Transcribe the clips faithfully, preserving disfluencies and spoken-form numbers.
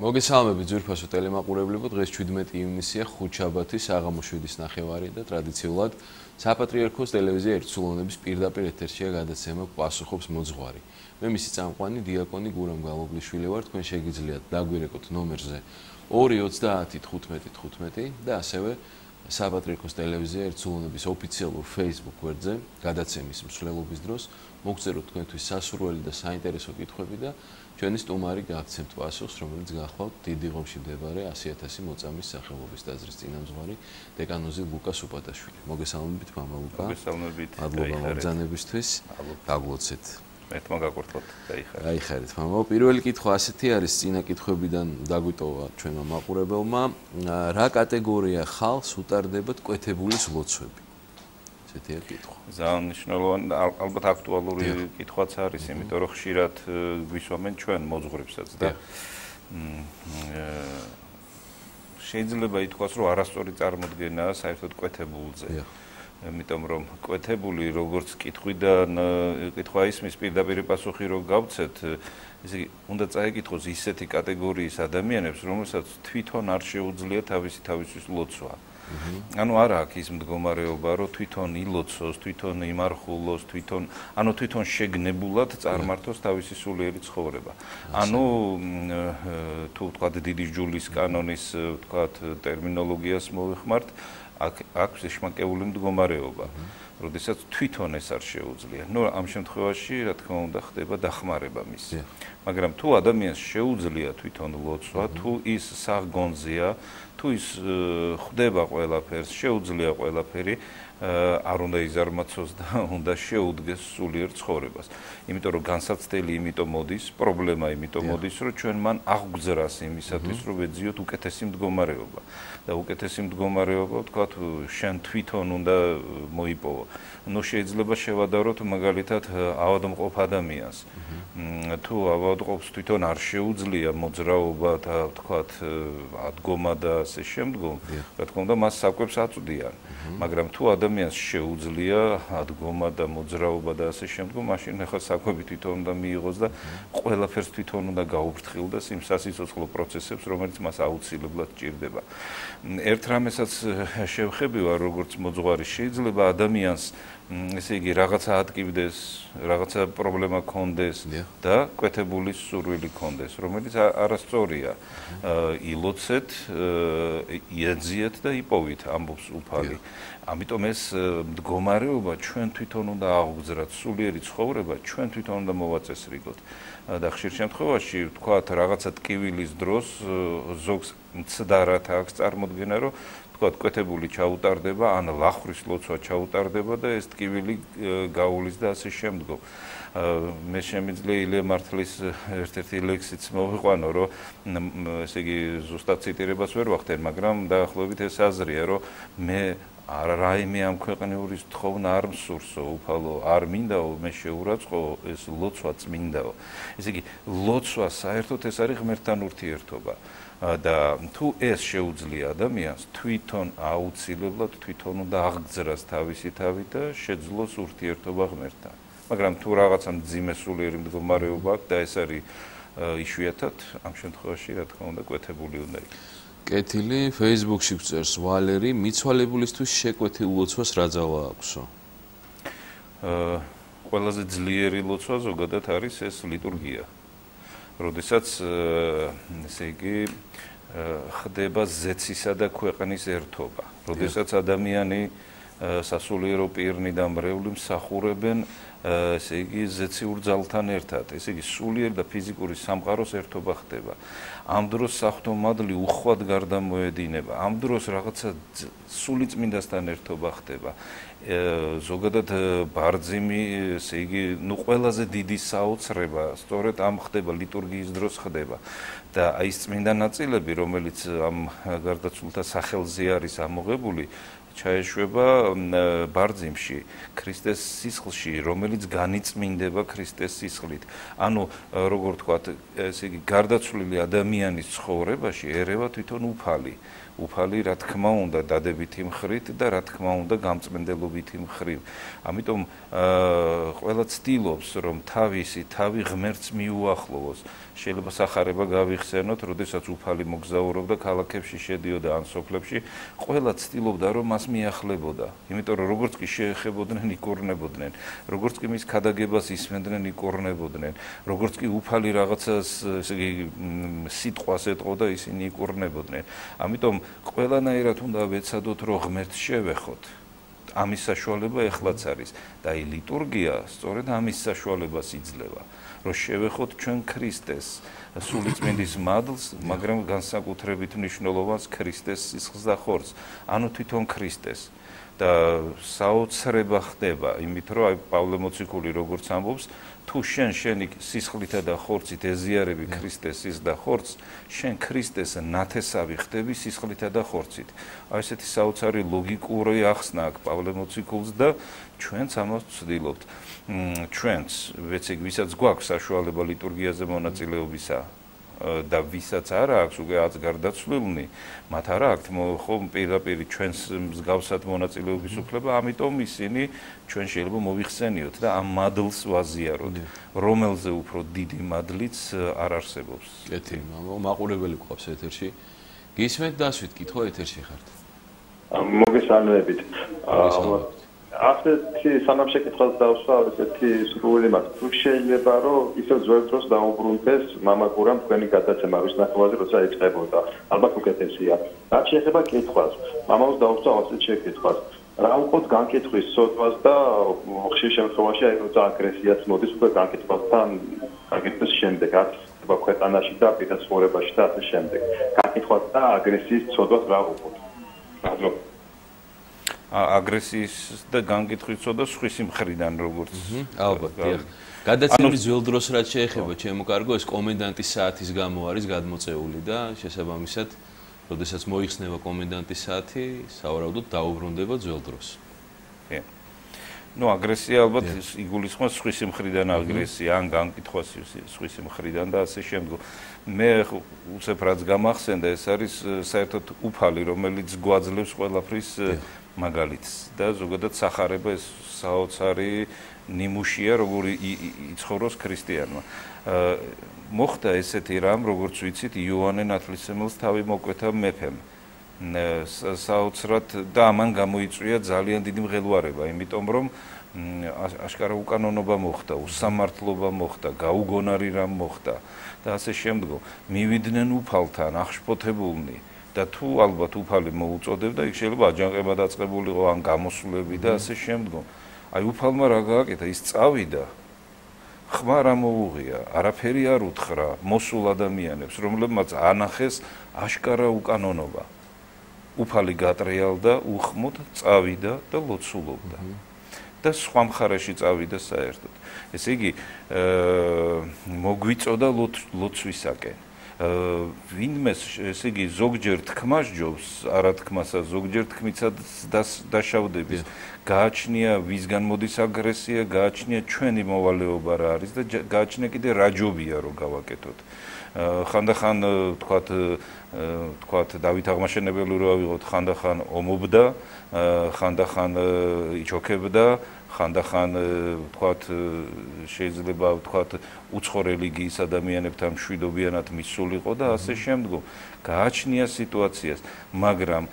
მოგესალმებით ძვირფასო ტელემაყურებლებო, დღეს შვიდმეტი ივნისია, ხუთშაბათი, საღამო შვიდის ნახევარი და ტრადიციულად საპატრიარქოს ტელევიზია ერთსულოვნების პირდაპირ ეთერშია გადაცემა პასუხობს მოძღვარი. მე მისი წამყვანი დიაკონი გურამ გალოგლიშვილი ვარ, თქვენ შეგიძლიათ დაგვირეკოთ ნომერზე ორი ოცდაათი თხუთმეტი თხუთმეტი და ასევე საპატრიარქოს ტელევიზია ერთსულოვნების ოფიციალურ Facebook გვერდზე გადაცემის მსვლელობის დროს მოგწეროთ თქვენთვის სასურველი და საინტერესო კითხვები და ჩვენი სტუმარი გააქცევთ პასუხს, რომელიც გახლავთ დიდი ღომში მდებარე ასი ათასი მოწამის სახელობის ტაძრის წინამძღვარი დეკანოზი ლუკას უპატაშვილი. მოგესალმებით, მამა ლუკა. მოგესალმებით. მადლობა მოგზანებისთვის. გაგვლოცეთ. ერთმა გაკურთხოთ, გაიხარეთ. გაიხარეთ, მამა. პირველი კითხვა ასეთი არის, წინა კითხვებიდან დაგვიტოვა ჩვენმა მაყურებელმა, რა კატეგორია ხალხს უტარდებათ კვეთებულის ლოცვები? ესეთია კითხვა. ძალიან მნიშვნელოვანი და ალბათ აქტუალური კითხვაც არის, იმიტომ რომ ხშირად გვისვამენ ჩვენ მოძღვრებსაც და შეიძლება ითქვას, რომ არასწორი წარმოდგენაა საერთოდ კვეთებულზე. იმიტომ რომ კვეთებული როგორც კითხვიდან კითხვა ისმის პირდაპირ პასუხი რო გავცეთ, ესე იგი უნდა წაეკითხოს ისეთი კატეგორიის ადამიანებს, რომელსაც თვითონ არ შეუძლია თავისი თავისთვის ლოცვა. ანუ არა აქვს ის მდგომარეობა, რომ თვითონ ილოცოს, თვითონ იმარხულოს, თვითონ, ანუ თვითონ შეგნებულად წარმართოს თავისი სულიერი ცხოვრება. ანუ თუ ვთქვათ დიდი ჯულის კანონის ვთქვათ ტერმინოლოგიას მოვიხმართ, აქ აქვს ეშმაკეული მდგომარეობა, როდესაც თვითონ ეს არ შეუძლია. ნუ ამ შემთხვევაში, რა თქმა უნდა, ხდება დახმარება მისი. მაგრამ თუ ადამიანს შეუძლია თვითონ ლოცვა, თუ ის საღგონზია, თუ ის ხდება ყველაფერს, შეუძლია ყველაფერი, არ უნდა იზარმაცოს და უნდა შეუდგეს სულიერ ცხოვრებას. იმიტომ რომ განსაცდელი იმიტომ მოდის, პრობლემა იმიტომ მოდის, რომ ჩვენ მან აღგვძრას იმისათვის, რომ ვეძიოთ უკეთესი მდგომარეობა. და უკეთესი მდგომარეობა, ვთქვათ, შენ თვითონ უნდა მოიპოვო. ნუ შეიძლება შევადაროთ მაგალითად ავადმყოფ ადამიანს. თუ ავადმყოფს თვითონ არ შეუძლია მოძრაობა და ვთქვათ, ადგომა და ასე შემდგომ, რა თქმა უნდა, მას საკვებს აწვდიან. მაგრამ თუ ადამიანს შეუძლია ადგომა და მოძრაობა და ასე შემდგომ, მაშინ ახლა საკვები თვითონ უნდა მიიღოს და ყველაფერს თვითონ უნდა გაუფრთხილდეს იმ სასიცოცხლო პროცესებს, რომელიც მას აუცილებლად ჭირდება. ერთ რამესაც შევხები ვარ, როგორც მოძღვარი, შეიძლება ადამიანს ესე იგი რაღაცა ატკივდეს, რაღაცა პრობლემა ქონდეს და კვეთებულის სურვილი ქონდეს, რომელიც არასწორია. ილოცეთ, იეძიეთ და იპოვით, ამბობს უფალი. ამიტომ ეს მდგომარეობა ჩვენ თვითონ უნდა აღვძრათ, სულიერი ცხოვრება ჩვენ თვითონ უნდა მოვაწესრიგოთ. და ხშირ შემთხვევაში, ვთქვათ, რაღაცა ტკივილის დროს ზოგს მცდარად აქვს წარმოდგენა, რომ ვთქვათ, კვეთებული ჩაუტარდება, ან ლახვრის ლოცვა ჩაუტარდება და ეს ტკივილი გაუვლის და ასე შემდგომ. მე შემიძლია ილია მართლის ერთ-ერთი ლექსიც მოვიყვანო, რომ ესე იგი ზუსტად ციტირებას ვერ ვახდენ, მაგრამ დაახლოებით ეს აზრია, რომ მე რაიმე ამ ქვეყნიურის თხოვნა არ მსურსო, უფალო, არ მინდაო, მე შეურაცხო, ეს ლოცვა წმინდაო. ესე იგი, ლოცვა საერთოდ ეს არის ღმერთთან ურთიერთობა. და თუ ეს შეუძლია ადამიანს, თვითონ აუცილებლად თვითონ უნდა აღგზრას თავისი თავი და შეძლოს ურთიერთობა ღმერთთან. მაგრამ თუ რაღაცა მძიმე სულიერი მდგომარეობა აქვს და ეს არის იშვიათად, ამ შემთხვევაში, რა თქმა უნდა, კვეთებული უნდა იყოს. კეთილი Facebook-ში წერს ვალერი, მიცვალებულისთვის შეკვეთილ ლოცვას რა ძალა აქვსო? ყველაზე ძლიერი ლოცვა ზოგადად არის ეს ლიტურგია. როდესაც ესე იგი ხდება ზეცისა და ქვეყნის ერთობა. როდესაც ადამიანი სასულიერო პირნი და მრევლი მსახურებენ ესე იგი ზეციურ ძალთან ერთად, ესე იგი სულიერ და ფიზიკური სამყაროს ერთობა ხდება. ამ დროს საღვთო მადლი უხვად გარდამოედინება. ამ დროს რაღაცა სულიწმინდასთან ერთობა ხდება. ზოგადად ბარძიმი, ესე იგი, ნუ ყველაზე დიდი საოცრება, სწორედ ამ ხდება ლიტურგიის დროს ხდება. და აი ეს წმინდა ნაწილები, რომელიც ამ გარდაცვლილთა სახელზე არის ამოღებული, ჩაეშვება ბარძიმში, ქრისტეს სისხლში, რომელიც განიწმინდება ქრისტეს სისხლით. ანუ, როგორ ვთქვათ, ესე იგი, გარდაცვლილი ადამიანის ცხოვრებაში ერევა თვითონ უფალი. უფალი რა თქმა უნდა დადებითი მხრით და რა თქმა უნდა გამწმენდელობითი მხრივ. ამიტომ ყველა ცდილობს რომ თავისი თავი ღმერთს მიუახლოვოს. შეიძლება სახარება გავიხსენოთ, როდესაც უფალი მოგზაურობდა ქალაქებში შედიოდა ან სოფლებში, ყველა ცდილობდა რომ მას მიახლებოდა. იმიტომ რომ როგორც კი შეეხებოდნენ, იკორნებოდნენ. როგორც კი მის ქადაგებას ისმენდნენ, იკორნებოდნენ. როგორც კი უფალი რაღაცას, ესე იგი, სიტყვას ეტყოდა, ისინი იკორნებოდნენ. ამიტომ ყველანაირად უნდა ვეცადოთ რომ ღმერთს შევეხოთ. ამის საშუალება ეხლაც არის და აი ლიტურგია სწორედ ამის საშუალებას იძლევა. რომ შევეხოთ ჩვენ ქრისტეს სულიწმინდის მადლს, მაგრამ განსაკუთრებით მნიშვნელოვანს ქრისტეს სისხლს და ხორცს, ანუ თვითონ ქრისტეს. და საოცრება ხდება იმით, რომ აი პავლე მოციქული როგორც ამბობს, თუ შენ შენი სისხლითა და ხორცით ეზიარები ქრისტეს სისხლს და ხორცს, შენ ქრისტეს ნათესავი ხდები სისხლითა და ხორცით. აი ესეთი საოცარი ლოგიკური ახსნა აქვს პავლე მოციქულს და ჩვენც ამას ვცდილობთ. ჩვენც, ვეცი ვისაც გვაქვს საშუალება ლიტურგიაზე მონაწილეობისა და ვისაც არ აქვს უკვე აც გარდაცვლილნი, მათ არ აქვთ ხო პირდაპირ ჩვენს მსგავსად მონაწილეობის უფლება, ამიტომ ისინი ჩვენ შეიძლება მოვიხსენიოთ და ამ მადლს ვაზიაროთ, რომელზე უფრო დიდი მადლიც არ არსებობს. კეთი, მაყურებელი გვყავს ეთერში. გისმენთ დასვით, კითხვა ეთერში ხართ. მოგესალმებით. ასეთი სანამ შეკითხვას დავსვა, ესეთი სრული მაქვს. თუ შეიძლება რომ ისევ ძველ დროს დაუბრუნდეს მამა გურამ თქვენი გადაცემა, ვის ნახევარზე როცა იწყებოდა. ალბათ უკეთესია. რაც შეეხება კითხვას, მამაოს დავსვა ასეთ შეკითხვას. რა უყოთ განკითხვის სოდვას და ხშირ შემთხვევაში აი როცა აგრესიაც მოდის უკვე განკითხვასთან განკითხვის შემდეგ, რაც ხდება ქვეყანაში და პირად ცხოვრებაში და ასე შემდეგ. განკითხვას და აგრესიის სოდვას რა უყოთ? მადლობა. აგრესიის და განკითხვის სოდა სხვისი მხრიდან როგორც ალბათ დიახ. გადაცემის ძველ დროს რაც შეეხება ჩემო კარგო, ეს კომენდანტის საათის გამო არის გადმოწეული და შესაბამისად, როდესაც მოიხსნება კომენდანტის საათი, სავარაუდოდ დაუბრუნდება ძველ დროს. კი. ნუ აგრესია ალბათ იგულისხმება სხვისი მხრიდან აგრესია, ან განკითხვა სხვისი მხრიდან და ასე შემდგომ. მე უცებ რაც გამახსენდა, ეს არის საერთოდ უფალი, რომელიც გვაძლევს ყველაფრის მაგალითს და ზოგადად სახარება ეს საოცარი ნიმუშია, როგორი იცხოვროს ქრისტიანმა. მოხდა ესეთი რამ, როგორც ვიცით, იოანე ნათლისმცემელს თავი მოკვეთა მეფემ. საოცრად და ამან გამოიწვია ძალიან დიდი მღელვარება, იმიტომ რომ აშკარა უკანონობა მოხდა, უსამართლობა მოხდა, გაუგონარი რამ მოხდა და ასე შემდგომ. მივიდნენ უფალთან აღშფოთებულნი და თუ ალბათ უფალი მოუწოდებდა, იქ შეიძლება აჯანყება დაწყებულიყო ან გამოსვლები და ასე შემდგომ. აი უფალმა რა გააკეთა, ის წავიდა. ხმა რა მოუღია, არაფერი არ უთხრა მოსულ ადამიანებს, რომლებმაც ანახეს აშკარა უკანონობა. უფალი გატრიალდა, უხმოდ წავიდა და ლოცულობდა. და სხვა მხარეში წავიდა საერთოდ. ესე იგი, მოგვიწოდა ლოცვისაკენ. ვინმეს, ესე იგი, ზოგჯერ თქმა სჯობს, არა თქმასა, ზოგჯერ თქმიცად დაშავდების. გააჩნია ვისგან მოდის აგრესია, გააჩნია ჩვენი მოვალეობა რა არის და გააჩნია კიდე რა ჯობია რომ გავაკეთოთ. ხანდახან თქვათ თქვათ დავით აღმაშენებელი რო ავიღოთ, ხანდახან ომობდა, ხანდახან იჩოქებდა, ხანდახან თქვათ შეიძლება თქვათ უცხო რელიგიის ადამიანებთან მშვიდობიანად მისულიყო და ასე შემდგომ. გააჩნია სიტუაციას, მაგრამ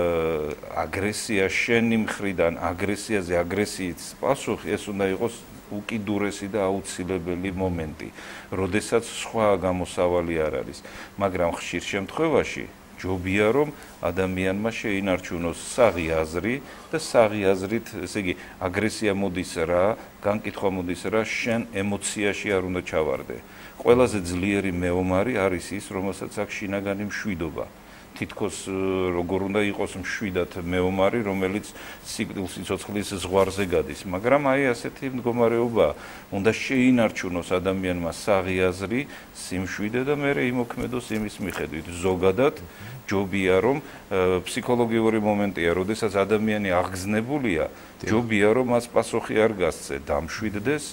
აგრესია შენი მხრიდან, აგრესიაზე აგრესიის პასუხი ეს უნდა იყოს უკიდურესი და აუცილებელი მომენტი, როდესაც სხვა გამოსავალი არ არის, მაგრამ ხშირ შემთხვევაში ჯობია რომ ადამიანმა შეინარჩუნოს საღი აზრი და საღი აზრით, ესე იგი, აგრესია მოდის რა, განკითხვა მოდის რა, შენ ემოციაში არ უნდა ჩავარდე. ყველაზე ძლიერი მეომარი არის ის, რომელსაც აქვს შინაგანი მშვიდობა. თითქოს როგორ უნდა იყოს მშვიდად მეომარი, რომელიც სიკვდილ სიცოცხლის ზღვარზე გადის, მაგრამ აი ასეთი მდგომარეობა უნდა შეინარჩუნოს ადამიანმა საღი აზრი, სიმშვიდე და მერე იმოქმედოს იმის მიხედვით. ზოგადად ჯობია რომ ფსიქოლოგიური მომენტია, როდესაც ადამიანი აღგზნებულია, ჯობია რომ მას პასუხი არ გასცე, დამშვიდდეს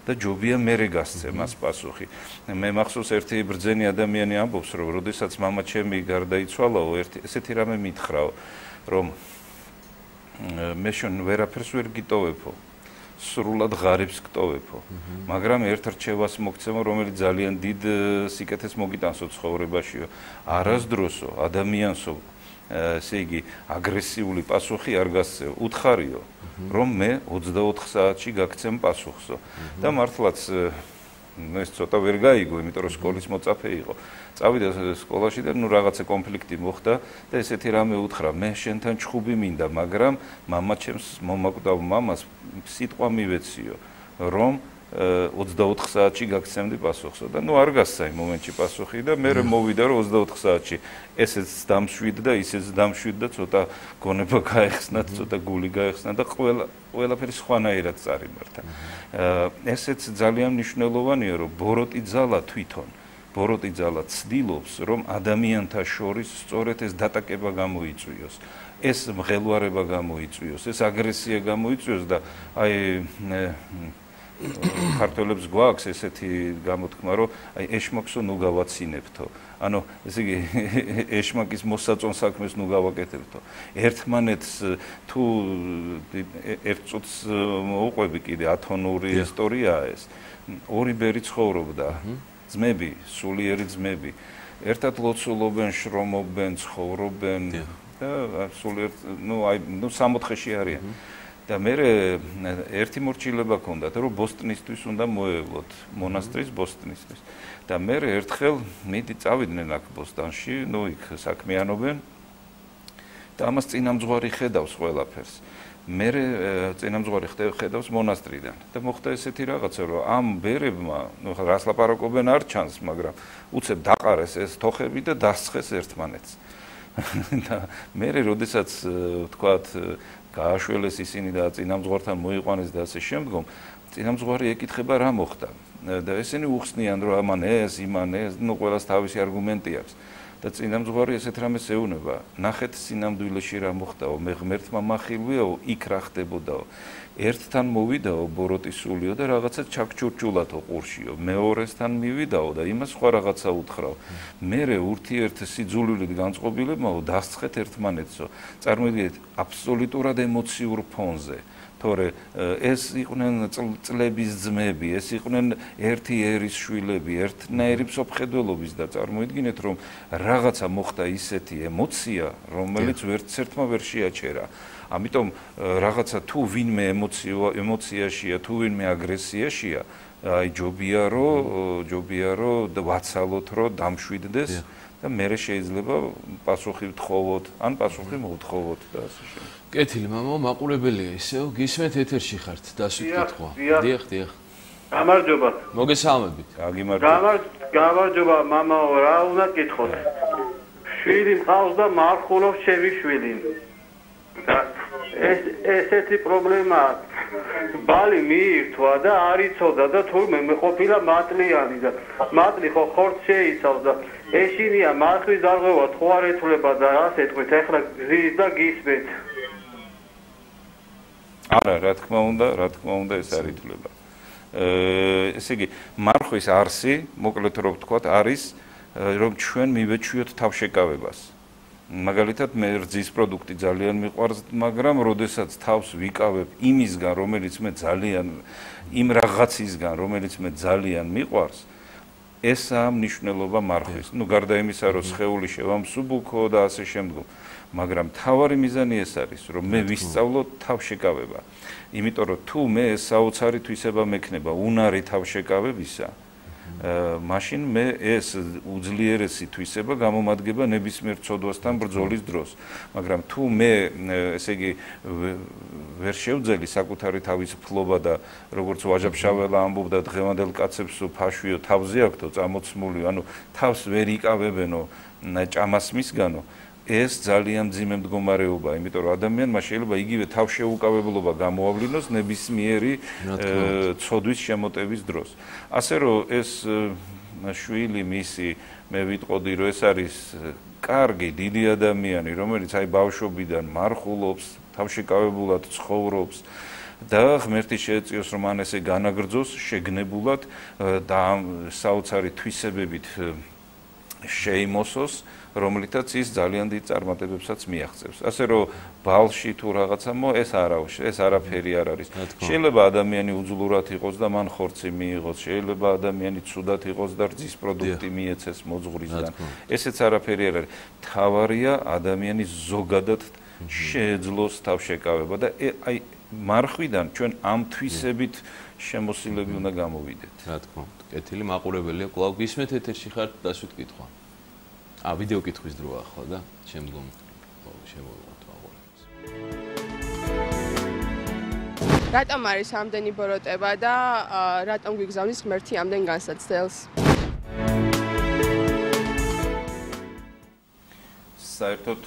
და ჯობია მერე გასცე მას პასუხი. მე მახსოვს ერთი ბრძენი ადამიანი ამბობს, რომ როდესაც მამა ჩემი გარდაიცვალაო, ერთი ესეთი რამე მითხრაო, რომ მე შენ ვერაფერს ვერ გიტოვებო. სრულად ღარიბს გტოვებო. მაგრამ ერთ რჩევას მოგცემო, რომელიც ძალიან დიდ სიკეთეს მოგიტანსო ცხოვრებაშიო. არასდროსო ადამიანსო, ესე იგი, აგრესიული პასუხი არ გასცევ. უთხარიო, რომ მე ოცდაოთხ საათში გაგცემ პასუხსო. და მართლაც ეს ცოტა ვერ გაიგო, იმიტომ რომ სკოლის მოწაფე იყო. წავიდა სკოლაში და ნუ რაღაცა კონფლიქტი მოხდა და ესეთი რამე უთხრა, მე შენთან ჩხუბი მინდა, მაგრამ მამა ჩემს მომაკვდავ მამას სიტყვა მივეციო, რომ ოცდაოთხ საათში გაგცემდი პასუხსო და ნუ არ გასცა იმ მომენტში პასუხი და მე მოვიდა რომ ოცდაოთხ საათში ესეც დამშვიდ და ისეც დამშვიდ და ცოტა გონება გაეხსნა, ცოტა გული გაეხსნა და ყველა ყველაფერი სხვანაირად წარიმართა. ესეც ძალიან მნიშვნელოვანია, რომ ბოროტი ძალა თვითონ ბოროტი ძალა ცდილობს, რომ ადამიანთა შორის სწორედ ეს დატაკება გამოიწვიოს, ეს მღელვარება გამოიწვიოს, ეს აგრესია გამოიწვიოს და აი ქართველებს გვაქვს ესეთი გამოთქმა, რომ აი ეშმაკსო ნუ გავაცინებთო. ანუ ესე იგი ეშმაკის მოსაწონ საქმეს ნუ გავაკეთებთო. ერთმანეთს თუ ერთ წუთს მოუყვები კიდე ათონური ისტორიაა ეს. ორი ბერი ცხოვრობდა. ძმები, სულიერი ძმები, ერთად ლოცულობენ, შრომობენ, ცხოვრობენ და სულიერ, ну, აი, ну, სამოთხეში არიან. და მე ერთი მორჩილება ჰქონდათ, რომ ბოსტნისთვის უნდა მოევლოთ, მონასტრის ბოსტნისთვის. და მე ერთხელ მიდი წავიდნენ აქ ბოსტანში, ну, იქ საქმიანობენ და ამას წინამძღვარი ხედავს ყველაფერს. მე წინამძღვარი ხედავს მონასტრიდან და მოხდა ესეთი რაღაცა, რომ ამ ბერებმა, ну, რას ლაპარაკობენ არ ჩანს, მაგრამ უცებ დაყარეს ეს თოხები და დასცხეს ერთმანეთს. და მე როდესაც თქვათ გააშველეს ისინი და წინამძღვართან მოიყვანეს და ასე შემდგომ, წინამძღვარი ეკითხება რა მოხდა. და ესენი უხსნიან, რომ ამან ეს, იმან ეს, ну, ყველას თავისი არგუმენტი აქვს. და წინამძღვარი ესეთ რამეს ეუბნება, ნახეთ სინამდვილეში რა მოხდაო, მე ღმერთმა მახილვიაო, იქ რა ხდებოდაო. ერთთან მოვიდაო ბოროტი სულიო და რაღაცა ჩაქჩურჩულათო ყურშიო. მეორესთან მივიდაო და იმას სხვა რაღაცა უთხრაო. მერე ურთიერთ სიძულვილით განწყობილებმაო დასცხეთ ერთმანეთსო. წარმოიდგინეთ, აბსოლუტურად ემოციურ ფონზე. თორე ეს იყვნენ წლების ძმები, ეს იყვნენ ერთი ერის შვილები, ერთნაირი მსოფლმხედველობის და წარმოიდგინეთ, რომ რაღაცა მოხდა ისეთი ემოცია, რომელიც ვერც ერთმა ვერ შეაჩერა. ამიტომ რაღაცა თუ ვინმე ემოციაშია, თუ ვინმე აგრესიაშია, აი ჯობია რომ ჯობია რომ ვაცალოთ, რომ დამშვიდდეს და მერე შეიძლება პასუხი ვთხოვოთ, ან პასუხი მოვთხოვოთ და ასე შემდეგ. კეთილი მამაო, მაყურებელია ისეო, გისმენთ ეთერში ხართ, დასვით კითხვა. დიახ, დიახ. გამარჯობა. მოგესალმებით. გაგიმარჯობა. გამარჯობა მამაო, რა უნდა კითხოთ? შვილი მყავს და მარხულობს ჩემი შვილი. ეს ესეთი პრობლემა ბალი მიირთვა და არ იცოდა და თურმე მე ყოფილა მატლიანი და მატლი ხო ხორცს შეიცავს და ეშინია მარხვის დარღვევა თუ არ ეთვლება და რას ეთქვით ახლა გზის და გისმენთ. არა, რა თქმა უნდა, რა თქმა უნდა ეს არ ითვლება. ესე იგი, მარხვის არსი, მოკლედ რომ ვთქვათ, არის რომ ჩვენ მივეჩვიოთ თავშეკავებას. მაგალითად მე რძის პროდუქტი ძალიან მიყვარს, მაგრამ როდესაც თავს ვიკავებ იმისგან, რომელიც მე ძალიან იმ რაღაცისგან, რომელიც მე ძალიან მიყვარს, ესაა მნიშვნელობა მარხვის. ნუ გარდა იმისა, რომ სხეული შევამსუბუქო და ასე შემდგომ, მაგრამ თავარი მიზანი ეს არის, რომ მე ვისწავლო თავშეკავება. იმიტომ რომ თუ მე ეს საოცარი თვისება მექნება უნარი თავშეკავებისა, მაშინ მე ეს უძლიერესი თვისება გამომადგება ნებისმიერ ცოდვასთან ბრძოლის დროს. მაგრამ თუ მე, ესე იგი, ვერ შევძელი საკუთარი თავის ფლობა და როგორც ვაჟა-ფშაველა ამბობდა დღევანდელ კაცებს ფაშვიო თავზე აქვთო წამოცმული, ანუ თავს ვერ იკავებენო ჭამას მისგანო, ეს ძალიან მძიმე მდგომარეობაა, იმიტომ რომ ადამიანმა შეიძლება იგივე თავშეუკავებლობა გამოავლინოს ნებისმიერი ცოდვის შემოტევის დროს. ასე რომ ეს შვილი მისი, მე ვიტყოდი რომ ეს არის კარგი, დიდი ადამიანი, რომელიც აი ბავშვობიდან მარხულობს, თავშეკავებულად ცხოვრობს, და ღმერთი შეეწიოს რომ ან ესე განაგრძოს შეგნებულად და საოცარი თვისებებით შეიმოსოს, რომლითაც ის ძალიან დიდ წარმატებებსაც მიაღწევს. ასე რომ ბალში თუ რაღაცა მო ეს არა ეს არაფერი არ არის. შეიძლება ადამიანი უძლურად იყოს და მან ხორცი მიიღოს, შეიძლება ადამიანი ცუდად იყოს და რძის პროდუქტი მიეცეს მოძღვრისგან. ესეც არაფერი არ არის. თავარია ადამიანი ზოგადად შეეძლოს თავშეკავება და აი მარხვიდან ჩვენ ამ თვისებით შემოსილები უნდა გამოვიდეთ. რა თქმა უნდა, კეთილი მაყურებელია, კვლავ გისმენთ ეთერში ხართ, დასვით კითხვა. ა ვიდეო კითხვის დროა ახლა და შემდგომ შევავართ აღოლებებს. რატომ არის ამდენი ბოროტება და რატომ გვიგზავნის ღმერთი ამდენ განსაცდელს? საერთოდ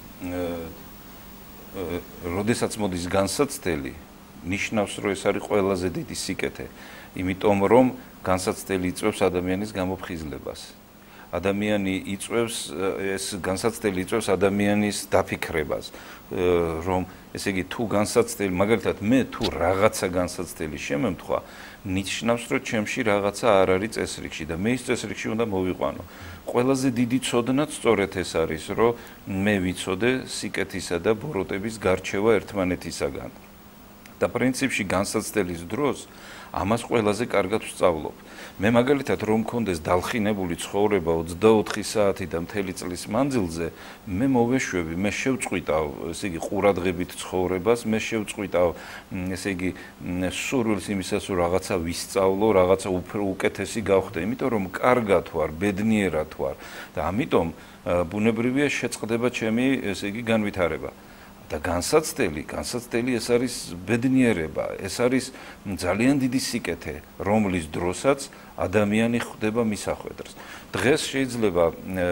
როდესაც მოდის განსაცდელი, ნიშნავს რომ ეს არის ყველაზე დიდი სიკეთე, იმიტომ რომ განსაცდელი იწვევს ადამიანის გამოფხიზლებას. ადამიანი იწვევს ეს განსაცდელი იწვევს ადამიანის დაფიქრებას, რომ ესე იგი თუ განსაცდელი, მაგალითად მე თუ რაღაცა განსაცდელი შემემთხვა, ნიშნავს რომ ჩემში რაღაცა არ არის წესრიგში და მე ის წესრიგში უნდა მოვიყვანო. ყველაზე დიდი ცოდნაც სწორედ ეს არის, რომ მე ვიცოდე სიკეთისა და ბოროტების გარჩევა ერთმანეთისაგან. და პრინციპში განსაცდელის დროს ამას ყველაზე კარგად ვსწავლობ. მე მაგალითად რომ მქონდეს დალხინებული ცხოვრება ოცდაოთხი საათი და მთელი წლის მანძილზე, მე მოვეშვები, მე შევწყვიტავ, ესე იგი ყურადღებით ცხოვრებას, მე შევწყვიტავ, ესე იგი სურვილს იმისას, რომ რაღაცა ვისწავლო, რაღაცა უფრო უკეთესი გავხდე, იმიტომ რომ კარგად ვარ, ბედნიერად ვარ და ამიტომ ბუნებრივია შეწყდება ჩემი, ესე იგი განვითარება. და განსაცდელი, განსაცდელი ეს არის ბედნიერება, ეს არის ძალიან დიდი სიკეთე, რომლის დროსაც ადამიანი ხვდება მისახვედრს. დღეს შეიძლება,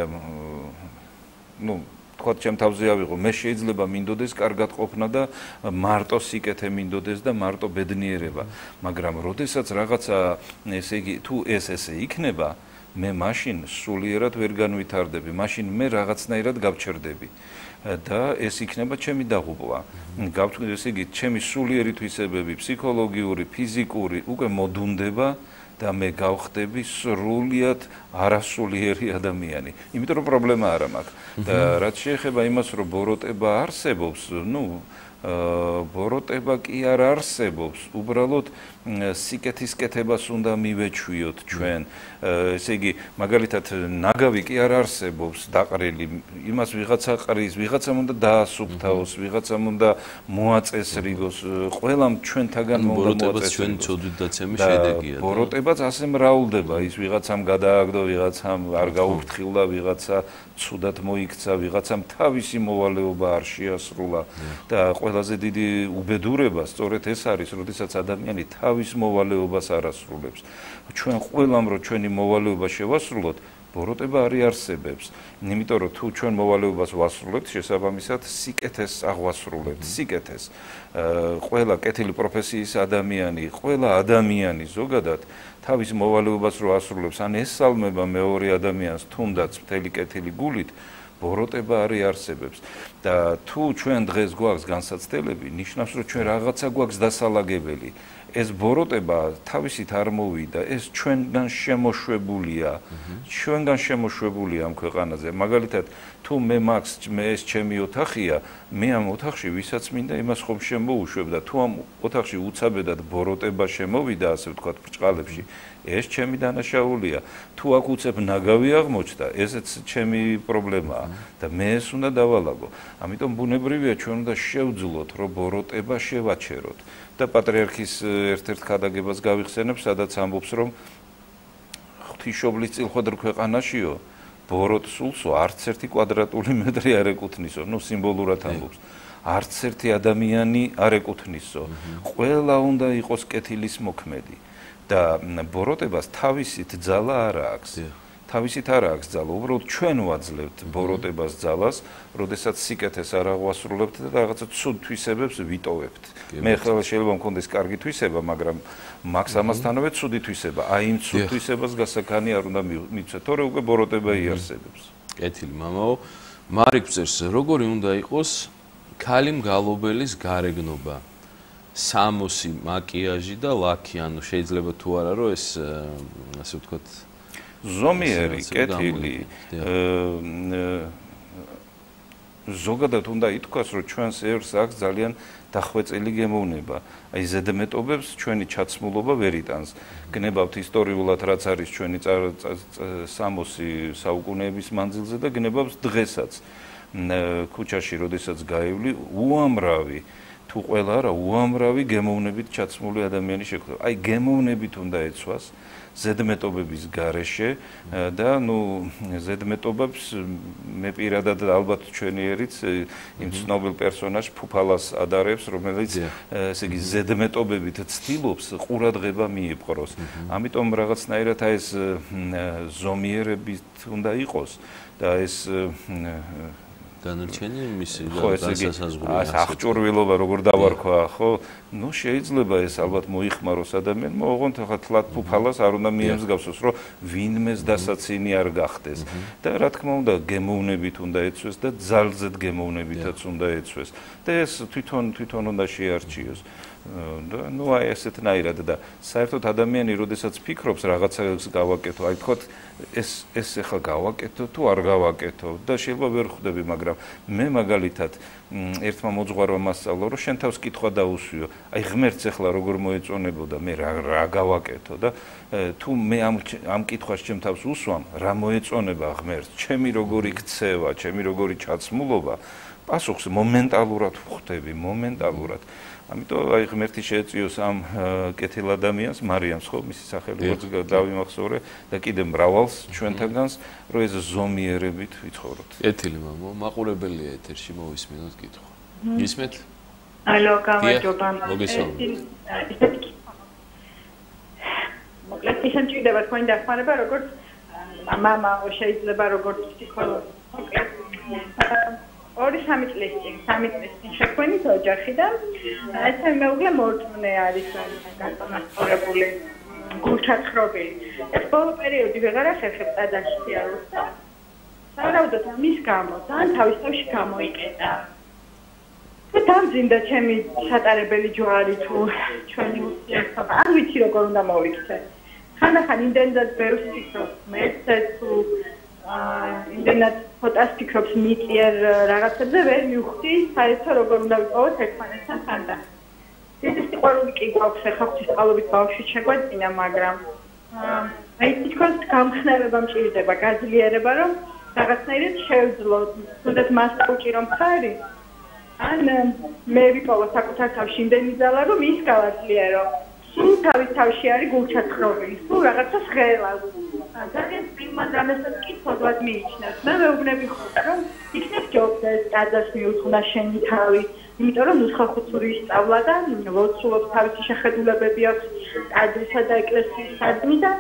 ну, თქვა ჩემ თავზე ავიღო, მე შეიძლება მინდოდეს კარგად ყოფნა და მარტო სიკეთე მინდოდეს და მარტო ბედნიერება, მაგრამ როდესაც რაღაცა, ესე იგი, თუ ეს ესე იქნება, მე მაშინ სულიერად ვერ განვითარდები, მაშინ მე რაღაცნაირად გავჩერდები. და ეს იქნება ჩემი დაღუპვა. გავთქვი, ესე იგი, ჩემი სულიერი თვისებები, ფსიქოლოგიური, ფიზიკური უკვე მოდუნდება და მე გავხდები სრულიად არასულიერი ადამიანი. იმიტომ რომ პრობლემა არა მაქვს. და რაც შეეხება იმას, რომ ბოროტება არსებობს, ну, ბოროტება კი არ არსებობს, უბრალოდ სიკეთის კეთებას უნდა მივეჩვიოთ ჩვენ. ესე იგი, მაგალითად, ნაგავი კი არ არსებობს დაყრილი, იმას ვიღაცა ყრის, ვიღაცამ უნდა დაასუფთავოს, ვიღაცამ უნდა მოაწესრიგოს, ყველამ ჩვენთაგან უნდა მოაწესრიგოს. ჩვენ ცოდვით დაცემის შედეგია. ბოროტებაც ასე მრავლდება, ის ვიღაცამ გადააგდო, ვიღაცამ არ გაუფრთხილდა, ვიღაცა ცუდად მოიქცა, ვიღაცამ თავისი მოვალეობა არ შეასრულა და ყველაზე დიდი უბედურება სწორედ ეს არის, როდესაც ადამიანი თავის მოვალეობას არ ასრულებს. ჩვენ ყველამ რო ჩვენი მოვალეობა შევასრულოთ, ბოროტება არ იარსებებს. იმიტომ რომ თუ ჩვენ მოვალეობას ვასრულებთ, შესაბამისად სიკეთეს აღვასრულებთ, სიკეთეს. ყველა კეთილი პროფესიის ადამიანი, ყველა ადამიანი ზოგადად თავის მოვალეობას რო ასრულებს, ან ესალმება მეორე ადამიანს, თუნდაც მთელი კეთილი გულით, ბოროტება არ იარსებებს. და თუ ჩვენ დღეს გვაქვს განსაცდელები, ნიშნავს რომ ჩვენ რაღაცა გვაქვს დასალაგებელი. ეს ბოროტება თავისით არ მოვიდა, ეს ჩვენგან შემოშვებულია, ჩვენგან შემოშვებულია ამ ქვეყანაზე. მაგალითად, თუ მე მაქვს, მე ეს ჩემი ოთახია, მე ამ ოთახში ვისაც მინდა იმას ხომ შემოუშვებ და თუ ამ ოთახში უცაბედად ბოროტება შემოვიდა, ასე ვთქვათ, ბრჭყალებში, ეს ჩემი დანაშაულია. თუ აქ უცებ ნაგავი აღმოჩნდა, ესეც ჩემი პრობლემაა და მე ეს უნდა დავალაგო. ამიტომ ბუნებრივია ჩვენ უნდა შევძლოთ, რომ ბოროტება შევაჩეროთ. და პატრიარქის ერთ-ერთ ქადაგებას გავიხსენებ, სადაც ამბობს, რომ ღვთისმშობლის წილხვედრ ქვეყანაშიო ბოროტ სულსო არც ერთი კვადრატული მეტრი არ ეკუთვნისო, ну სიმბოლურად ამბობს. არც ერთი ადამიანი არ ეკუთვნისო. ყველა უნდა იყოს კეთილის მოქმედი და ბოროტებას თავისით ძალა არ აქვს. თავისით არ აქვს ძალა, უბრალოდ ჩვენ ვაძლევთ ბოროტებას ძალას, როდესაც სიკეთეს არ აღვასრულებთ და რაღაცა ცუდ თვისებებს ვიტოვებთ. მე ხელ შეიძლება მქონდეს კარგი თვისება, მაგრამ მაქვს ამასთანავე ცუდი თვისება. აი იმ ცუდ თვისებას გასაქანი არ უნდა მიცვეთ, თორე უკვე ბოროტება იარსებებს. კეთილი მამაო, მარიკ წერს, როგორი უნდა იყოს ქალი მგალობელის გარეგნობა? სამოსი მაკიაჟი და ლაქი, ანუ შეიძლება თუ არა რომ ეს ასე ვთქვათ ზომიერი კეთილი ზოგადად უნდა ითქვას რომ ჩვენს ერს აქვს ძალიან დახვეწილი გემოვნება. აი ზედმეტობებს ჩვენი ჩაცმულობა ვერ იტანს. გნებავთ ისტორიულად რაც არის ჩვენი სამოსი საუკუნეების მანძილზე და გნებავს დღესაც. ქუჩაში როდესაც გაივლი უამრავი თუ ყველა არა უამრავი გემოვნებით ჩაცმული ადამიანი შეხვდება. აი გემოვნებით უნდა ეცვას ზედმეტობების გარეშე და ნუ ზედმეტობებს მე პირადად ალბათ ჩვენი ერიც იმ ცნობილ პერსონაჟ ფუფალას ადარებს, რომელიც ესე იგი ზედმეტობებით ცდილობს ყურადღება მიიპყროს. ამიტომ რაღაცნაირად აი ეს ზომიერებით უნდა იყოს და ეს განარჩენი მისი დასასაზღვრია. ეს აღჭურვილობა როგორ დავარქვა, ხო? ნუ შეიძლება ეს ალბათ მოიხმაროს ადამიანმა, ოღონდ ხა თლად ფუფალას არ უნდა მიემსგავსოს, რომ ვინმეს დასაცინი არ გახდეს. და რა თქმა უნდა, გემოვნებით უნდა ეცვეს და ძალზედ გემოვნებითაც უნდა ეცვეს. და ეს თვითონ თვითონ უნდა შეარჩიოს. და ნუ აი ესეთნაირად და საერთოდ ადამიანი როდესაც ფიქრობს რაღაცას გავაკეთო, აი თქო ეს ეს ახლა გავაკეთო თუ არ გავაკეთო და შეიძლება ვერ ხვდები, მაგრამ მე მაგალითად ერთმა მოძღვარმა მასწავლა, რომ შენ თავს კითხვა დაუსვიო. აი ღმერთს ახლა როგორ მოეწონებოდა მე რა რა გავაკეთო და თუ მე ამ ამ კითხვას ჩემ თავს უსვამ, რა მოეწონება ღმერთს, ჩემი როგორი ქცევა, ჩემი როგორი ჩაცმულობა, პასუხს მომენტალურად ვხვდები, მომენტალურად. ამიტომ აი ღმერთი შეეწიოს ამ კეთილ ადამიანს, მარიამს ხო, მისი სახელი როგორც დავიმახსოვრე და კიდე მრავალს ჩვენთაგანს, რომ ეს ზომიერებით ვიცხოვროთ. კეთილი მამო, მაყურებელია ეთერში, მოვისმინოთ კითხვა. გისმენთ? ალო, გამარჯობა. მოგესალმებით. მოკლედ ისე მჭირდება თქვენი დახმარება, როგორც მამა შეიძლება როგორც ფსიქოლოგი. ორი სამი წლის წინ, სამი წლის წინ შექმნით ოჯახიდან. ესე მეუღლე მორწმუნე არის განსაკუთრებული გულჩახრობილი. ეს ბოლო პერიოდი ვეღარ ახერხებს ადაში აროს და სავარაუდოდ ამის გამო თან თავის თავში გამოიყენა. და დამძინდა ჩემი სატარებელი ჯვარი თუ ჩვენი ურთიერთობა. არ ვიცი როგორ უნდა მოვიქცე. ხანდახან იმდენად ბევრს ვფიქრობ, მეც თუ იმდენად ფოტას ფიქრობს მიწიერ რაღაცებზე ვერ მივხვდი საერთოდ როგორ უნდა ვიყავოთ ერთმანეთთან ხანდახან. დიდი სიყვარული კი გვაქვს ახლა ღვთისმსწავლობით ბავშვით შეგვეძინა, მაგრამ აი თვითონ გამხნევება მჭირდება, გაძლიერება, რომ რაღაცნაირად შევძლო, თუნდაც მას უჭირო მხარი. ან მე ვიყავ საკუთარ თავში იმდენი ძალა, რომ ის გავაძლიერო. სულ თავის თავში არის გულჩახრობილი, სულ რაღაცა ხელავს. ძალიან წინმან რამესაც კი ფოდვად მიიჩნევს. მე მეუბნები ხოლმე, რომ იქნებ ჯობდა ეს ტაძარს მიუძღვნა შენი თავი, იმიტომ რომ ნუსხალხუთური ისწავლა და ლოცულობს თავისი შეხედულებები აქვს ტაძრისა და ეკლესიისადმი და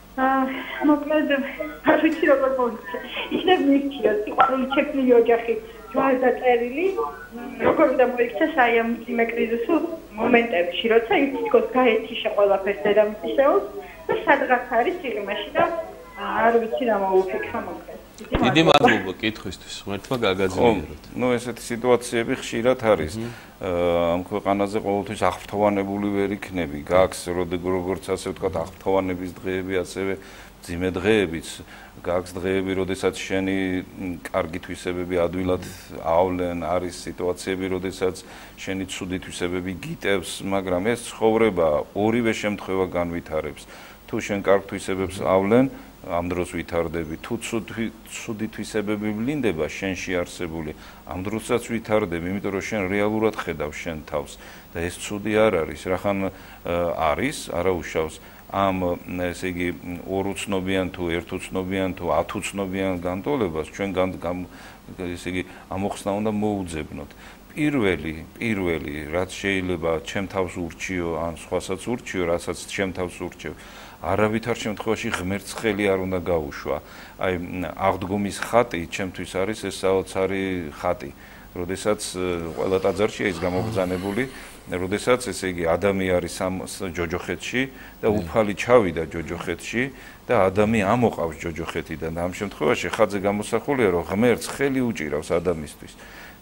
მოკლედ არ ვიცი როგორ მოვიქცე. იქნებ მივქიო სიყვარული შექმნილი ოჯახი, ჯვარი და წერილი, როგორ უნდა მოიქცეს აი ამ მძიმე კრიზისულ მომენტებში, როცა ის თითქოს გაეთიშა ყველაფერს დედამიწისეულს და სადღაც არის სიღრმეში და არ ვიცი რა მოვუფიქრა მოკლედ. დიდი მადლობა კითხვისთვის, ღმერთმა გაგაძლიეროთ. ნუ ესეთი სიტუაციები ხშირად არის. ამ ქვეყანაზე ყოველთვის აღფრთოვანებული ვერ იქნები. გაქვს როგორც ასე ვთქვათ, აღფრთოვანების დღეები, ასევე მძიმე დღეებიც. გაქვს დღეები, როდესაც შენი კარგი თვისებები ადვილად ავლენ, არის სიტუაციები, როდესაც შენი ცუდი თვისებები გიტევს, მაგრამ ეს ცხოვრება ორივე შემთხვევა განვითარებს. თუ შენ კარგ თვისებებს ავლენ, ამ დროს ვითარდები. თუ ცუდი თვისებები ვლინდება შენში არსებული, ამ დროსაც ვითარდები, იმიტომ რომ შენ რეალურად ხედავ შენ თავს და ეს ცუდი არ არის, რახან არის, არაუშავს ამ ესე იგი ორუცნობიან თუ ერთუცნობიან თუ ათუცნობიან განტოლებას ჩვენ ესე იგი ამოხსნა უნდა მოუძებნოთ. პირველი, პირველი, რაც შეიძლება ჩემ თავს ურჩიო, ან სხვასაც ურჩიო, რასაც ჩემ თავს ურჩევ, არავითარ შემთხვევაში ღმერთს ხელი არ უნდა გაუშვა. აი აღდგომის ხატი ჩემთვის არის ეს საოცარი ხატი, როდესაც ყველა ტაძარში ის გამოგზანებული, როდესაც ესე იგი ადამი არის ამ ჯოჯოხეთში და უფალი ჩავიდა ჯოჯოხეთში და ადამი ამოყავს ჯოჯოხეთიდან და ამ შემთხვევაში ხატზე გამოსახულია, რომ ღმერთს ხელი უჭირავს ადამისთვის.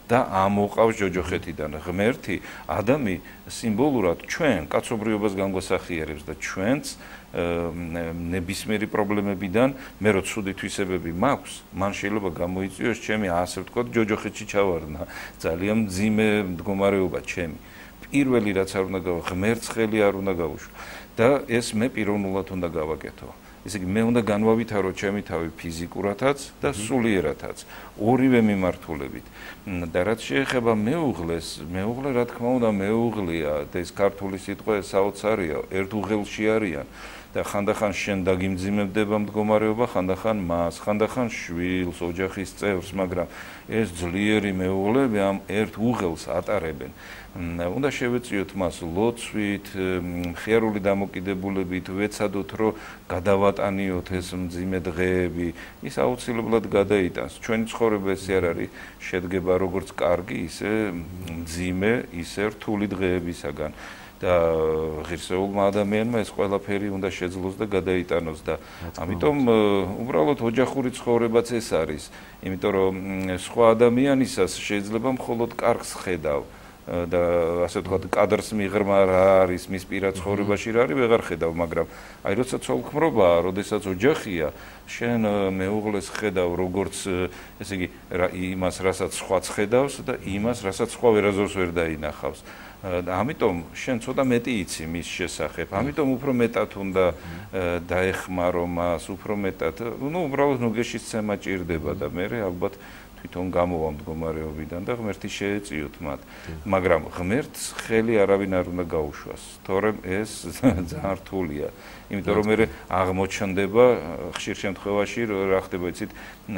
და ამოყავს ჯოჯოხეთიდან ღმერთი ადამი სიმბოლურად ჩვენ კაცობრიობას განგვასახიერებს და ჩვენც ნებისმიერი პრობლემებიდან მე რო ცუდი თვისებები მაქვს მან შეიძლება გამოიწვიოს ჩემი ასე ვთქვათ ჯოჯოხეთში ჩავარდნა ძალიან მძიმე მდგომარეობა ჩემი პირველი რაც არ უნდა გავა ღმერთს ხელი არ უნდა გაუშვა და ეს მე პიროვნულად უნდა გავაკეთო ესე იგი მე უნდა განვავითარო ჩემი თავი ფიზიკურათაც და სულიერათაც ორივე მიმართულებით და რაც შეეხება მეუღლეს მეუღლე რა თქმა უნდა მეუღლეა და ეს ქართული სიტყვა საოცარია ერთ უღელში არიან და ხანდახან შენ დაგიმძიმებდება მდგომარეობა ხანდახან მას ხანდახან შვილს ოჯახის წევრს მაგრამ ეს ძლიერი მეუღლები ამ ერთ უღელს ატარებენ უნდა შევეწიოთ მას ლოცვით, მხიარული დამოკიდებულებით, ვეცადოთ, რომ გადავატანიოთ ეს მძიმე დღეები, ის აუცილებლად გადაიტანს. ჩვენი ცხოვრება ესე არ არის, შედგება როგორც კარგი, ისე მძიმე, ისე რთული დღეებისაგან. და ღირსეულმა ადამიანმა ეს ყველაფერი უნდა შეძლოს და გადაიტანოს და ამიტომ უბრალოდ ოჯახური ცხოვრებაც ეს არის, იმიტომ რომ სხვა ადამიანისას შეიძლება მხოლოდ კარგს ხედავ და ასე ვთქვათ კადრს მიღრმა რა არის მის პირად ცხოვრებაში რა არის ვეღარ ხედავ მაგრამ აი როცა ცოლქმრობაა როდესაც ოჯახია შენ მეუღლეს ხედავ როგორც ესე იგი იმას რასაც სხვაც ხედავს და იმას რასაც სხვა ვერაზორს ვერ დაინახავს და ამიტომ შენ ცოტა მეტი იცი მის შესახებ ამიტომ უფრო მეტად უნდა დაეხმარო მას უფრო მეტად ნუ უბრალოდ ნუგეში სცემა ჭირდება და მე ალბათ თვითონ გამოვა მდგომარეობიდან და ღმერთი შეეწიოთ მათ. მაგრამ ღმერთს ხელი არავინ არ უნდა გაუშვას, თორემ ეს ძალიან რთულია. იმიტომ რომ მე აღმოჩნდება ხშირ შემთხვევაში რა ხდება იცით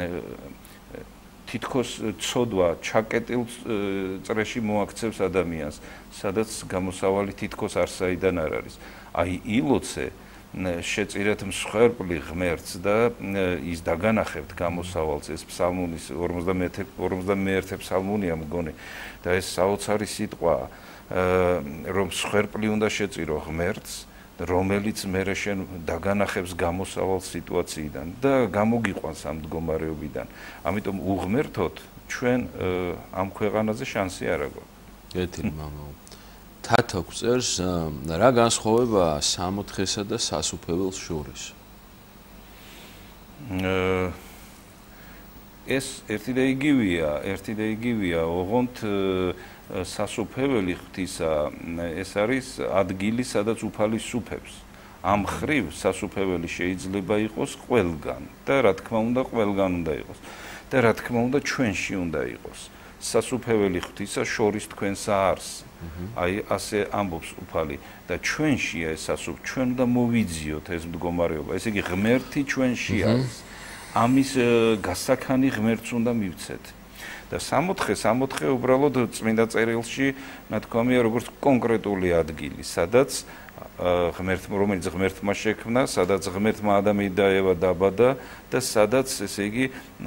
თითქოს ცოდვა ჩაკეტილ წრეში მოაქცევს ადამიანს, სადაც გამოსავალი თითქოს არსაიდან არ არის. აი ილოცე შეწირეთ მსხვერპლი ღმერთს და ის დაგანახებთ გამოსავალს ეს ფსალმუნის ორმოცდამეერთე ფსალმუნია მგონი და ეს საოცარი სიტყვა რომ მსხვერპლი უნდა შეწირო ღმერთს რომელიც მერე შენ დაგანახებს გამოსავალ სიტუაციიდან და გამოგიყვანს ამ მდგომარეობიდან ამიტომ უღმერთოთ ჩვენ ამ ქვეყანაზე შანსი არ აქვს ეთილი მამაო თათა გვწერს რა განსხვავებაა სამოთხესა და სასუფეველს შორის? ეს ერთი და იგივეა, ერთი და იგივეა, ოღონდ სასუფეველი ღვთისა ეს არის ადგილი, სადაც უფალი სუფევს. ამ ხრივ სასუფეველი შეიძლება იყოს ყველგან და რა თქმა უნდა ყველგან უნდა იყოს და რა თქმა უნდა ჩვენში უნდა იყოს. სასუფეველი ღვთისა შორის თქვენსა არს. აი ასე ამბობს უფალი და ჩვენშია ეს სასუფ ჩვენ უნდა მოვიძიოთ ეს მდგომარეობა ესე იგი ღმერთი ჩვენში არის ამის გასაქანი ღმერთს უნდა მივცეთ და სამოთხე სამოთხე უბრალოდ წმინდა წერილში ნათქვამია როგორც კონკრეტული ადგილი სადაც ღმერთმა რომელიც ღმერთმა შექმნა სადაც ღმერთმა ადამი და ევა დაბადა და სადაც ესე იგი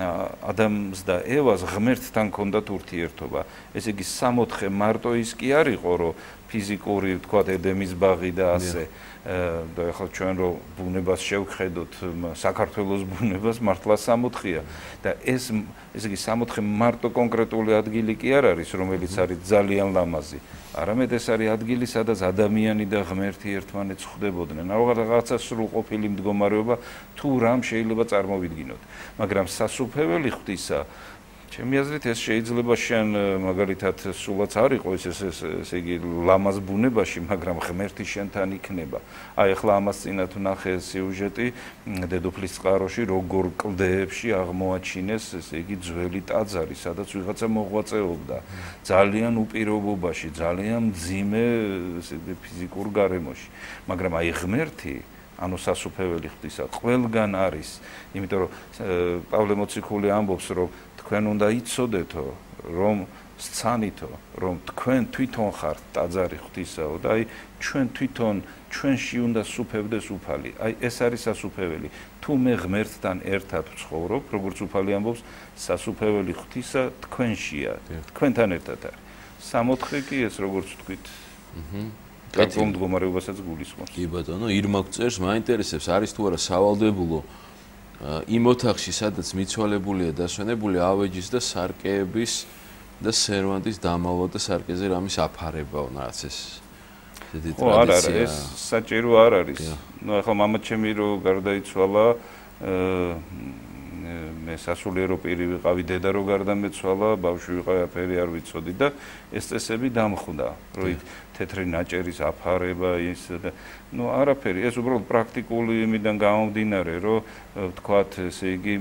ადამს და ევას ღმერთთან ჰქონდათ ურთიერთობა ესე იგი სამოთხე მარტო ის კი არ იყო რომ ფიზიკური თქვა ედემის ბაღი და ასე და ახლა ჩვენ რო ბუნებას შევხედოთ საქართველოს ბუნებას მართლა სამოთხეა და ეს ესე იგი სამოთხე მარტო კონკრეტული ადგილი კი არ არის რომელიც არის ძალიან ლამაზი არამედ ეს არის ადგილი სადაც ადამიანი და ღმერთი ერთმანეთს ხვდებოდნენ რაღაცა სრულყოფილი მდგომარეობა თუ რამ შეიძლება წარმოვიდგინოთ მაგრამ სასუფეველი ღვთისა ჩემი აზრით ეს შეიძლება შენ მაგალითად სულაც არ იყოს ეს ესე იგი ლამაზ ბუნებაში მაგრამ ღმერთი შენთან იქნება აი ახლა ამას წინათ ვნახე სიუჟეტი დედოფლის წყაროში როგორ კლდეებში აღმოაჩინეს ესე იგი ძველი ტაძარი სადაც ვიღაცა მოღვაწეობდა ძალიან უპირობობაში ძალიან მძიმე ესე იგი ფიზიკურ გარემოში მაგრამ აი ღმერთი ანუ სასუფეველი ღვთისა ყველგან არის იმიტომ რომ პავლე მოციქული ამბობს რომ თქვენ უნდა იცოდეთო რომ სცანითო რომ თქვენ თვითონ ხართ ტაძარი ღვთისაო და აი ჩვენ თვითონ ჩვენში უნდა სუფევდეს უფალი აი ეს არის სასუფეველი თუ მე ღმერთთან ერთად ვცხოვრობ როგორც უფალი ამბობს სასუფეველი ღვთისა თქვენშია თქვენთან ერთად არის სამოთხე კი ეს როგორც ვთქვით კეთილ მდგომარეობასაც გულისხმობს კი ბატონო ირმა გწერს მაინტერესებს არის თუ არა სავალდებულო იმ ოთახში, სადაც მიცვალებულია დასვენებული ავეჯის და სარკეების და სერვანტის დამალვა და სარკეზე რამის აფარებაო, რაც ეს დიდი ტრადიცია. ხო, არა, ეს საჭირო არ არის. ნუ ახლა მამაჩემი რო გარდაიცვალა, მე სასულიერო პირი ვიყავი, დედა რო გარდამეცვალა, ბავშვი ვიყავი, აფერი არ ვიცოდი და ეს წესები დამხვდა, რომ იქ თეთრი ნაჭერის აფარება ის და ნუ არაფერი, ეს უბრალოდ პრაქტიკული იმიდან გამომდინარე, რომ ვთქვათ, ესე იგი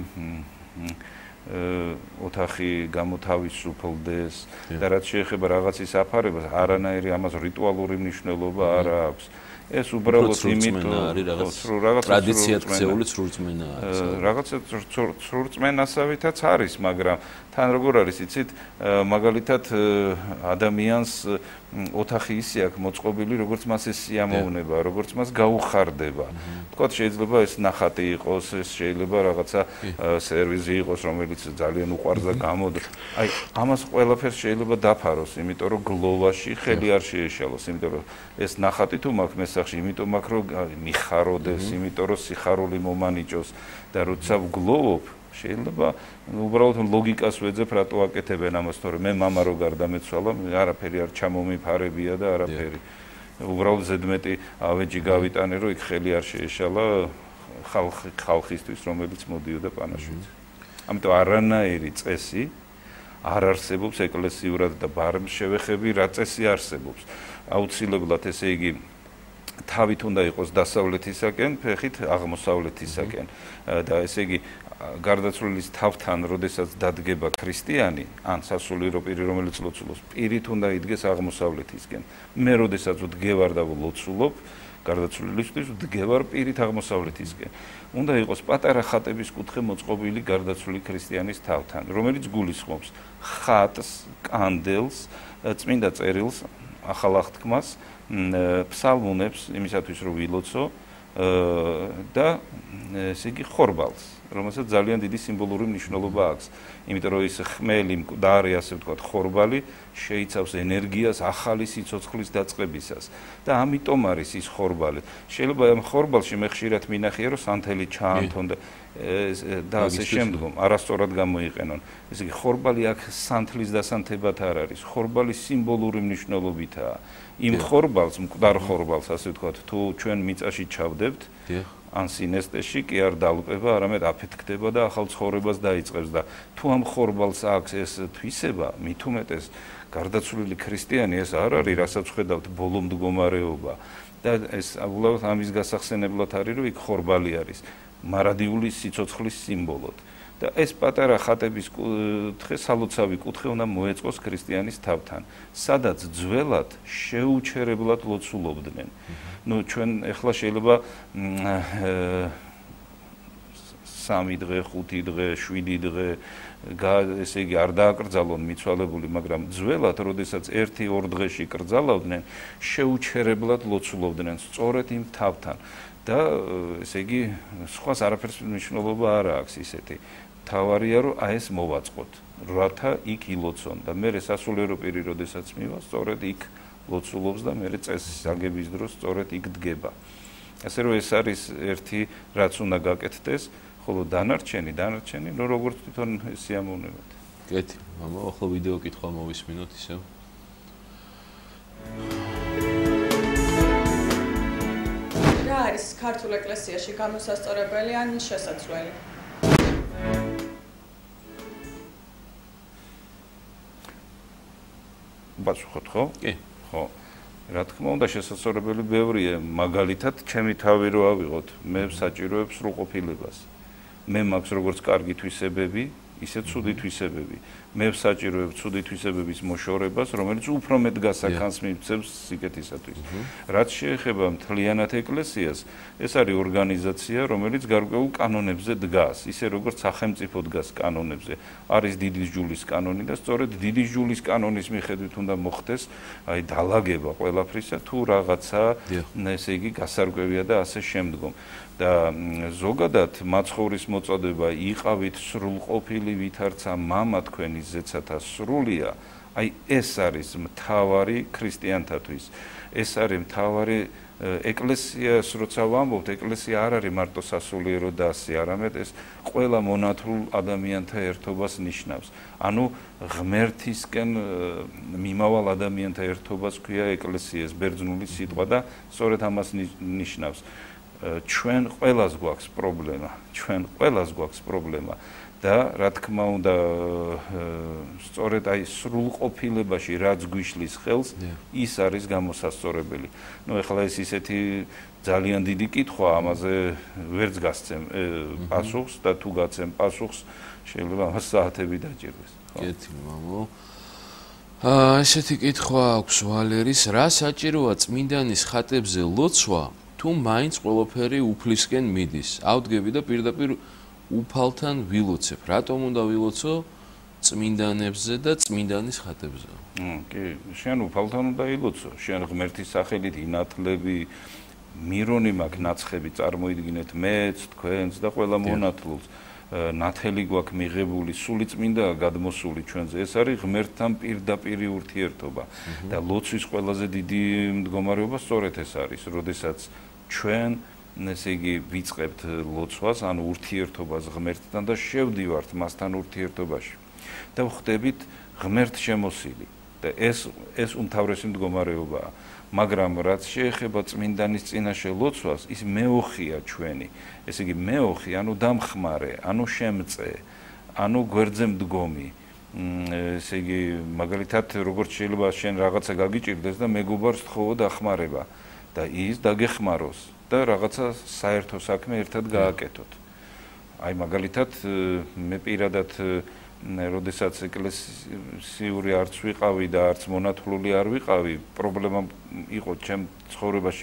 ოთახი გამოთავისუფლდეს და რაც შეეხება რაღაცის აფარებას, არანაირი ამას რიტუალური მნიშვნელობა არ აქვს. ეს უბრალოდ იმიტომ რომ რაღაც ტრადიციად ქცეული სრულწმენა არის. რაღაცა სრულწმენასავითაც არის, მაგრამ თან როგორ არის, იცით, მაგალითად ადამიანს ოთახი ისე აქვს მოწყობილი, როგორც მას ეს სიამოვნება, როგორც მას გაუხარდება. თქვათ, შეიძლება ეს ნახატი იყოს, ეს შეიძლება რაღაცა სერვიზი იყოს, რომელიც ძალიან უყვარს და გამოდო. აი, ამას ყველაფერს შეიძლება დაფაროს, იმიტომ რომ გლოვაში ხელი არ შეეშალოს, იმიტომ რომ ეს ნახატი თუ მაქვს მესახში, იმიტომ მაქვს რომ მიხაროდეს, იმიტომ რომ სიხარული მომანიჭოს და როცა ვგლოვობ, შეიძლება უბრალოდ ლოგიკას ვეძებ, რატო აკეთებენ ამას, თორემ მე მამა რო გარდამეცვალა, არაფერი არ ჩამომიფარებია და არაფერი. უბრალოდ ზედმეტი ავეჯი გავიტანე, რომ იქ ხელი არ შეეშალა ხალხისთვის, რომელიც მოდიოდა პანაშვიდზე. ამიტომ არანაირი წესი არ არსებობს ეკლესიურად და ბარემს შევეხები, რა წესი არსებობს. აუცილებლად, ესე იგი, თავით უნდა იყოს დასავლეთისაკენ, ფეხით აღმოსავლეთისაკენ და ესე იგი გარდაცვლილის თავთან, როდესაც დადგება ქრისტიანი, ან სასულიერო პირი, რომელიც ლოცულობს, პირით უნდა იდგეს აღმოსავლეთისკენ. მე როდესაც ვდგევარ და ვლოცულობ, გარდაცვლილისთვის ვდგევარ პირით აღმოსავლეთისკენ. უნდა იყოს პატარა ხატების კუთხე მოწყობილი გარდაცვლილი ქრისტიანის თავთან, რომელიც გულისხმობს ხატს, კანდელს, წმინდა წერილს, ახალ აღთქმას, ფსალმუნებს, იმისათვის რომ ვილოცო და ესე იგი ხორბალს, რომელსაც ძალიან დიდი სიმბოლური მნიშვნელობა აქვს. იმიტომ რომ ის ხმელი, მკვდარი, ასე ვთქვათ, ხორბალი შეიცავს ენერგიას ახალი სიცოცხლის დაწყებისას და ამიტომ არის ის ხორბალი. შეიძლება ამ ხორბალში მე ხშირად მინახია, რომ სანთელი ჩაანთონ და და ასე შემდგომ არასწორად გამოიყენონ. ესე იგი ხორბალი აქ სანთლის დასანთებად არ არის. ხორბალი სიმბოლური მნიშვნელობითაა. იმ ხორბალს, მკვდარ ხორბალს, ასე ვთქვათ, თუ ჩვენ მიწაში ჩავდებთ, ან სინესტეში კი არ დაუყება, არამედ აფეთქდება და ახალ ცხოვრებას დაიწყებს და თუ ამ ხორბალს აქვს ეს თვისება, მით უმეტეს გარდაცვლილი ქრისტიანი ეს არ არის, რასაც ხედავთ ბოლო მდგომარეობა და ეს უბრალოდ ამის გასახსენებლად არის, რომ იქ ხორბალი არის მარადიული სიცოცხლის სიმბოლოდ. და ეს პატარა ხატების კუთხე, სალოცავი კუთხე უნდა მოეწყოს ქრისტიანის თავთან, სადაც ძველად შეუჩერებლად ლოცულობდნენ. ნუ ჩვენ ეხლა შეიძლება სამი დღე, ხუთი დღე, შვიდი დღე, ესე იგი არ დააკრძალონ მიცვალებული, მაგრამ ძველად, როდესაც ერთი ორ დღეში კრძალავდნენ, შეუჩერებლად ლოცულობდნენ სწორედ იმ თავთან. და ესე იგი სხვას არაფერს მნიშვნელობა არ აქვს ისეთი. თავარია რომ აი ეს მოვაწყოთ, რათა იქ ილოცონ და მე სასულიერო პირი როდესაც მივა, სწორედ იქ ლოცულობს და მე წესის აგების დროს სწორედ იქ დგება. ასე რომ ეს არის ერთი რაც უნდა გაკეთდეს, ხოლო დანარჩენი, დანარჩენი, ნუ როგორც თვითონ სიამოვნებად. კეთი, მამა, ახლა ვიდეო კითხვა მოვისმინოთ ისევ. რა არის ქართულ ეკლესიაში გამოსასწორებელი ან შესაძლებელი? ბაცუხოთ, ხო? კი. ხო. რა თქმა უნდა, შესაძლებელი ბევრია, მაგალითად, ჩემი თავი რო ავიღოთ, მე საჭიროებს სრულყოფილებას. მე მაქვს როგორც კარგი თვისებები, ისე ცუდი თვისებები. მე საჭიროებს ცუდი თვისებების მოშორებას, რომელიც უფრო მეტ გასახანს მივცემს სიკეთისათვის. რაც შეეხება მთლიანად ეკლესიას, ეს არის ორგანიზაცია, რომელიც გარკვეულ კანონებზე დგას, ისე როგორც სახელმწიფო დგას კანონებზე. არის დიდი ჯულის კანონი და სწორედ დიდი ჯულის კანონის მიხედვით უნდა მოხდეს, აი დალაგება ყველაფრისა, თუ რაღაცა, ესე იგი, გასარკვევია და ასე შემდგომ. და ზოგადად მაცხოვრის მოწოდება იყავით სრულყოფილი ვითარცა მამა თქვენი ზეცათა სრულია აი ეს არის მთავარი ქრისტიანთათვის. ეს არის მთავარი ეკლესიას როცა ვამბობთ, ეკლესია არ არის მარტო სასულიერო დასი, არამედ ეს ყველა მონათლულ ადამიანთა ერთობას ნიშნავს. ანუ ღმერთისკენ მიმავალ ადამიანთა ერთობას ქვია ეკლესიას ბერძნული სიტყვა და სწორედ ამას ნიშნავს. ჩვენ ყველას გვაქვს პრობლემა, ჩვენ ყველას გვაქვს პრობლემა. და რა თქმა უნდა სწორედ აი სრულყოფილებაში რაც გვიშლის ხელს ის არის გამოსასწორებელი. ნუ ეხლა ეს ისეთი ძალიან დიდი კითხვა, ამაზე ვერც გასცემ პასუხს და თუ გაცემ პასუხს შეიძლება ამას საათები დაჭირდეს. კეთილი მამო. აა ესეთი კითხვა აქვს ვალერის, რა საჭიროა წმინდანის ხატებზე ლოცვა, თუ მაინც ყველაფერი უფლისკენ მიდის. ავდგები და პირდაპირ უფალთან ვილოცებ. რატომ უნდა ვილოცო წმინდანებზე და წმინდანის ხატებზე? კი, შენ უფალთან უნდა ილოცო. შენ ღმერთის სახელით ინათლები, მირონი მაქვს ნაცხები წარმოიდგინეთ მეც, თქვენს და ყველა მონათლულს. ნათელი გვაქვს მიღებული, სული წმინდაა გადმოსული ჩვენზე. ეს არის ღმერთთან პირდაპირი ურთიერთობა. და ლოცვის ყველაზე დიდი მდგომარეობა სწორედ ეს არის, როდესაც ჩვენ ესე იგი ვიწყებთ ლოცვას, ანუ ურთიერთობას ღმერთთან და შევდივართ მასთან ურთიერთობაში. და ვხდებით ღმერთ შემოსილი. და ეს ეს უმთავრესი მდგომარეობაა. მაგრამ რაც შეეხება წმინდანის წინაშე ლოცვას, ის მეოხია ჩვენი. ესე იგი მეოხი, ანუ დამხმარე, ანუ შემწე, ანუ გვერდზე მდგომი. ესე იგი მაგალითად როგორც შეიძლება შენ რაღაცა გაგიჭირდეს და მეგობარს თხოვო დახმარება და ის დაგეხმაროს. და რაღაცა საერთო საქმე ერთად გააკეთოთ. აი მაგალითად მე პირადად როდესაც ეკლესიური არც ვიყავი და არც მონათლული არ ვიყავი, პრობლემა იყო ჩემ ცხოვრებაში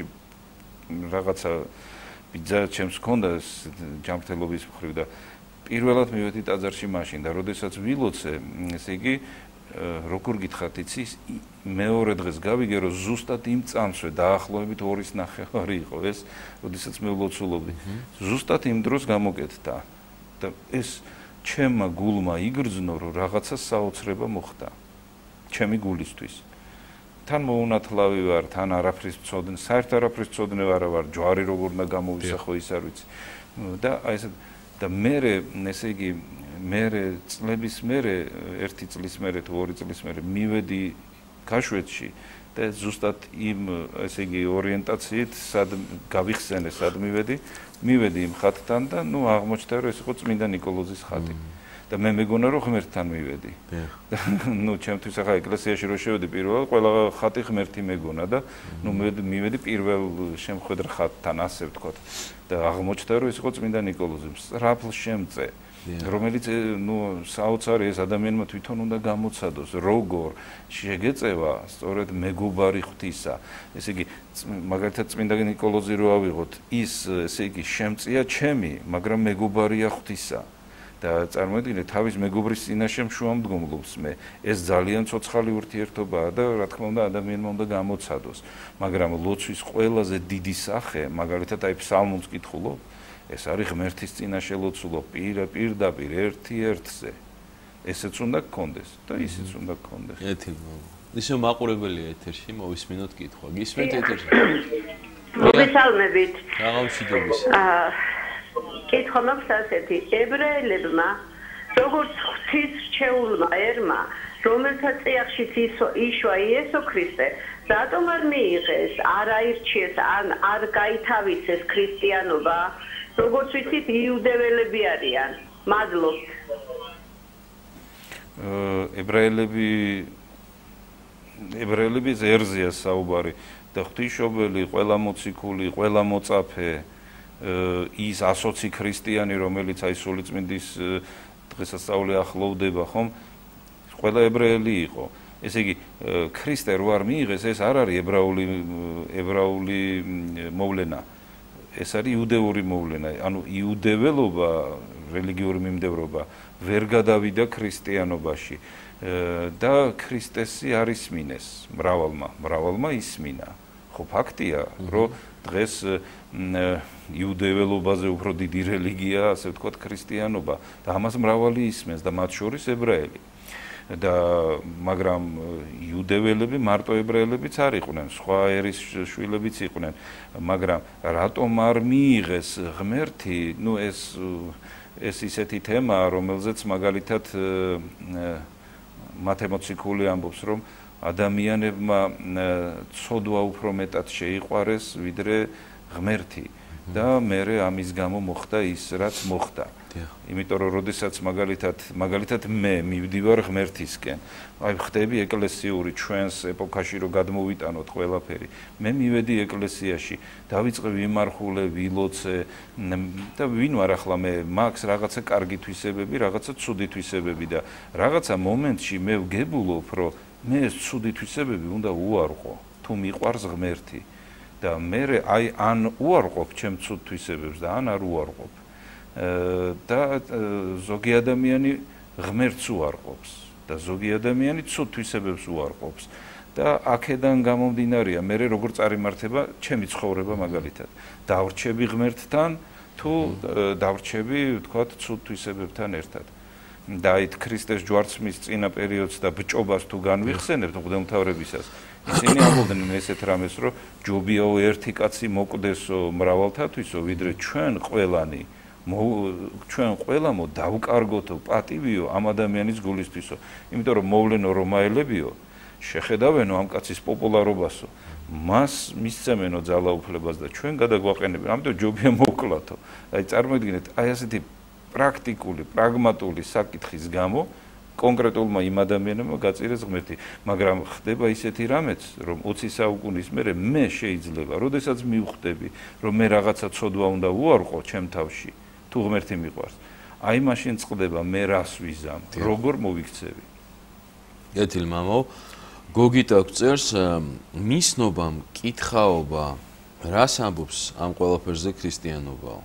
რაღაცა ბიძა ჩემს ჰქონდა ჯანმრთელობის მხრივ და პირველად მივედი ტაძარში მაშინ და როდესაც ვილოცე, ესე იგი როგორ გითხრათ იცის მეორე დღეს გავიგე რომ ზუსტად იმ წამსვე დაახლოებით ორის ნახევარი იყო ეს როდესაც მე ვლოცულობდი ზუსტად იმ დროს გამოკეთდა და ეს ჩემმა გულმა იგრძნო რომ რაღაცა საოცრება მოხდა ჩემი გულისთვის თან მოუნათლავი ვარ თან არაფრის მცოდნე საერთოდ არაფრის მცოდნე ვარ ვარ ჯვარი როგორ უნდა გამოვისახო ის არ ვიცი და აი ეს და მე ესე იგი მე წლების მერე ერთი წლის მერე თუ ორი წლის მერე მივედი გაშვეთში და ზუსტად იმ ესე იგი ორიენტაციით სად გავიხსენე სად მივედი მივედი იმ ხატთან და ნუ აღმოჩნდა რომ ეს იყო წმინდა ნიკოლოზის ხატი და მე მეგონა რომ ღმერთთან მივედი და ნუ ჩემთვის ახლა ეკლესიაში რო შევედი პირველად ყველა ხატი ღმერთი მეგონა და ნუ მივედი პირველ შემხედრ ხატთან ასე ვთქვათ და აღმოჩნდა რომ ეს იყო წმინდა ნიკოლოზი სწრაფ შემწე რომელიც ნუ საოცარი ეს ადამიანმა თვითონ უნდა გამოცადოს როგორ შეგეწევა სწორედ მეგობარი ღვთისა ესე იგი მაგალითად წმინდა ნიკოლოზი რო ავიღოთ ის ესე იგი შემწია ჩემი მაგრამ მეგობარია ღვთისა და წარმოიდგინეთ თავის მეგობრის წინაშე მშუამდგომლობს მე ეს ძალიან ცოცხალი ურთიერთობაა და რა თქმა უნდა ადამიანმა უნდა გამოცადოს მაგრამ ლოცვის ყველაზე დიდი სახე მაგალითად აი ფსალმუნს კითხულობ ეს არის ღმერთის წინაშე ლოცულობ პირდაპირ ერთი ერთზე ესეც უნდა გქონდეს და ისიც უნდა გქონდეს ერთი ისე მაყურებელია ეთერში მოვისმინოთ კითხვა გისმენთ ეთერში მოგესალმებით აღავშიდობის აა კითხვა მაქვს ასეთი ებრაელებმა როგორც ღვთის რჩეულმა ერმა რომელთა წიაღშიც იშვა იესო ქრისტე რატომ არ მიიღეს არ აირჩიეს ან არ გაითავისეს ქრისტიანობა როგორც ვიცით იუდეველები არიან მადლობთ ებრაელები ებრაელები ზერზია საუბარი და ღვთისმშობელი ყველა მოციქული ყველა მოწაფე ის ასოცი ქრისტიანი რომელიც აი სულიწმინდის დღესასწაული ახლოვდება ხომ ყველა ებრაელი იყო ესე იგი ქრისტე რო არ მიიღეს ეს არ არის ებრაული ებრაული მოვლენა ეს არის იუდეური მოვლენა ანუ იუდეველობა რელიგიური მიმდევრობა ვერ გადავიდა ქრისტიანობაში და ქრისტესი არ ისმინეს მრავალმა მრავალმა ისმინა ხო ფაქტია რომ დღეს იუდეველობაზე უფრო დიდი რელიგია ასე ვთქვათ ქრისტიანობა და ამას მრავალი ისმენს და მათ შორის ებრაელი და მაგრამ იუდეველები მარტო ებრაელებიც არ იყვნენ, სხვა ერის შვილებიც იყვნენ, მაგრამ რატომ არ მიიღეს ღმერთი, ну ეს ეს ისეთი თემაა, რომელზეც მაგალითად მათემატიკული ამბობს, რომ ადამიანებმა ცოდვა უფრო მეტად შეიყვარეს, ვიდრე ღმერთი და მერე ამის გამო მოხდა ის, რაც მოხდა. იმიტომ რომ როდესაც მაგალითად მაგალითად მე მივდივარ ღმერთისკენ, აი ხდები ეკლესიური ჩვენს ეპოქაში რომ გადმოვიტანოთ ყველაფერი. მე მივედი ეკლესიაში, დავიწყე ვიმარხულე, ვილოცე და ვინ ვარ ახლა მე, მაქვს რაღაცა კარგი თვისებები, რაღაცა ცუდი თვისებები და რაღაცა მომენტში მე ვგებულობ, რომ მე ეს ცუდი თვისებები უნდა უარყო, თუ მიყვარს ღმერთი და მე აი ან უარყოფ ჩემ ცუდ თვისებებს და ან არ უარყოფ. და ზოგი ადამიანი ღმერთს უარყოფს და ზოგი ადამიანი ცუდ თვისებებს უარყოფს და აქედან გამომდინარეა მე როგორ წარიმართება ჩემი ცხოვრება მაგალითად დავრჩები ღმერთთან თუ დავრჩები ვთქვათ ცუდ თვისებებთან ერთად და აი ქრისტეს ჯვარცმის წინა პერიოდს და ბჭობას თუ განვიხსენებთ მღვდელმთავრებისას ისინი ამბობდნენ ესეთ რამეს რომ ჯობიაო ერთი კაცი მოკვდესო მრავალთათვისო ვიდრე ჩვენ ყველანი ჩვენ ყველამო დავკარგოთო პატივიო ამ ადამიანის გულისთვისო იმიტომ რომ მოვლენო რომაელებიო შეხედავენო ამ კაცის პოპულარობასო მას მისცემენო ძალაუფლებას და ჩვენ გადაგვაყენებენ ამიტომ ჯობია მოკლათო აი წარმოიდგინეთ აი ასეთი პრაქტიკული პრაგმატული საკითხის გამო კონკრეტულმა იმ ადამიანებმა გაწირეს ღმერთი მაგრამ ხდება ისეთი რამეც რომ ოცი საუკუნის მერე მე შეიძლება როდესაც მივხვდები რომ მე რაღაცა ცოდვა უნდა უარყო ჩემ თავში თუ ღმერთი მიყვარს აი მაშინ წყდება მე რას ვიზამ როგორ მოვიქცევი ეთილ მამო გოგიტა წერს მისნობამ კითხაობა რას ამბობს ამ ყველაფერზე ქრისტიანობაო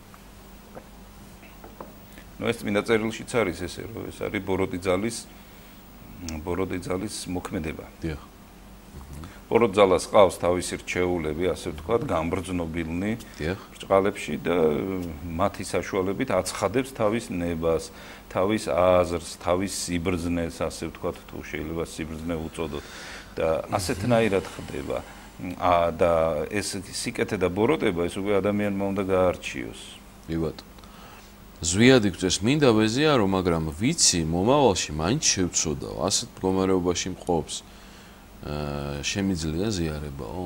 ნუ ეს მინდა წერილშიც არის ესე რომ ეს არის ბოროტიძალის ბოროტიძალის მოქმედება დიახ ბოროტიძალას ყავს თავისი რჩეულები ასე ვთქვათ გამბრძნობილნი ბრჭყალებში და მათი საშუალებით აცხადებს თავის ნებას თავის აზრს თავის სიბრძნეს ასე ვთქვათ თუ შეიძლება სიბრძნე უწოდოთ და ასეთნაირად ხდება და ეს სიკეთე და ბოროტება ეს უკვე ადამიანმა უნდა გაარჩიოს ვიბათ ზვიადი გვწევს მინდა ვეზიარო მაგრამ ვიცი მომავალში მაინც შევცოდაო ასეთ მდგომარეობაში მყოფს შემიძლია ზიარებაო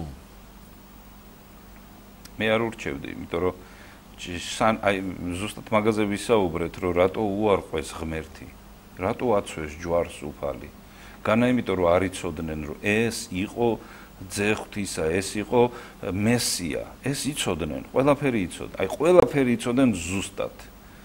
მე არ ურჩევდი იმიტომ რომ აი ზუსტად მაგაზე ვისაუბრეთ რომ რატო უარყვეს ღმერთი რატო აცვეს ჯვარს უფალი განა იმიტომ რომ არ იცოდნენ რომ ეს იყო ძე ღვთისა ეს იყო მესია ეს იცოდნენ ყველაფერი იცოდნენ აი ყველაფერი იცოდნენ ზუსტად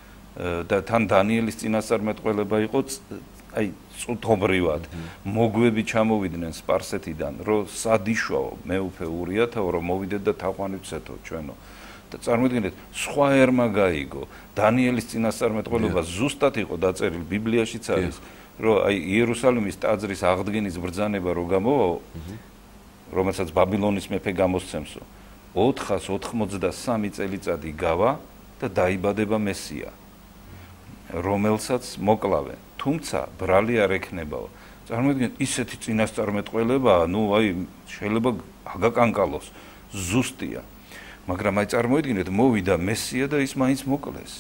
და თან დანიელის წინასწარმეტყველება იყო აი წუთობრივად მოგვები ჩამოვიდნენ სპარსეთიდან რომ სადიშვაო მეუფე ურიათაო რომ მოვიდეთ და თაყვანივცეთო ჩვენო და წარმოიდგინეთ სხვა ერმა გაიგო დანიელის წინასწარმეტყველება ზუსტად იყო დაწერილი ბიბლიაშიც არის რომ აი იერუსალიმის ტაძრის აღდგენის ბრძანება რო გამოვაო რომელსაც ბაბილონის მეფე გამოსცემსო ოთხას ოთხმოცდასამი წელიწადი გავა და დაიბადება მესია რომელსაც მოკლავენ თუმცა ბრალი არ ექნებაო წარმოიდგინეთ ისეთი წინასწარმეტყველებაა ნუ აი შეიძლება აგაკანკალოს ზუსტია მაგრამ აი წარმოიდგინეთ მოვიდა მესია და ის მაინც მოკლეს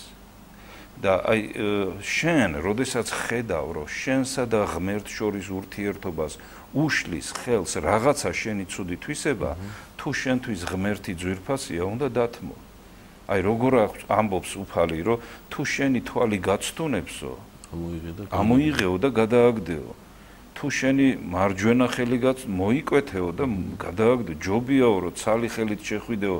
და აი შენ როდესაც ხედავ რომ შენსა და ღმერთს შორის ურთიერთობას უშლის ხელს რაღაცა შენი ცუდი თვისება თუ შენთვის ღმერთი ძვირფასია უნდა დათმო აი როგორ ამბობს უფალი რომ თუ შენი თვალი გაცდუნებსო ამოიღეო და გადააგდეო თუ შენი მარჯვენა ხელი გაც მოიკვეთეო და გადააგდო ჯობიაო რომ ცალი ხელით შეხვიდეო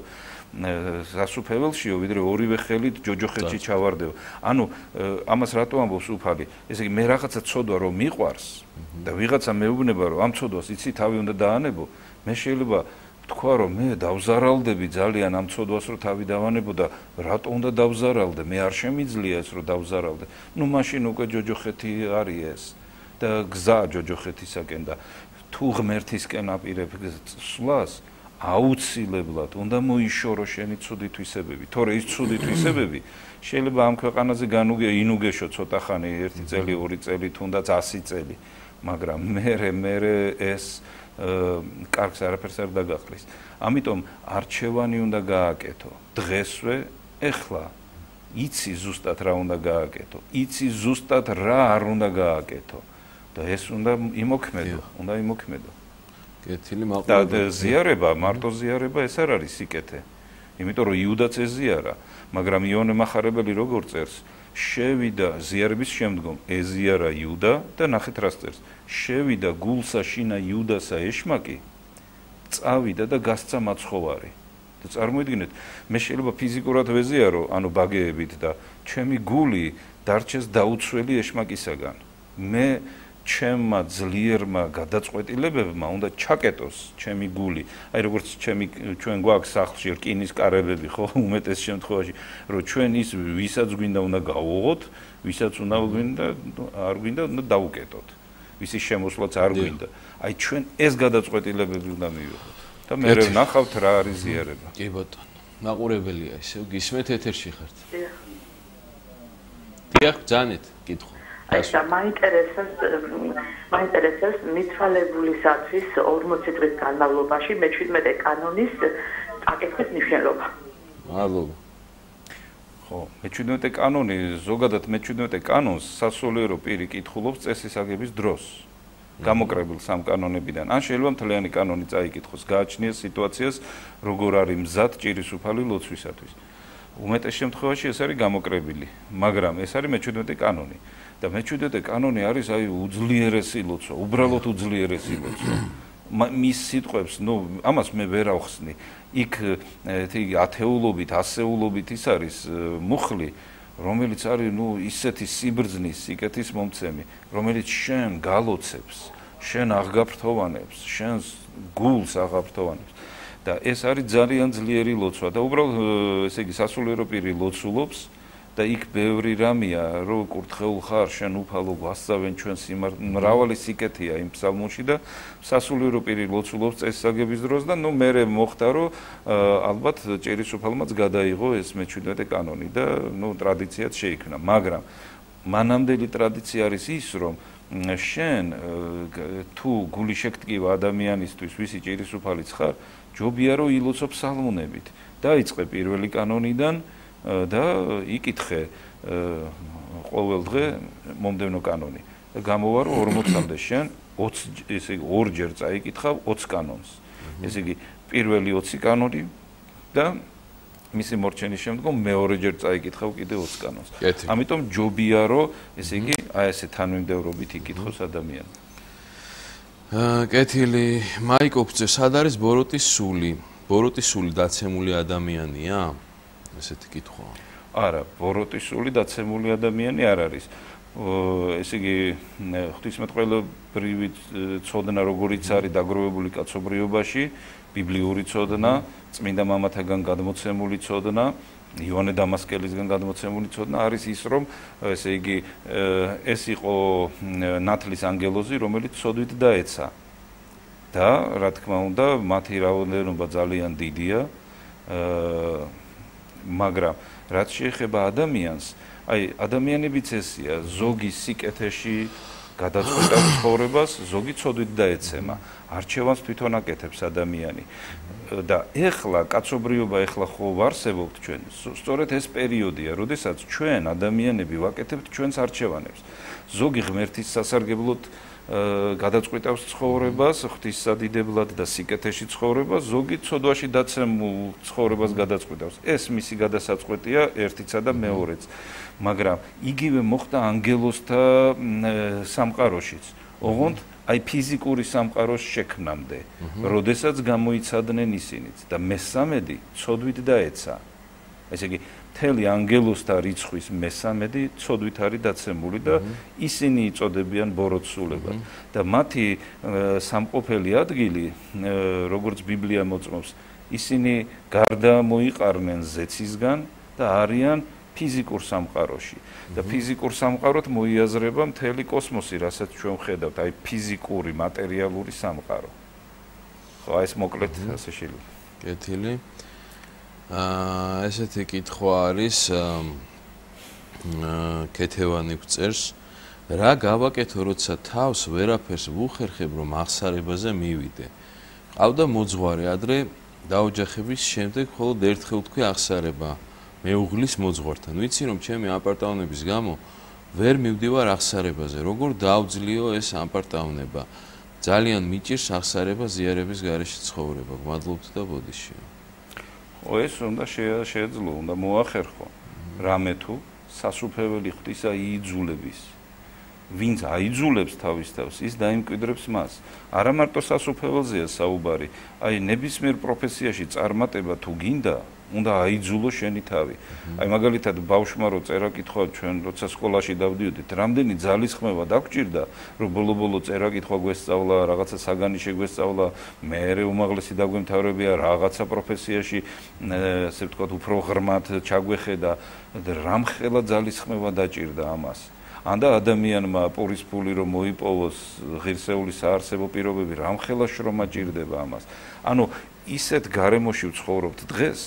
სასუფეველშიო ვიდრე ორივე ხელით ჯოჯოხეთში ჩავარდეო ანუ ამას რატო ამბობს უფალი ესე იგი მე რაღაცა ცოდვა რომ მიყვარს და ვიღაცა მეუბნება რომ ამ ცოდვას იცი თავი უნდა დაანებო მე შეიძლება თქვა რომ მე დავზარალდები ძალიან ამ ცოდვას რომ თავი დავანებო და რატო უნდა დავზარალდე მე არ შემიძლია ეს რომ დავზარალდე ნუ მაშინ უკვე ჯოჯოხეთი არის ეს და გზა ჯოჯოხეთისაკენ და თუ ღმერთისკენ აპირებ სვლას აუცილებლად უნდა მოიშორო შენი ცუდი თვისებები თორე ის ცუდი თვისებები შეიძლება ამ ქვეყანაზე განუგე ინუგეშო ცოტა ხანი, ერთი წელი, ორი წელი, თუნდაც ასი წელი, მაგრამ მერე მერე ეს კარგს არაფერს არ დაგაყრის. ამიტომ არჩევანი უნდა გააკეთო. დღესვე, ეხლა იცი ზუსტად რა უნდა გააკეთო, იცი ზუსტად რა არ უნდა გააკეთო და ეს უნდა იმოქმედო, უნდა იმოქმედო. კეთილი მაყურებელი. და ზიარება, მარტო ზიარება ეს არ არის სიკეთე. იმიტომ რომ იუდაც ეზიარა, მაგრამ იონე მახარებელი როგორ წერს, შევიდა ზიარების შემდგომ ეზიარა იუდა და ნახეთ რას წერს. შევიდა გულსა შინა იუდასა ეშმაკი, წავიდა და გასცა მაცხოვარი. და წარმოიდგინეთ, მე შეიძლება ფიზიკურად ვეზიარო, ანუ ბაგეებით და ჩემი გული დარჩეს დაუცველი ეშმაკისაგან. მე ჩემმა ძლიერმა გადაწყვეტილებებმა უნდა ჩაკეტოს ჩემი გული. აი როგორც ჩემი ჩვენ გვაქვს სახლში რკინის კარებები, ხო, უმეტეს შემთხვევაში, რომ ჩვენ ის ვისაც გვინდა უნდა გავუღოთ, ვისაც უნდა გვინდა, არ გვინდა უნდა დავუკეტოთ. ვისის შემოსვლაც არ გვინდა. აი ჩვენ ეს გადაწყვეტილებები უნდა მივიღოთ. და მე ვნახავთ რა არის ზიარება. კი ბატონო. მაყურებელია ისევ გისმენთ ეთერში ხართ. დიახ. დიახ, ბრძანეთ, კითხვა. აი და მაინტერესებს მაინტერესებს მიცვალებულისათვის ორმოცი დღის განმავლობაში მეჩვიდმეტე კანონის წაკითხვის მნიშვნელობა. მადლობა. ხო, მეჩვიდმეტე კანონი, ზოგადად მეჩვიდმეტე კანონს სასულიერო პირი კითხულობს წესის აგების დროს. გამოკრებილ სამ კანონებიდან. ან შეიძლება მთლიანი კანონი წაიკითხოს, გააჩნიეს სიტუაციას, როგორ არის მზად ჭირისუფალი ლოცვისათვის. უმეტეს შემთხვევაში ეს არის გამოკრებილი, მაგრამ ეს არის მეჩვიდმეტე კანონი. და მეჩვიდმეტე კანონი არის აი უძლიერესი ლოცვა, უბრალოდ უძლიერესი ლოცვა. მის სიტყვებს, ნუ ამას მე ვერ ავხსნი. იქ ერთი ათეულობით, ასეულობით ის არის მუხლი, რომელიც არის ნუ ისეთი სიბრძნის, სიკეთის მომცემი, რომელიც შენ გალოცებს, შენ აღგაფრთოვანებს, შენს გულს აღაფრთოვანებს. და ეს არის ძალიან ძლიერი ლოცვა და უბრალოდ ესე იგი სასულიერო პირი ლოცულობს და იქ ბევრი რამეა, რომ კურთხეულ ხარ, შენ უფალო გვასწავენ ჩვენ სიმართლე, მრავალი სიკეთეა იმ ფსალმუნში და სასულიერო პირი ლოცულობს წესაგების დროს და ნუ მერე მოხდა, რომ ალბათ ჭირისუფალმაც გადაიღო ეს მეჩვიდმეტე კანონი და ნუ ტრადიციაც შეიქმნა, მაგრამ მანამდელი ტრადიცია არის ის, რომ შენ თუ გული შეგტკივა ადამიანისთვის, ვისი ჭირისუფალიც ხარ, ჯობია რომ ილოცო ფსალმუნებით. დაიწყე პირველი კანონიდან და იკითხე ყოველ დღე მომდევნო კანონი და გამოვა რომ ორმოცამდე შენ ოცი ესე იგი ორჯერ წაიკითხავ ოცი კანონს. ესე იგი პირველი ოცი კანონი და მისი მორჩენის შემდგომ მეორეჯერ წაიკითხავ კიდე ოცი კანონს. ამიტომ ჯობია რომ ესე იგი აი ესე თანმიმდევრობით იკითხოს ადამიანი. კეთილი, მაიკოპძე, სად არის ბოროტის სული? ბოროტის სული დაცემული ადამიანია? ესეთი კითხვა. არა, ბოროტის სული დაცემული ადამიანი არ არის. ესე იგი, ღვთისმეტყველებრივი ცოდნა, როგორიც არის დაგროვებული კაცობრიობაში, ბიბლიური ცოდნა, წმინდა მამათაგან გადმოცემული ცოდნა, იონე დამასკელისგან გადმოცემული ცოდნა არის ის, რომ ესე იგი, ეს იყო ნათლის ანგელოზი, რომელიც ცოდვით დაეცა. და, რა თქმა უნდა, მათი რაოდენობა ძალიან დიდია. მაგრამ რაც შეეხება ადამიანს, აი ადამიანებიც ესია, ზოგი სიკეთეში გადაწყვეტავს ცხოვრებას, ზოგი ცოდვით დაეცემა. არჩევანს თვითონ აკეთებს ადამიანი. და ეხლა კაცობრიობა ეხლა ხო ვარსებობთ ჩვენ. სწორედ ეს პერიოდია, როდესაც ჩვენ ადამიანები ვაკეთებთ ჩვენს არჩევანებს. ზოგი ღმერთის სასარგებლოდ გადაწყვეტავს ცხოვრებას, ღვთისადიდებლად და სიკეთეში ცხოვრებას, ზოგი ცოდვაში დაცემულ ცხოვრებას გადაწყვეტავს. ეს მისი გადასაწყვეტია ერთიცა და მეორეც. მაგრამ იგივე მოხდა ანგელოზთა სამყაროშიც. ოღონდ აი ფიზიკური სამყაროს შექმნამდე, როდესაც გამოიცადნენ ისინიც და მესამედი ცოდვით დაეცა. ესე იგი მთელი ანგელოზთა რიცხვის მესამედი ცოდვით არის დაცემული და ისინი იწოდებიან ბოროტსულებად. და მათი სამყოფელი ადგილი, როგორც ბიბლია მოწმობს, ისინი გარდა მოიყარნენ ზეცისგან და არიან ფიზიკურ სამყაროში. და ფიზიკურ სამყაროთ მოიაზრება მთელი კოსმოსი, რასაც ჩვენ ვხედავთ, აი ფიზიკური, მატერიალური სამყარო. ხო, ეს მოკლედ ასე შეიძლება. კეთილი. აა ესეთი კითხვა არის კეთევანი გვწერს რა გავაკეთო როცა თავს ვერაფერს ვუხერხებ რომ აღსარებაზე მივიდე. ყავდა მოძღვარი ადრე დაოჯახების შემდეგ მხოლოდ ერთხელ თქვი აღსარება მეუღლის მოძღვართან. ვიცი რომ ჩემი აპარტაუნების გამო ვერ მივდივარ აღსარებაზე. როგორ დაავძლიო ეს აპარტაუნება. ძალიან მიჭირს აღსარება ზიარების გარეშე ცხოვრება. გმადლობთ და ბოდიში. ო ეს უნდა შეეძლო, უნდა მოახერხო. რამე თუ სასუფეველი ღვთისა იიძულების. ვინც აიძულებს თავის თავს, ის დაიმკვიდრებს მას. არა მარტო სასუფეველზეა საუბარი, აი ნებისმიერ პროფესიაში წარმატება თუ გინდა, უნდა აიძულო შენი თავი. აი მაგალითად ბავშვმა რო წერა-კითხვა ჩვენ როცა სკოლაში დავდიოდით, რამდენი ძალისხმევა დაგჭირდა, რომ ბოლო-ბოლო წერა-კითხვა გვესწავლა, რაღაცა საგანი შეგვესწავლა, მეერე უმაღლესი დაგვემთავრებია რაღაცა პროფესიაში, ასე ვთქვათ, უფრო ღრმად ჩაგვეხედა, რამხელა ძალისხმევა დაჭირდა ამას. ანდა ადამიანმა პურის ფული რომ მოიპოვოს ღირსეული საარსებო პირობები, რამხელა შრომა ჭირდება ამას. ანუ ისეთ გარემოში ვცხოვრობთ დღეს,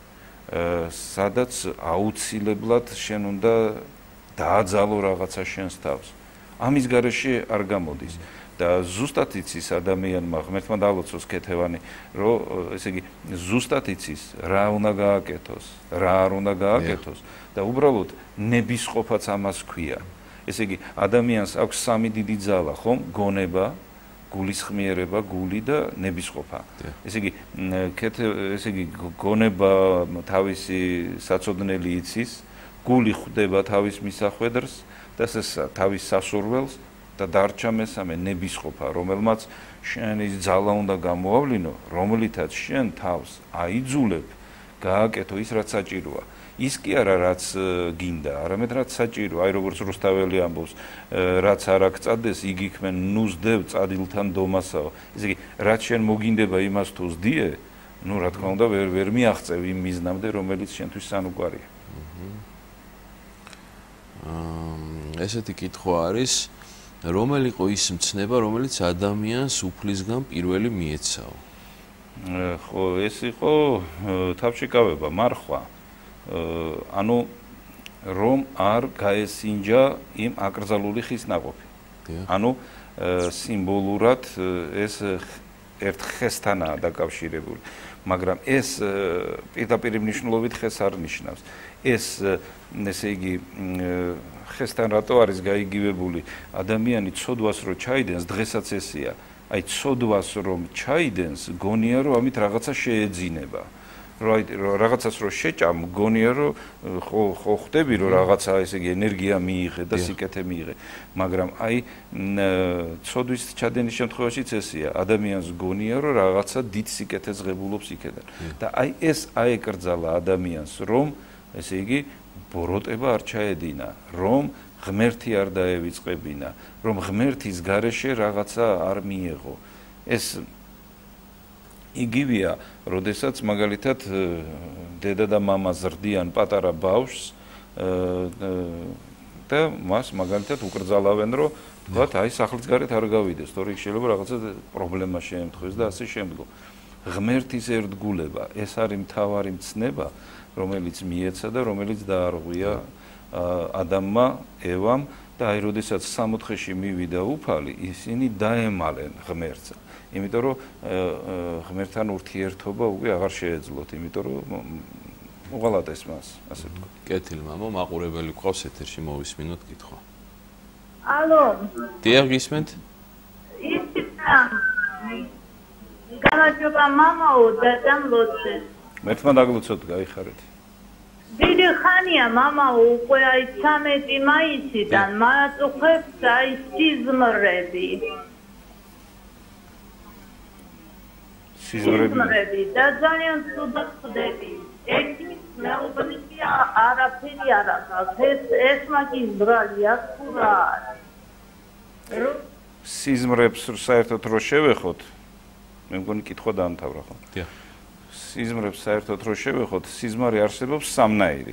სადაც აუცილებლად შენ უნდა დააძალო რაღაცა შენს თავს. ამის გარეშე არ გამოდის. და ზუსტად იცის ადამიანმა ღმერთმა დაალოცოს კეთევანი, რომ ესე იგი ზუსტად იცის რა უნდა გააკეთოს, რა არ უნდა გააკეთოს და უბრალოდ ნებისყოფაც ამას ქვია. ესე იგი ადამიანს აქვს სამი დიდი ძალა, ხომ? გონება, გულისხმიერება, გული და ნებისყოფა. ესე იგი ესე იგი გონება თავისი საწოდნელი იცის, გული ხვდება თავის მისახვედრს და თავის სასურველს და დარჩა მესამე ნებისყოფა, რომელმაც შენი ძალა უნდა გამოავლინო, რომლითაც შენ თავს აიძულებ გააკეთო ის, რაც საჭიროა. ის კი არა რაც გინდა, არამედ რაც საჭიროა, აი როგორც რუსთაველი ამბობს, რაც არ აქწადეს, იგი ქმენ ნუზდევ წადილთან დომასაო. ესე იგი, რაც შენ მოგინდება იმას თუ ზდიე, ну, რა თქმა უნდა, ვერ ვერ მიაღწევ იმ მიზნამდე, რომელიც შენთვის სანუკვარია. აა ესეთი კითხვა არის, რომელი იყო ის მცნება, რომელიც ადამიანს უფლისგან პირველი მიეცაო? ხო, ეს იყო თავშეკავება, მარხვა. ანუ რომ არ გაესინჯა იმ აკრძალული ხის ნაყოფი. ანუ სიმბოლურად ეს ერთ ხესთანაა დაკავშირებული, მაგრამ ეს პირდაპირ მნიშვნელობით ხეს არ ნიშნავს. ეს ესე იგი ხესთან რატო არის გაიგივებული? ადამიანი ცოდვას რო ჩაიდენს, დღესაც ესეა. აი ცოდვას რომ ჩაიდენს, გონია რომ ამით რაღაცა შეეძინება. რომ რაღაცას რო შეჭამ, გონია რომ ხო ხო ხვდები რომ რაღაცა ესე იგი ენერგია მიიღე და სიკეთე მიიღე, მაგრამ აი ცოდვის ჩადენის შემთხვევაშიც ესეა, ადამიანს გონია რომ რაღაცა დიდ სიკეთეს ღებულობს იქიდან და აი ეს აეკრძალა ადამიანს, რომ ესე იგი ბოროტება არ ჩაედინა, რომ ღმერთი არ დაევიწყებინა, რომ ღმერთის გარეშე რაღაცა არ მიეღო. ეს იგივეა, როდესაც მაგალითად დედა და მამა ზრდიან პატარა ბავშვს და მას მაგალითად უკრძალავენ, რომ თქვათ, აი სახლის გარეთ არ გავიდეს, თორე შეიძლება რაღაცა პრობლემა შეემთხვეს და ასე შემდგომ. ღმერთის ერთგულება, ეს არის მთავარი მცნება, რომელიც მიეცა და რომელიც დაარღვია ადამმა, ევამ და აი როდესაც სამოთხეში მივიდა უფალი, ისინი დაემალენ ღმერთს. იმიტომ რომ ღმერთთან ურთიერთობა უკვე აღარ შეეძლოთ, იმიტომ რომ უღალატეს მას, ასე ვთქვათ. კეთილი მამო, მაყურებელი გვყავს ეთერში, მოვისმინოთ კითხვა. ალო. დიახ, გისმენთ? ისა. გამარჯობა მამაო, დადამ ლოცეს. მერთმა დაგლოცოთ, გაიხარეთ. დიდი ხანია მამაო, უკვე აი ცამეტი მაისიდან მაწუხებს აი სიზმრები. სიზმრები და ძალიან ცუდად-ცუდები. ერთი მეუბნებია არაფერი არ აქვს. ეს ეს მაგის ბრალია ხურა. სიზმრებს საერთოდ რო შევეხოთ, მე მგონი კითხვა დაამთავრა ხო? დიახ. სიზმრებს საერთოდ რო შევეხოთ, სიზმარი არსებობს სამნაირი.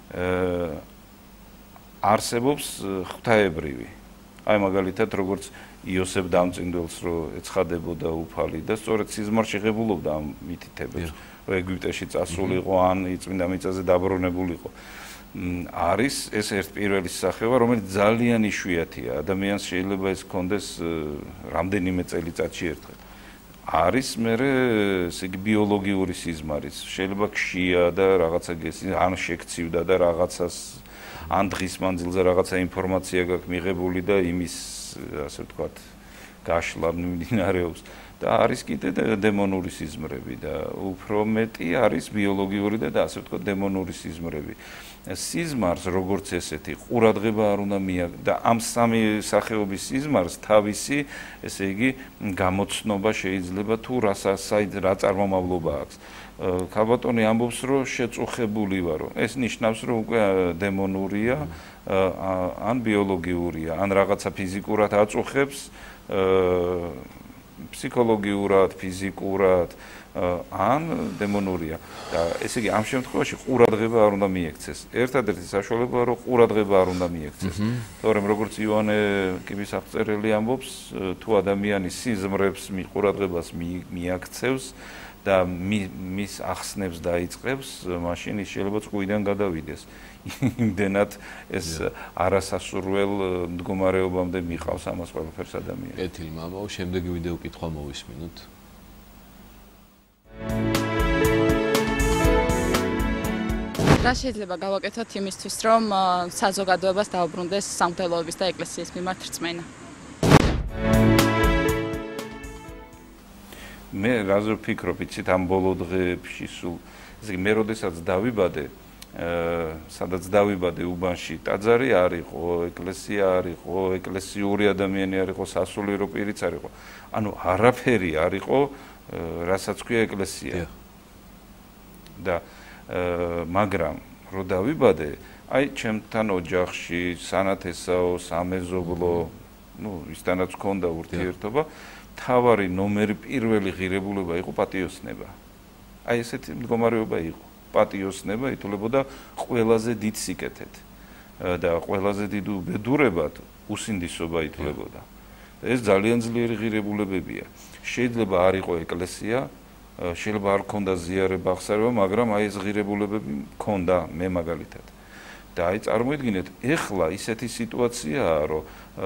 არსებობს ღვთაებრივი. აი მაგალითად როგორც იოსებ დამწინდელს რო ეცხადებოდა უფალი და სწორედ სიზმარში ღებულობდა ამ მითითებებს, რომ ეგვიპტეში წასულიყო ან წმინდა მიწაზე დაბრუნებულიყო. არის ეს ერთ პირველი სახეობა, რომელიც ძალიან იშვიათია. ადამიანს შეიძლება ეს კონდეს რამდენიმე წელიწადში ერთხელ. არის მერე ესე იგი ბიოლოგიური სიზმარიც. შეიძლება ქშია და რაღაცა გესი, ან შექცივდა და რაღაცას ან დღის მანძილზე რაღაცა ინფორმაცია გაქვს მიღებული და იმის ასე ვთქვათ გაშლა მიმდინარეობს. და არის კიდე დემონური სიზმრები და უფრო მეტი არის ბიოლოგიური და ასე ვთქვათ დემონური სიზმრები. სიზმარს როგორც ესეთი ყურადღება არ უნდა მიაგდო და ამ სამი სახეობის სიზმარს თავისი ესე იგი გამოცნობა შეიძლება თუ რა რა წარმომავლობა აქვს. ქალბატონი ამბობს რომ შეწუხებული ვარო. ეს ნიშნავს რომ უკვე დემონურია ან ბიოლოგიურია, ან რაღაცა ფიზიკურად აწუხებს ფსიქოლოგიურად, ფიზიკურად ან დემონურია. და ესე იგი ამ შემთხვევაში ყურადღება არ უნდა მიექცეს. ერთადერთი საშუალებაა რომ ყურადღება არ უნდა მიექცეს. თორემ როგორც ივანე კიბის აღწერელი ამბობს, თუ ადამიანი სიზმრებს მიყურადღებას მიაქცევს და მის ახსნებს დაიწყებს, მაშინ ის შეიძლება წყვიდან გადავიდეს. იმდენად ეს არასასურველ მდგომარეობამდე მიყავს ამას ყველაფერს ადამიანი. კეთილი მამაო, შემდეგი ვიდეო კითხვა მოვისმინოთ. რა შეიძლება გავაკეთოთ იმისთვის, რომ საზოგადოებას დაუბრუნდეს სამღვდელოების და ეკლესიის მიმართ რწმენა? მე რაზე ვფიქრობ, იცით ამ ბოლო დღეებში სულ, ესე იგი მე როდესაც დავიბადე, სადაც დავიბადე უბანში, ტაძარი არ იყო, ეკლესია არ იყო, ეკლესიური ადამიანი არ იყო, სასულიერო პირიც არ იყო. ანუ არაფერი არ იყო, რასაც ქვია ეკლესია. და მაგრამ რო დავიბადე, აი ჩემთან ოჯახში, სანათესაო, სამეზობლო, ну, ისთანაც ჰქონდა ურთიერთობა, თავარი ნომერი პირველი ღირებულება იყო პატიოსნება. აი ესეთი მდგომარეობა იყო. პატიოსნება ითვლებოდა ყველაზე დიდ სიკეთეთ და ყველაზე დიდ უბედურებად უსინდისობა ითვლებოდა. ეს ძალიან ძლიერი ღირებულებებია. შეიძლება არ იყო ეკლესია, შეიძლება არ ქონდა ზიარება, აღსარება, მაგრამ აი ეს ღირებულებები მქონდა მე მაგალითად. და აი წარმოიდგინეთ, ეხლა ისეთი სიტუაციაა, რომ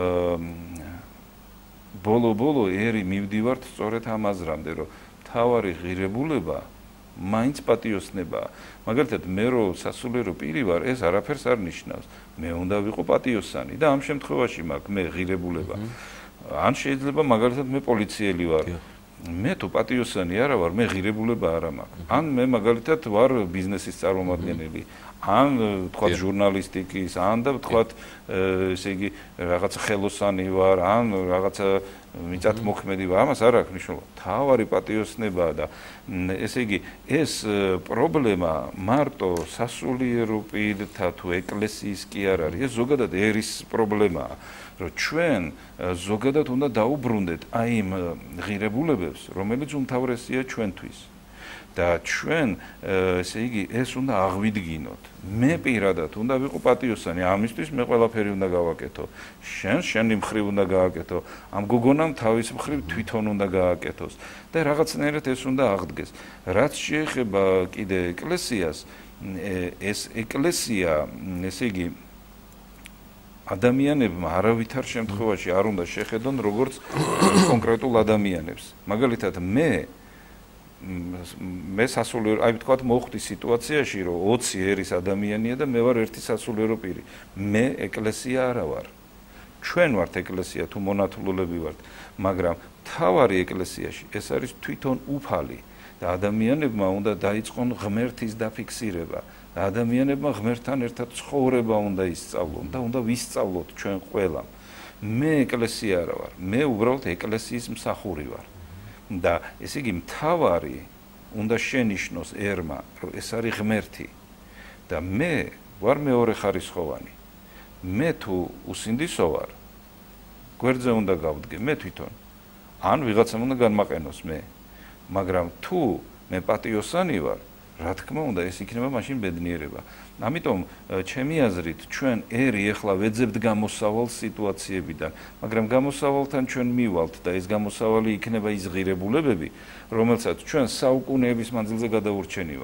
ბოლო-ბოლო ერი მივდივართ სწორედ ამ აზრამდე, რომ თავარი ღირებულება მაინც პატიოსნებაა. მაგალითად, მე რო სასულიერო პირი ვარ, ეს არაფერს არ ნიშნავს. მე უნდა ვიყო პატიოსანი და ამ შემთხვევაში მაქვს მე ღირებულება. ან შეიძლება მაგალითად მე პოლიციელი ვარ. მე თუ პატიოსანი არა ვარ, მე ღირებულება არ მაქვს. ან მე მაგალითად ვარ ბიზნესის წარმომადგენელი. ან თქვათ ჟურნალისტიკის, ან და თქვათ ესე იგი რაღაცა ხელოსანი ვარ, ან რაღაცა მიწათმოქმედი ვარ, ამას არ აქვს მნიშვნელობა. თავარი პატიოსნებაა და ესე იგი ეს პრობლემა მარტო სასულიერო პირთა თუ ეკლესიის კი არ არის, ეს ზოგადად ერის პრობლემაა, რომ ჩვენ ზოგადად უნდა დაუბრუნდეთ აი იმ ღირებულებებს, რომელიც უმთავრესია ჩვენთვის. და ჩვენ ესე იგი ეს უნდა აღვიდგინოთ. მე პირადად უნდა ვიყო პატიოსანი, ამისთვის მე ყველაფერი უნდა გავაკეთო. შენ შენი მხრივ უნდა გააკეთო, ამ გოგონამ თავის მხრივ თვითონ უნდა გააკეთოს და რაღაცნაირად ეს უნდა აღდგეს. რაც შეეხება კიდე ეკლესიას, ეს ეკლესია, ესე იგი ადამიანებმა არავითარ შემთხვევაში არ უნდა შეხედონ როგორც კონკრეტულ ადამიანებს. მაგალითად მე მე სასულიერო, აი ვთქვათ, მოხვდი სიტუაციაში, რომ ოცი ერის ადამიანია და მე ვარ ერთი სასულიერო პირი. მე ეკლესია არა ვარ. ჩვენ ვართ ეკლესია თუ მონათლულები ვართ, მაგრამ თავარი ეკლესიაში ეს არის თვითონ უფალი და ადამიანებმა უნდა დაიწყონ ღმერთის დაფიქსირება. და ადამიანებმა ღმერთთან ერთად ცხოვრება უნდა ისწავლონ და უნდა ვისწავლოთ ჩვენ ყველამ. მე ეკლესია არა ვარ. მე უბრალოდ ეკლესიის მსახური ვარ. და ესე იგი მთავარი უნდა შენიშნოს ერმა, რომ ეს არის ღმერთი და მე ვარ მეორე ხარისხოვანი. მე თუ უსინდისო ვარ, გვერდზე უნდა გავდგე მე თვითონ. ან ვიღაცამ უნდა განმაყენოს მე. მაგრამ თუ მე პატიოსანი ვარ, რა თქმა უნდა, ეს იქნება მაშინ ბედნიერება. ამიტომ ჩემი აზრით ჩვენ ერი ეხლა ვეძებთ გამოსავალ სიტუაციებიდან, მაგრამ გამოსავალთან ჩვენ მივალთ და ეს გამოსავალი იქნება ის ღირებულებები, რომელსაც ჩვენ საუკუნეების მანძილზე გადაურჩენი ვართ.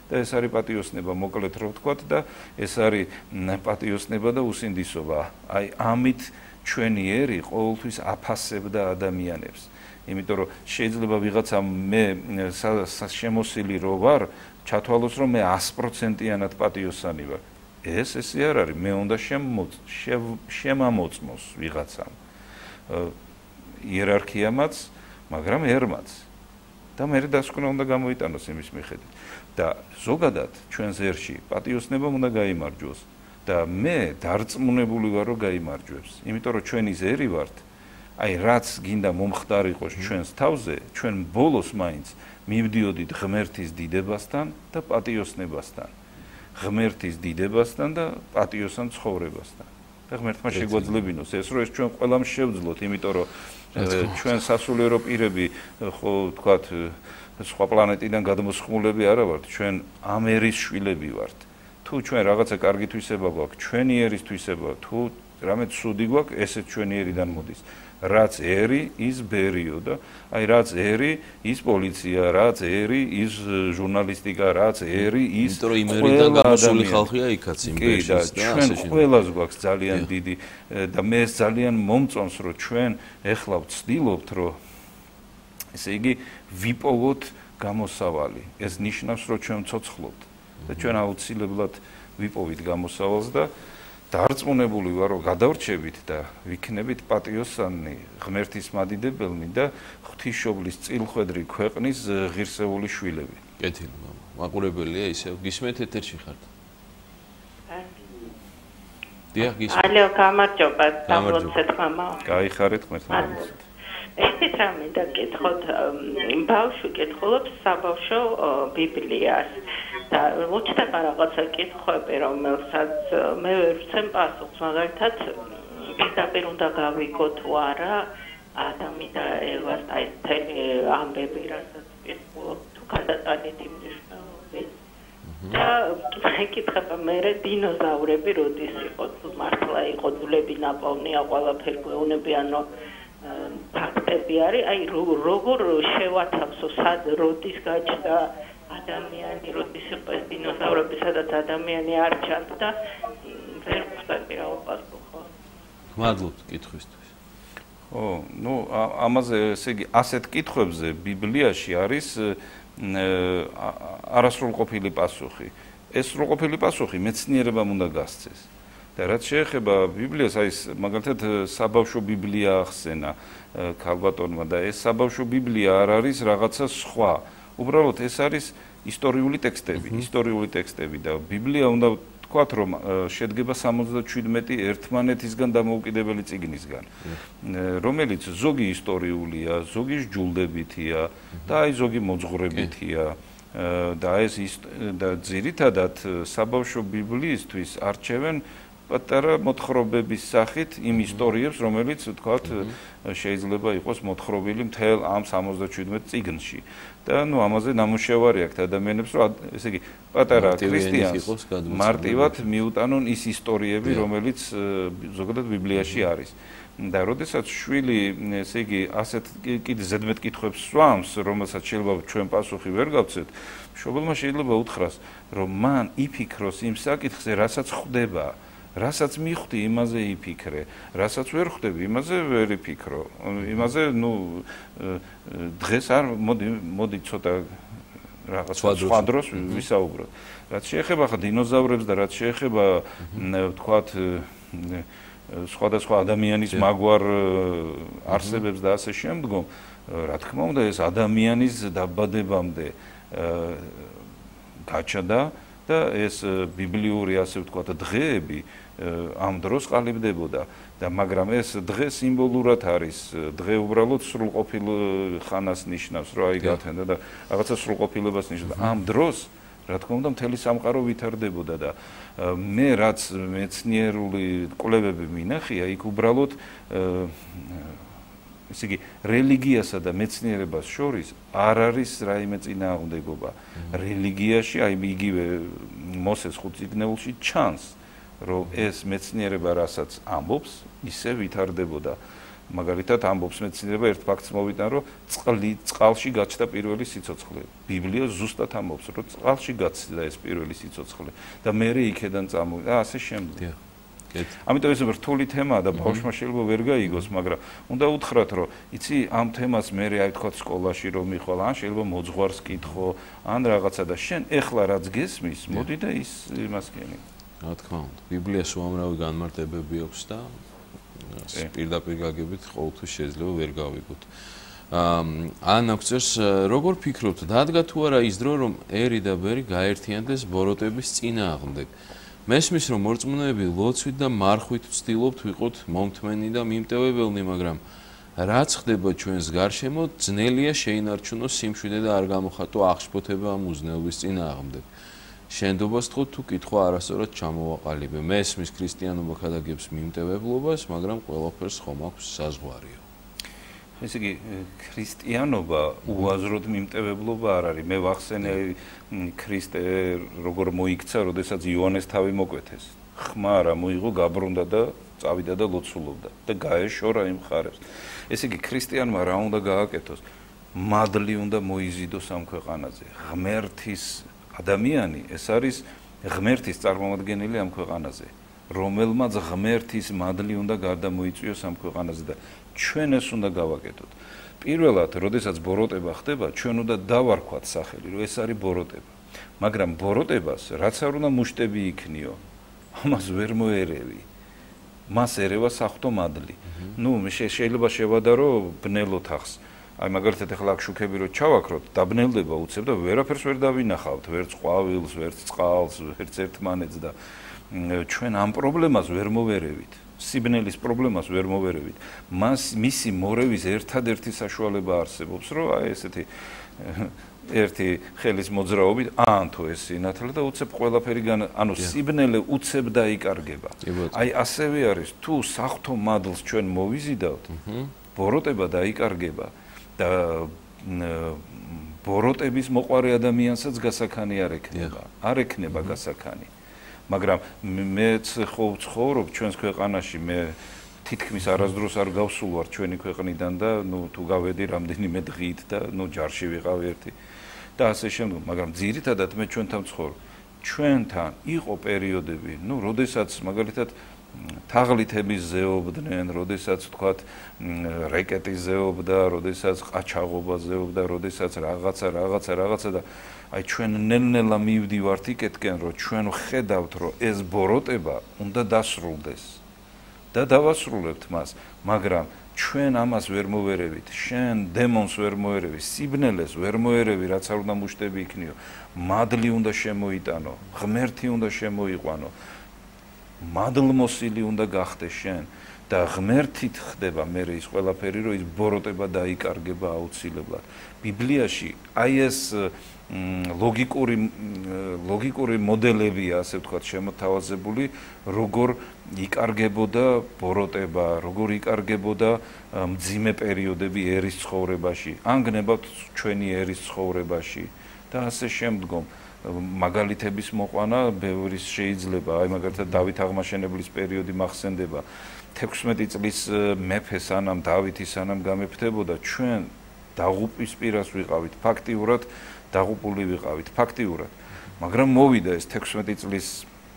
და ეს არის პატიოსნება, მოკლედ რო ვთქვათ და ეს არის პატიოსნება და უსინდისობა. აი ამით ჩვენი ერი ყოველთვის აფასებდა ადამიანებს. იმიტომ რომ შეიძლება ვიღაცა მე შემოსილი რო ვარ, ჩათვალოს რომ მე one hundred percent-იანად პატიოსანი ვარ. ეს ესე არ არის, მე უნდა შემამოწმოს ვიღაცამ. იერარქიამაც, მაგრამ ερμაც. და მე დასკვნა უნდა გამოიტანოს იმის მიხედვით. და ზოგადად ჩვენს ერში პატიოსნება უნდა გაიმარჯვოს და მე დარწმუნებული ვარ რომ გაიმარჯვებს. იმიტომ რომ ჩვენი ზერი ვართ. აი რაც გინდა მომხდარიყოს ჩვენს თავზე, ჩვენ ბოლოს მაინც მივდიოდით ღმერთის დიდებასთან და პატიოსნებასთან. ღმერთის დიდებასთან და პატიოსან ცხოვრებასთან. და ღმერთმა შეგვაძლებინოს ეს რომ ეს ჩვენ ყველამ შევძლოთ, იმიტომ რომ ჩვენ სასულიერო პირები ხო ვთქვათ სხვა პლანეტიდან გადმოსხმულები არა ვართ, ჩვენ ამ ერის შვილები ვართ. თუ ჩვენ რაღაცა კარგი თვისება გვაქვს, ჩვენი ერის თვისება, თუ რამე ცუდი გვაქვს, ესეც ჩვენი ერიდან მოდის. რაც ერი, ის ბერიო და აი რაც ერი, ის პოლიცია, რაც ერი, ის ჟურნალისტიკა, რაც ერი, ის იმიტომ რომ იმ ერიდან გამოსული ხალხია იქაც იმ ბერშიც და ჩვენ ყველას გვაქვს ძალიან დიდი და მე ეს ძალიან მომწონს რომ ჩვენ ეხლა ვცდილობთ რომ ესე იგი ვიპოვოთ გამოსავალი. ეს ნიშნავს რომ ჩვენ ცოცხლობთ და ჩვენ აუცილებლად ვიპოვით გამოსავალს და დარწმუნებული ვარ რომ გადავრჩებით და ვიქნებით პატიოსანი, ღმერთის მადიდებელნი და ღვთისმშობლის წილხვედრი ქვეყნის ღირსეული შვილები. კეთილი მამა, მაყურებელია ისევ გისმენთ ეთერში ხართ. დიახ, გისმენთ. ალო, გამარჯობა, დამლოცეთ მამა. გაიხარეთ ღმერთმა. ესეთ რამე და კითხოთ, ბავშვი კითხულობს საბავშვო ბიბლიას. და მოჩნდება რაღაცა კითხვები, რომელსაც მე ვერ ვცემ პასუხს, მაგალითად, პირდაპირ უნდა გავიგო თუ არა ადამი და ევას აი თელი ამბები, რასაც კითხულობ, თუ გადატანით იმ მნიშვნელობით. და კითხება მე დინოზავრები როდის იყო, თუ მართლა იყო ძვლები ნაპოვნია, ყველაფერი გვეუბნებიანო ფაქტები არის, აი როგორ შევათავსო, სად როდის გაჩნდა ადამიანი როდის იყო ეს დინოზავრები, სადაც ადამიანი არ ჩანს და ვერ ვხვდები რა უპასუხო. მადლობთ კითხვისთვის. ხო, ну, ამაზე ესე იგი ასეთ კითხვებზე ბიბლიაში არის არასრულყოფილი პასუხი. ეს სრულყოფილი პასუხი მეცნიერებამ უნდა გასცეს. და რაც შეეხება ბიბლიას, აი მაგალითად საბავშვო ბიბლია ახსენა ქალბატონმა და ეს საბავშვო ბიბლია არ არის რაღაცა სხვა. უბრალოდ ეს არის ისტორიული ტექსტები, ისტორიული ტექსტები და ბიბლია უნდა ვთქვათ რომ შედგება სამოცდაშვიდმეტი ერთმანეთისგან დამოუკიდებელი წიგნისგან, რომელიც ზოგი ისტორიულია, ზოგი სჯულდებითია და აი ზოგი მოძღვრებითია და ეს და ძირითადად საბავშვო ბიბლიისთვის არჩევენ პატარა მოთხრობების სახით იმ ისტორიებს, რომელიც ვთქვათ შეიძლება იყოს მოთხრობილი მთელ ამ სამოცდაშვიდმეტ წიგნში. და ნუ ამაზე ნამუშევარი აქვს ადამიანებს, რომ ესე იგი პატარა ქრისტიანს მარტივად მიუტანონ ის ისტორიები, რომელიც ზოგადად ბიბლიაში არის. და როდესაც შვილი, ესე იგი, ასეთ კიდე ზედმეტ კითხვებს სვამს, რომელსაც შეიძლება ჩვენ პასუხი ვერ გავცეთ, მშობელმა შეიძლება უთხრას, რომ მან იფიქროს იმ საკითხზე, რასაც ხვდება. რასაც მიხვდი, იმაზე იფიქრე, რასაც ვერ ხვდები, იმაზე ვერ იფიქრო. იმაზე, ნუ დღეს არ მოდი მოდი ცოტა რაღაც სხვა დროს ვისაუბროთ. რაც შეეხება ხა დინოზავრებს და რაც შეეხება ვთქვათ სხვადასხვა ადამიანის მაგვარ არსებებს და ასე შემდგომ, რა თქმა უნდა, ეს ადამიანის დაბადებამდე გაჩნდა და ეს ბიბლიური ასე ვთქვათ დღეები ამ დროს ყალიბდებოდა და მაგრამ ეს დღე სიმბოლურად არის, დღე უბრალოდ სრულყოფილ ხანას ნიშნავს, რომ აი გათენდა და რაღაცა სრულყოფილებას ნიშნავს. ამ დროს, რა თქმა უნდა, მთელი სამყარო ვითარდებოდა და მე რაც მეცნიერული კვლევები მინახია, იქ უბრალოდ ესე იგი რელიგიასა და მეცნიერებას შორის არ არის რაიმე წინააღმდეგობა. რელიგიაში, აი იგივე მოსეს ხუთ წიგნეულში ჩანს, რომ ეს მეცნიერება, რასაც ამბობს, ისე ვითარდებოდა. მაგალითად ამბობს მეცნიერება ერთ ფაქტს მოვიტან, რომ წყალი წყალში გაჩნდა პირველი სიცოცხლე. ბიბლია ზუსტად ამბობს, რომ წყალში გაჩნდა ეს პირველი სიცოცხლე და მერე იქედან წამოვიდა და ასე შემდეგ. ამიტომ ეს რთული თემაა და ბავშვმა შეიძლება ვერ გაიგოს, მაგრამ უნდა უთხრათ, რომ იცი ამ თემას მერე აი თქვა სკოლაში რომ მიხვალ, ან შეიძლება მოძღვარს კითხო, ან რაღაცა და შენ ეხლა რაც გესმის, მოდი და ის იმას კენი. რა თქმა უნდა, ბიბლიას უამრავი განმარტებები აქვს და პირდაპირ გაგებით ყოველთვის შეიძლება ვერ გავიგოთ. ანა გვწერს, როგორ ფიქრობთ, დადგა თუ არა ის დრო, რომ ერი და ბერი გაერთიანდეს ბოროტების წინააღმდეგ? მესმის, რომ მორწმუნეები ლოცვით და მარხვით ვცდილობთ ვიყოთ მომთმენი და მიმტევებელნი, მაგრამ რაც ხდება ჩვენს გარშემო, ძნელია შეინარჩუნოს სიმშვიდე და არ გამოხატო აღშფოთება ამ უზნეობის წინააღმდეგ. შენდობას თქო თუ კითხვა არასწორად ჩამოვაყალიბე. მესმის ქრისტიანობა ქადაგებს მიმტევებლობას, მაგრამ ყველაფერს ხომ აქვს საზღვარიო. ესე იგი, ქრისტიანობა უაზროდ მიმტევებლობა არ არის. მე ვახსენე ქრისტე როგორ მოიქცა, როდესაც იოანეს თავი მოკვეთეს. ხმა არა მოიღო, გაბრუნდა და წავიდა და ლოცულობდა და გაეშორა იმ ხარებს. ესე იგი, ქრისტიანმა რა უნდა გააკეთოს? მადლი უნდა მოიზიდოს ამ ქვეყანაზე. ღმერთის ადამიანი ეს არის ღმერთის წარმომადგენელი ამ ქვეყანაზე, რომელმაც ღმერთის მადლი უნდა გარდამოიწვიოს ამ ქვეყანაზე და ჩვენ ეს უნდა გავაკეთოთ. პირველად, როდესაც ბოროტება ხდება, ჩვენ უნდა დავარქვათ სახელი, რომ ეს არის ბოროტება. მაგრამ ბოროტებას რაც არ უნდა მუშტები იქნიო, ამას ვერ მოერევი. მას ერევა საღვთო მადლი. ნუ შეიძლება შევადარო ბნელოთ ახს. აი მაგალითად ახლა აქ შუქები რო ჩავაქროთ, დაბნელდება უცებ და ვერაფერს ვერ დავინახავთ, ვერც ყვავილს, ვერც წყალს, ვერც ერთმანეთს და ჩვენ ამ პრობლემას ვერ მოვერევით. სიბნელის პრობლემას ვერ მოვერევით. მას მისი მორევის ერთადერთი საშუალება არსებობს, რომ აი ესეთი ერთი ხელის მოძრაობით ან თუ ეს სინათლე და უცებ ყველაფერი ანუ სიბნელე უცებ დაიკარგება. აი ასევე არის თუ საღვთო მადლს ჩვენ მოვიზიდავთ, ბოროტება დაიკარგება. და ბოროტების მოყარე ადამიანსაც გასაქანი არ ექნება. არ ექნება გასაქანი. მაგრამ მეც ხო ვცხოვრობ ჩვენს ქვეყანაში, მე თითქმის არასდროს არ გავსულ ვარ ჩვენი ქვეყნიდან და ნუ თუ გავედი რამდენიმე დღით და ნუ ჯარში ვიყავ ერთი და ასე შემდეგ, მაგრამ ძირითადად მე ჩვენთან ვცხოვრობ. ჩვენთან იყო პერიოდები, ნუ როდესაც მაგალითად თაღლითების ზეობდნენ, როდესაც თქვათ რეკეტის ზეობდა, როდესაც ყაჩაღობა ზეობდა, როდესაც რაღაცა რაღაცა რაღაცა და აი ჩვენ ნელ-ნელა მივდივართ იქეთკენ, რომ ჩვენ ვხედავთ, რომ ეს ბოროტება უნდა დასრულდეს და დავასრულებთ მას, მაგრამ ჩვენ ამას ვერ მოვერევით, შენ დემონს ვერ მოერევი, სიბნელეს ვერ მოერევი, რაც არ უნდა მუშტები იქნიო, მადლი უნდა შემოიტანო, ღმერთი უნდა შემოიყვანო. მადლმოსილი უნდა გახდე შენ და ღმერთით ხდება მე ის ყველაფერი, რომ ის ბოროტება დაიკარგება აუცილებლად. ბიბლიაში აი ეს ლოგიკური ლოგიკური მოდელებია, ასე ვთქვათ, შემოთავაზებული, როგორ იკარგებოდა ბოროტება, როგორ იკარგებოდა მძიმე პერიოდები ერის ცხოვრებაში, ან გნებავთ ჩვენი ერის ცხოვრებაში და ასე შემდგომ. მაგალითების მოყვანა ბევრის შეიძლება, აი მაგალითად დავით აღმაშენებლის პერიოდი მახსენდება. თექვსმეტი წლის მეფე სანამ დავითი სანამ გამეფდებოდა, ჩვენ დაღუპვის პირას ვიყავით, ფაქტიურად დაღუპული ვიყავით, ფაქტიურად. მაგრამ მოვიდა ეს თექვსმეტი წლის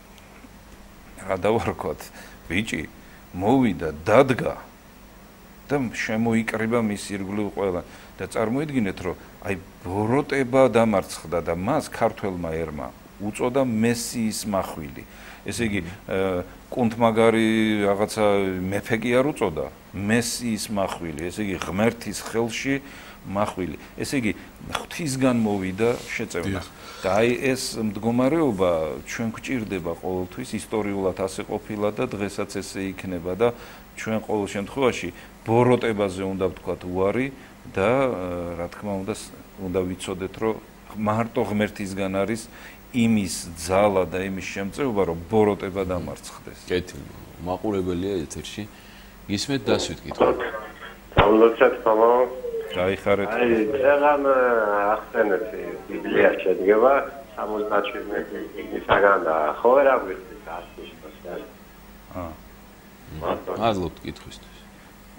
რა დავარქვათ, ბიჭი, მოვიდა, დადგა და შემოიკრიბა მის ირგვლივ ყველა და წარმოიდგინეთ, რომ აი ბოროტება დამარცხდა და მას ქართველმა ერმა უწოდა მესიის მახვილი. ესე იგი, კუნთმაგარი რაღაცა მეფე კი არ უწოდა, მესიის მახვილი, ესე იგი ღმერთის ხელში მახვილი. ესე იგი, ღვთისგან მოვიდა შეწევნა. და აი ეს მდგომარეობა ჩვენ გვჭირდება ყოველთვის, ისტორიულად ასე ყოფილა და დღესაც ესე იქნება და ჩვენ ყოველ შემთხვევაში ბოროტებაზე უნდა ვთქვათ უარი და რა თქმა უნდა უნდა ვიცოდეთ, რომ მარტო ღმერთისგან არის იმის ძალა და იმის შემწეობა, რომ ბოროტება დამარცხდეს. კეთილი, მაყურებელია ეთერში. ისმეთ დასვით კითხვა. დავლოცეთ თამო. გაიხარეთ. აი, წეგან ახსენეთ ბიბლიაში შედგება სამოცდაშვიდმეტი წიგნისაგან და ხო რა გვიხსნის ასიშტოს. აა. მადლობთ კითხვისთვის.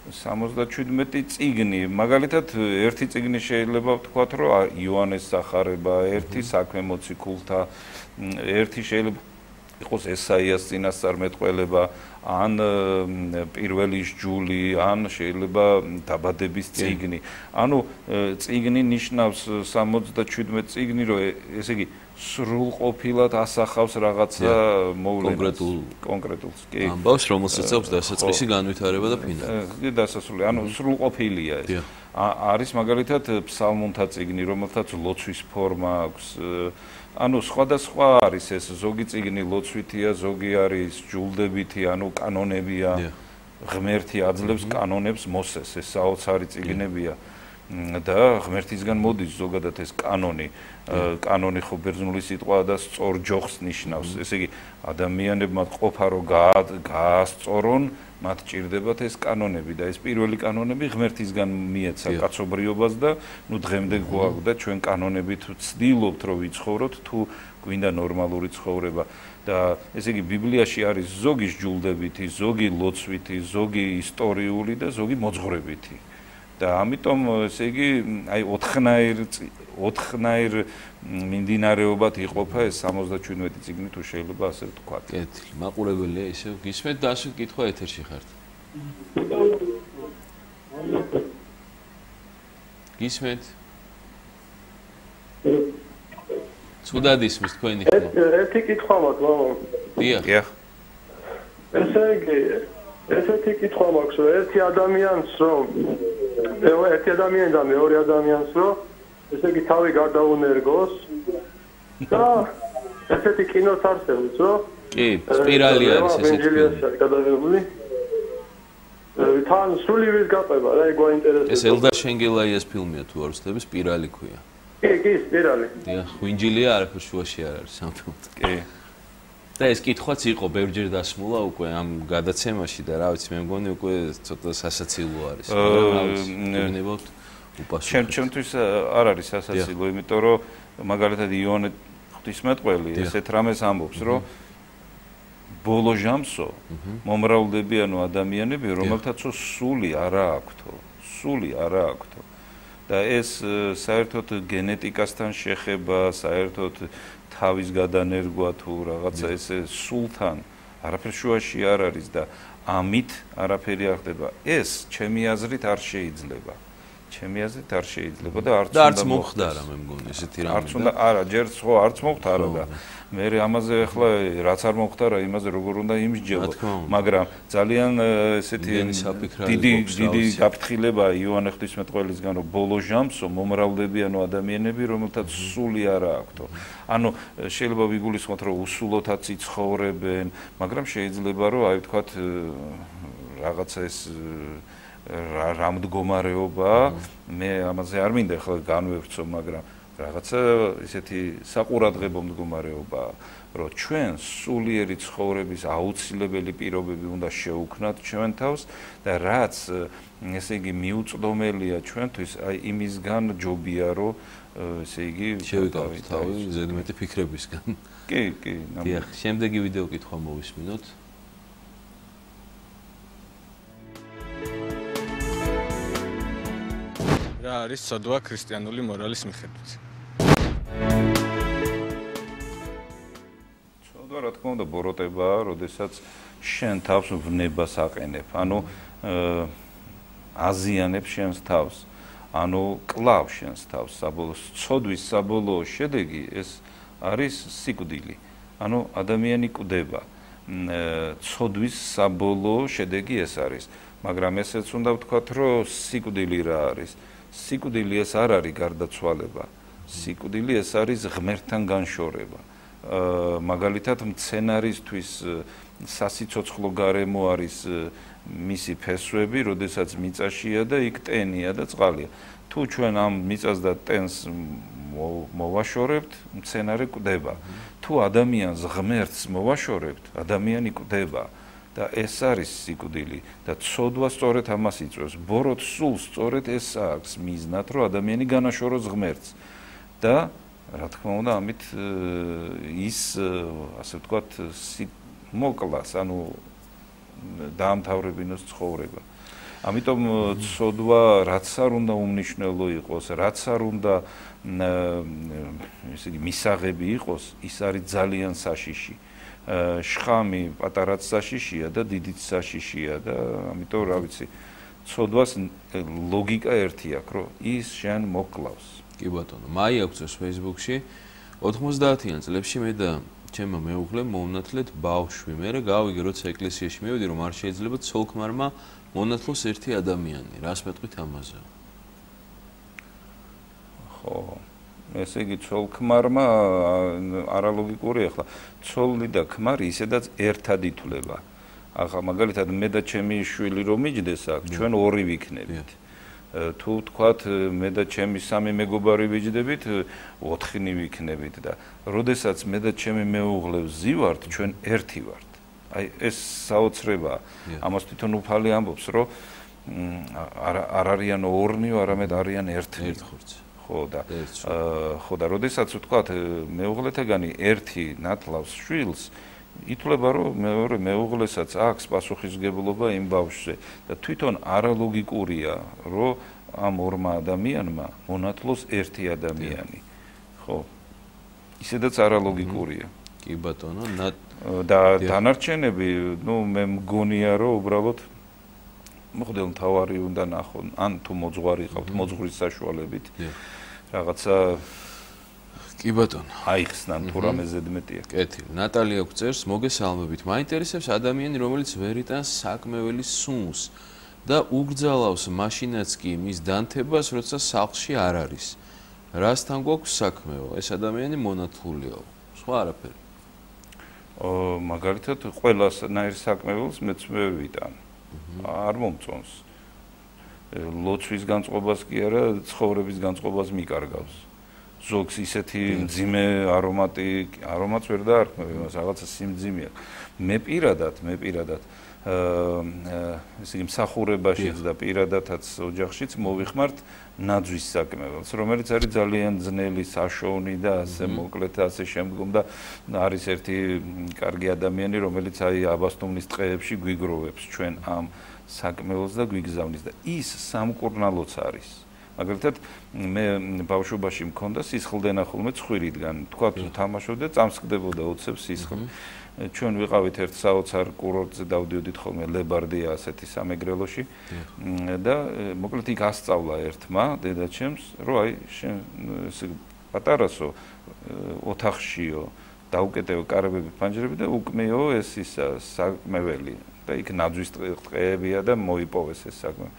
სამოცდაშვიდმეტი წიგნი, მაგალითად ერთი წიგნი შეიძლება ვთქვათ, რომ იოანეს სახარება, ერთი საქმე მოციქულთა, ერთი შეიძლება იყოს ესაიას წინასწარმეტყველება, ან პირველი ჯული, ან შეიძლება დაბადების წიგნი. ანუ წიგნი ნიშნავს სამოცდაშვიდმეტი წიგნი, რომ ესე იგი სრულყოფილად ასახავს რაღაცა მოვლენას კონკრეტულს. კი. ამბავს, რომელსაც აქვს დასაწყისი განვითარება და ფინალი. კი, დასასრული. ანუ სრულყოფილია ეს. არის მაგალითად ფსალმუნთა წიგნი, რომელთაც ლოცვის ფორმა აქვს. ანუ სხვადასხვა არის ეს, ზოგი წიგნი ლოცვითია, ზოგი არის ჯულდებითი, ანუ კანონებია. ღმერთი აძლევს კანონებს მოსეს, ეს საოცარი წიგნებია. და ღმერთისგან მოდის ზოგადად ეს კანონი. კანონი ხო ბერძნული სიტყვაა და სწორ ჯოხს ნიშნავს. ესე იგი, ადამიანებმა ყოფა რომ გაასწორონ, მათ ჭირდებათ ეს კანონები და ეს პირველი კანონები ღმერთისგან მიეცა კაცობრიობას და ნუ დღემდე გვაქვს ჩვენ კანონებით ვცდილობთ რომ ვიცხოვროთ თუ გვინდა ნორმალური ცხოვრება და ესე იგი ბიბლიაში არის ზოგი ჯულდებითი, ზოგი ლოცვითი, ზოგი ისტორიული და ზოგი მოძღვრებითი. და ამიტომ ესე იგი აი ოთხნაირ ოთხნაირ მიმდინარეობად იყოფა ეს სამოცდაშვიდმეტი წიგნი თუ შეიძლება ასე ვთქვათ. კეთილი, მაყურებელია ისევ გისმენთ და ასე კითხვა ეთერში ხართ. გისმენთ? ცუდად ისმის თქვენი ხმა. ერთი კითხვა მაქვს, მამა. დიახ. დიახ. ესე იგი ესეთი კითხვა მაქვს, რომ ერთი ადამიანს რომ ერთი ადამიანი და მეორე ადამიანს რომ ესე იგი თავი გადაუნერგოს და ესეთი კინოც არსებობს, რომ კი, სპირალი არის ესეთი ფილმი. გადაღებული. თან სულივის გაყვება, რა ეგ გვაინტერესებს. ეს ელდარ შენგელაიას ფილმია თუ არ ვცდები, სპირალი ქვია. კი, კი, სპირალი. დიახ, ხვინჯილია არაფერ შუაში არ არის სამთო. კი. და ეს კითხვაც იყო ბევრჯერ დასმულა უკვე ამ გადაცემაში და რა ვიცი მე მგონი უკვე ცოტა სასაცილო არის. რა ვიცი, გინებავთ უპასუხოთ. ჩემ ჩემთვის არ არის სასაცილო, იმიტომ რომ მაგალითად იონე ღვთისმეტყველი ესეთ რამეს ამბობს, რომ ბოლო ჟამსო მომრავლდებიანო ადამიანები, რომელთაცო სული არა აქვთო, სული არა აქვთო. და ეს საერთოდ გენეტიკასთან შეხება, საერთოდ თავის გადანერგვა თუ რაღაცა ესე სულთან არაფერ შუაში არ არის და ამით არაფერი არ ხდება. ეს ჩემი აზრით არ შეიძლება. ჩემი აზრით არ შეიძლება და არც უნდა არც მოხდარა მე მგონი ესეთი რამე. არც უნდა არა, ჯერ ხო არც მოხდარა და მე ამაზე ახლა რაც არ მოხდარა, იმაზე როგორ უნდა იმსჯელო. მაგრამ ძალიან ესეთი დიდი დიდი გაფრთხილება იოანე ღვთისმეტყველისგან, რომ ბოლო ჟამსო მომრავლდებიანო ადამიანები, რომელთაც სული არა აქვთო. ანუ შეიძლება ვიგულისხმოთ, რომ უსულოთაც იცხოვრებენ, მაგრამ შეიძლება რომ აი ვთქვათ რაღაცა ეს რა მდგომარეობა, მე ამაზე არ მინდა ახლა განვევრცო, მაგრამ რაღაცა ისეთი საყურადღებო მდგომარეობა, რომ ჩვენ სულიერი ცხოვრების აუცილებელი პირობები უნდა შევუქმნათ ჩვენ თავს და რაც ესე იგი მიუწვდომელია ჩვენთვის, აი იმისგან ჯობია, რომ ესე იგი შევიკავოთ თავი ზედმეტი ფიქრებისგან. კი, კი. დიახ, შემდეგი ვიდეო კითხვა მოვისმინოთ. რა არის ცოდვა ქრისტიანული მორალის მიხედვით? ცოდვა რა თქმა უნდა ბოროტებაა, როდესაც შენ თავს ვნებას აყენებ, ანუ აზიანებ შენს თავს, ანუ კლავ შენს თავს, საბოლოო ცოდვის საბოლოო შედეგი ეს არის სიკვდილი. ანუ ადამიანი კვდება. ცოდვის საბოლოო შედეგი ეს არის, მაგრამ ესეც უნდა ვთქვათ, რომ სიკვდილი რა არის? სიკვდილი ეს არ არის გარდაცვალება. სიკვდილი ეს არის ღმერთთან განშორება. მაგალითად მცენარისთვის სასიცოცხლო გარემო არის მისი ფესვები, როდესაც მიწაშია და იქ ტენია და წყალია. თუ ჩვენ ამ მიწას და ტენს მოვაშორებთ, მცენარე კვდება. თუ ადამიანს ღმერთს მოვაშორებთ, ადამიანი კვდება. და ეს არის სიკვდილი და ცოდვა სწორედ ამას იწვევს. ბოროტ სულს სწორედ ეს აქვს მიზნად, რომ ადამიანი განაშოროს ღმერთს. და რა თქმა უნდა, ამით ის ასე ვთქვათ, მოკლას, ანუ დაამთავრებინოს ცხოვრება. ამიტომ ცოდვა რაც არ უნდა უმნიშვნელო იყოს, რაც არ უნდა ესე იგი მისაღები იყოს, ის არის ძალიან საშიში. შხამი პატარაც საშიშია და დიდიც საშიშია და ამიტომ რა ვიცი, ცოდვას ლოგიკა ერთი აქვს, რომ ის შენ მოკლავს. კი ბატონო, მაი აქვს Facebook-ში ოთხმოცდაათიან წლებში მე და ჩემმა მეუღლემ მოვნათლეთ ბავშვი. მე გავიგე, როცა ეკლესიაში მივედი, რომ არ შეიძლება ცოლ-ქმარმა მონათლოს ერთი ადამიანი. რას მეტყვით ამაზე? ხო, ესე იგი ცოლ-ქმარმა არალოგიკურია ახლა. ცოლი და ქმარი ისედაც ერთად ითვლება. ახლა მაგალითად მე და ჩემი შვილი რომ მიჯდეს აქ, ჩვენ ორი ვიქნებით. თუ თქვათ მე და ჩემი სამი მეგობარი ვიჯდებით, ოთხნი ვიქნებით და როდესაც მე და ჩემი მეუღლე ვზივართ, ჩვენ ერთი ვართ. აი ეს საოცრებაა. ამას თვითონ უფალი ამბობს, რომ არ არიან ორნი, არამედ არიან ერთი. ერთხურც. ხო და ხო და როდესაც ვთქვათ მეუღლეთაგანი ერთი ნათლავს შვილს, ითვლება რომ მეორე მეუღლესაც აქვს პასუხისმგებლობა იმ ბავშვზე და თვითონ არალოგიკურია რომ ამ ორმა ადამიანმა მონათლოს ერთი ადამიანი. ხო. ისედაც არალოგიკურია. კი ბატონო, და დანარჩენები, ну მე მგონია რომ უბრალოდ მოხდელ მთავარი უნდა ნახონ, ან თუ მოძღვარი ყავთ, მოძღვრის საშუალებით რაღაცა კი ბატონო, აიხსნან თუ რამე ზედმეტია. კეთილი. ნატალია გვწერს, მოგესალმებით. მაინტერესებს ადამიანი, რომელიც ვერ იტანს საკმეველი სუნს და უგრძალავს მაშინაც კი მის დანთებას, როცა სახლში არ არის. რასთან გვაქვს საქმეო? ეს ადამიანი მონათლულია. სხვა არაფერი. ო, მაგალითად, ყველასნაირ საკმეველს მეც ვერ ვიტან. არ მომწონს. ლოცვის განწყობას კი არა, ცხოვრების განწყობას მიკარგავს. ზოგს ისეთი მძიმე არომატი, არომატს ვერ დაარქმევ, იმას რაღაცა სიმძიმე აქვს. მე პირადად, მე პირადად აა ესე იგი მსახურებაშიც და პირადადაც ოჯახშიც მოვიხმართ ნაძვის საკმეველს, რომელიც არის ძალიან ძნელი, საშოვნი და ასე მოკლედ ასე შემდგომ და არის ერთი კარგი ადამიანი, რომელიც აი აბასთუმნის ტყეებში გვიგროვებს ჩვენ ამ საკმეველს და გვიგზავნის და ის სამკურნალოც არის. მაგალითად მე ბავშვობაში მქონდა სისხლდენა ხოლმე ცხვირიდან. თქვა თუ თამაშობდა, წამსკდებოდა ოცებს სისხლი. ჩვენ ვიყავით ერთ საოცარ კურორტზე დავდიოდით ხოლმე ლებარდია ასეთი სამეგრელოში და მოკლედ იქ ასწავლა ერთმა დედაჩემს, რომ აი შენ ესე პატარასო ოთახშიო დაუკეტეო კარებები, ფანჯრები და უკმეო ეს ისა საკმეველი და იქ ნაძვის ტყეებია და მოიპოვეს ეს საკმეველი.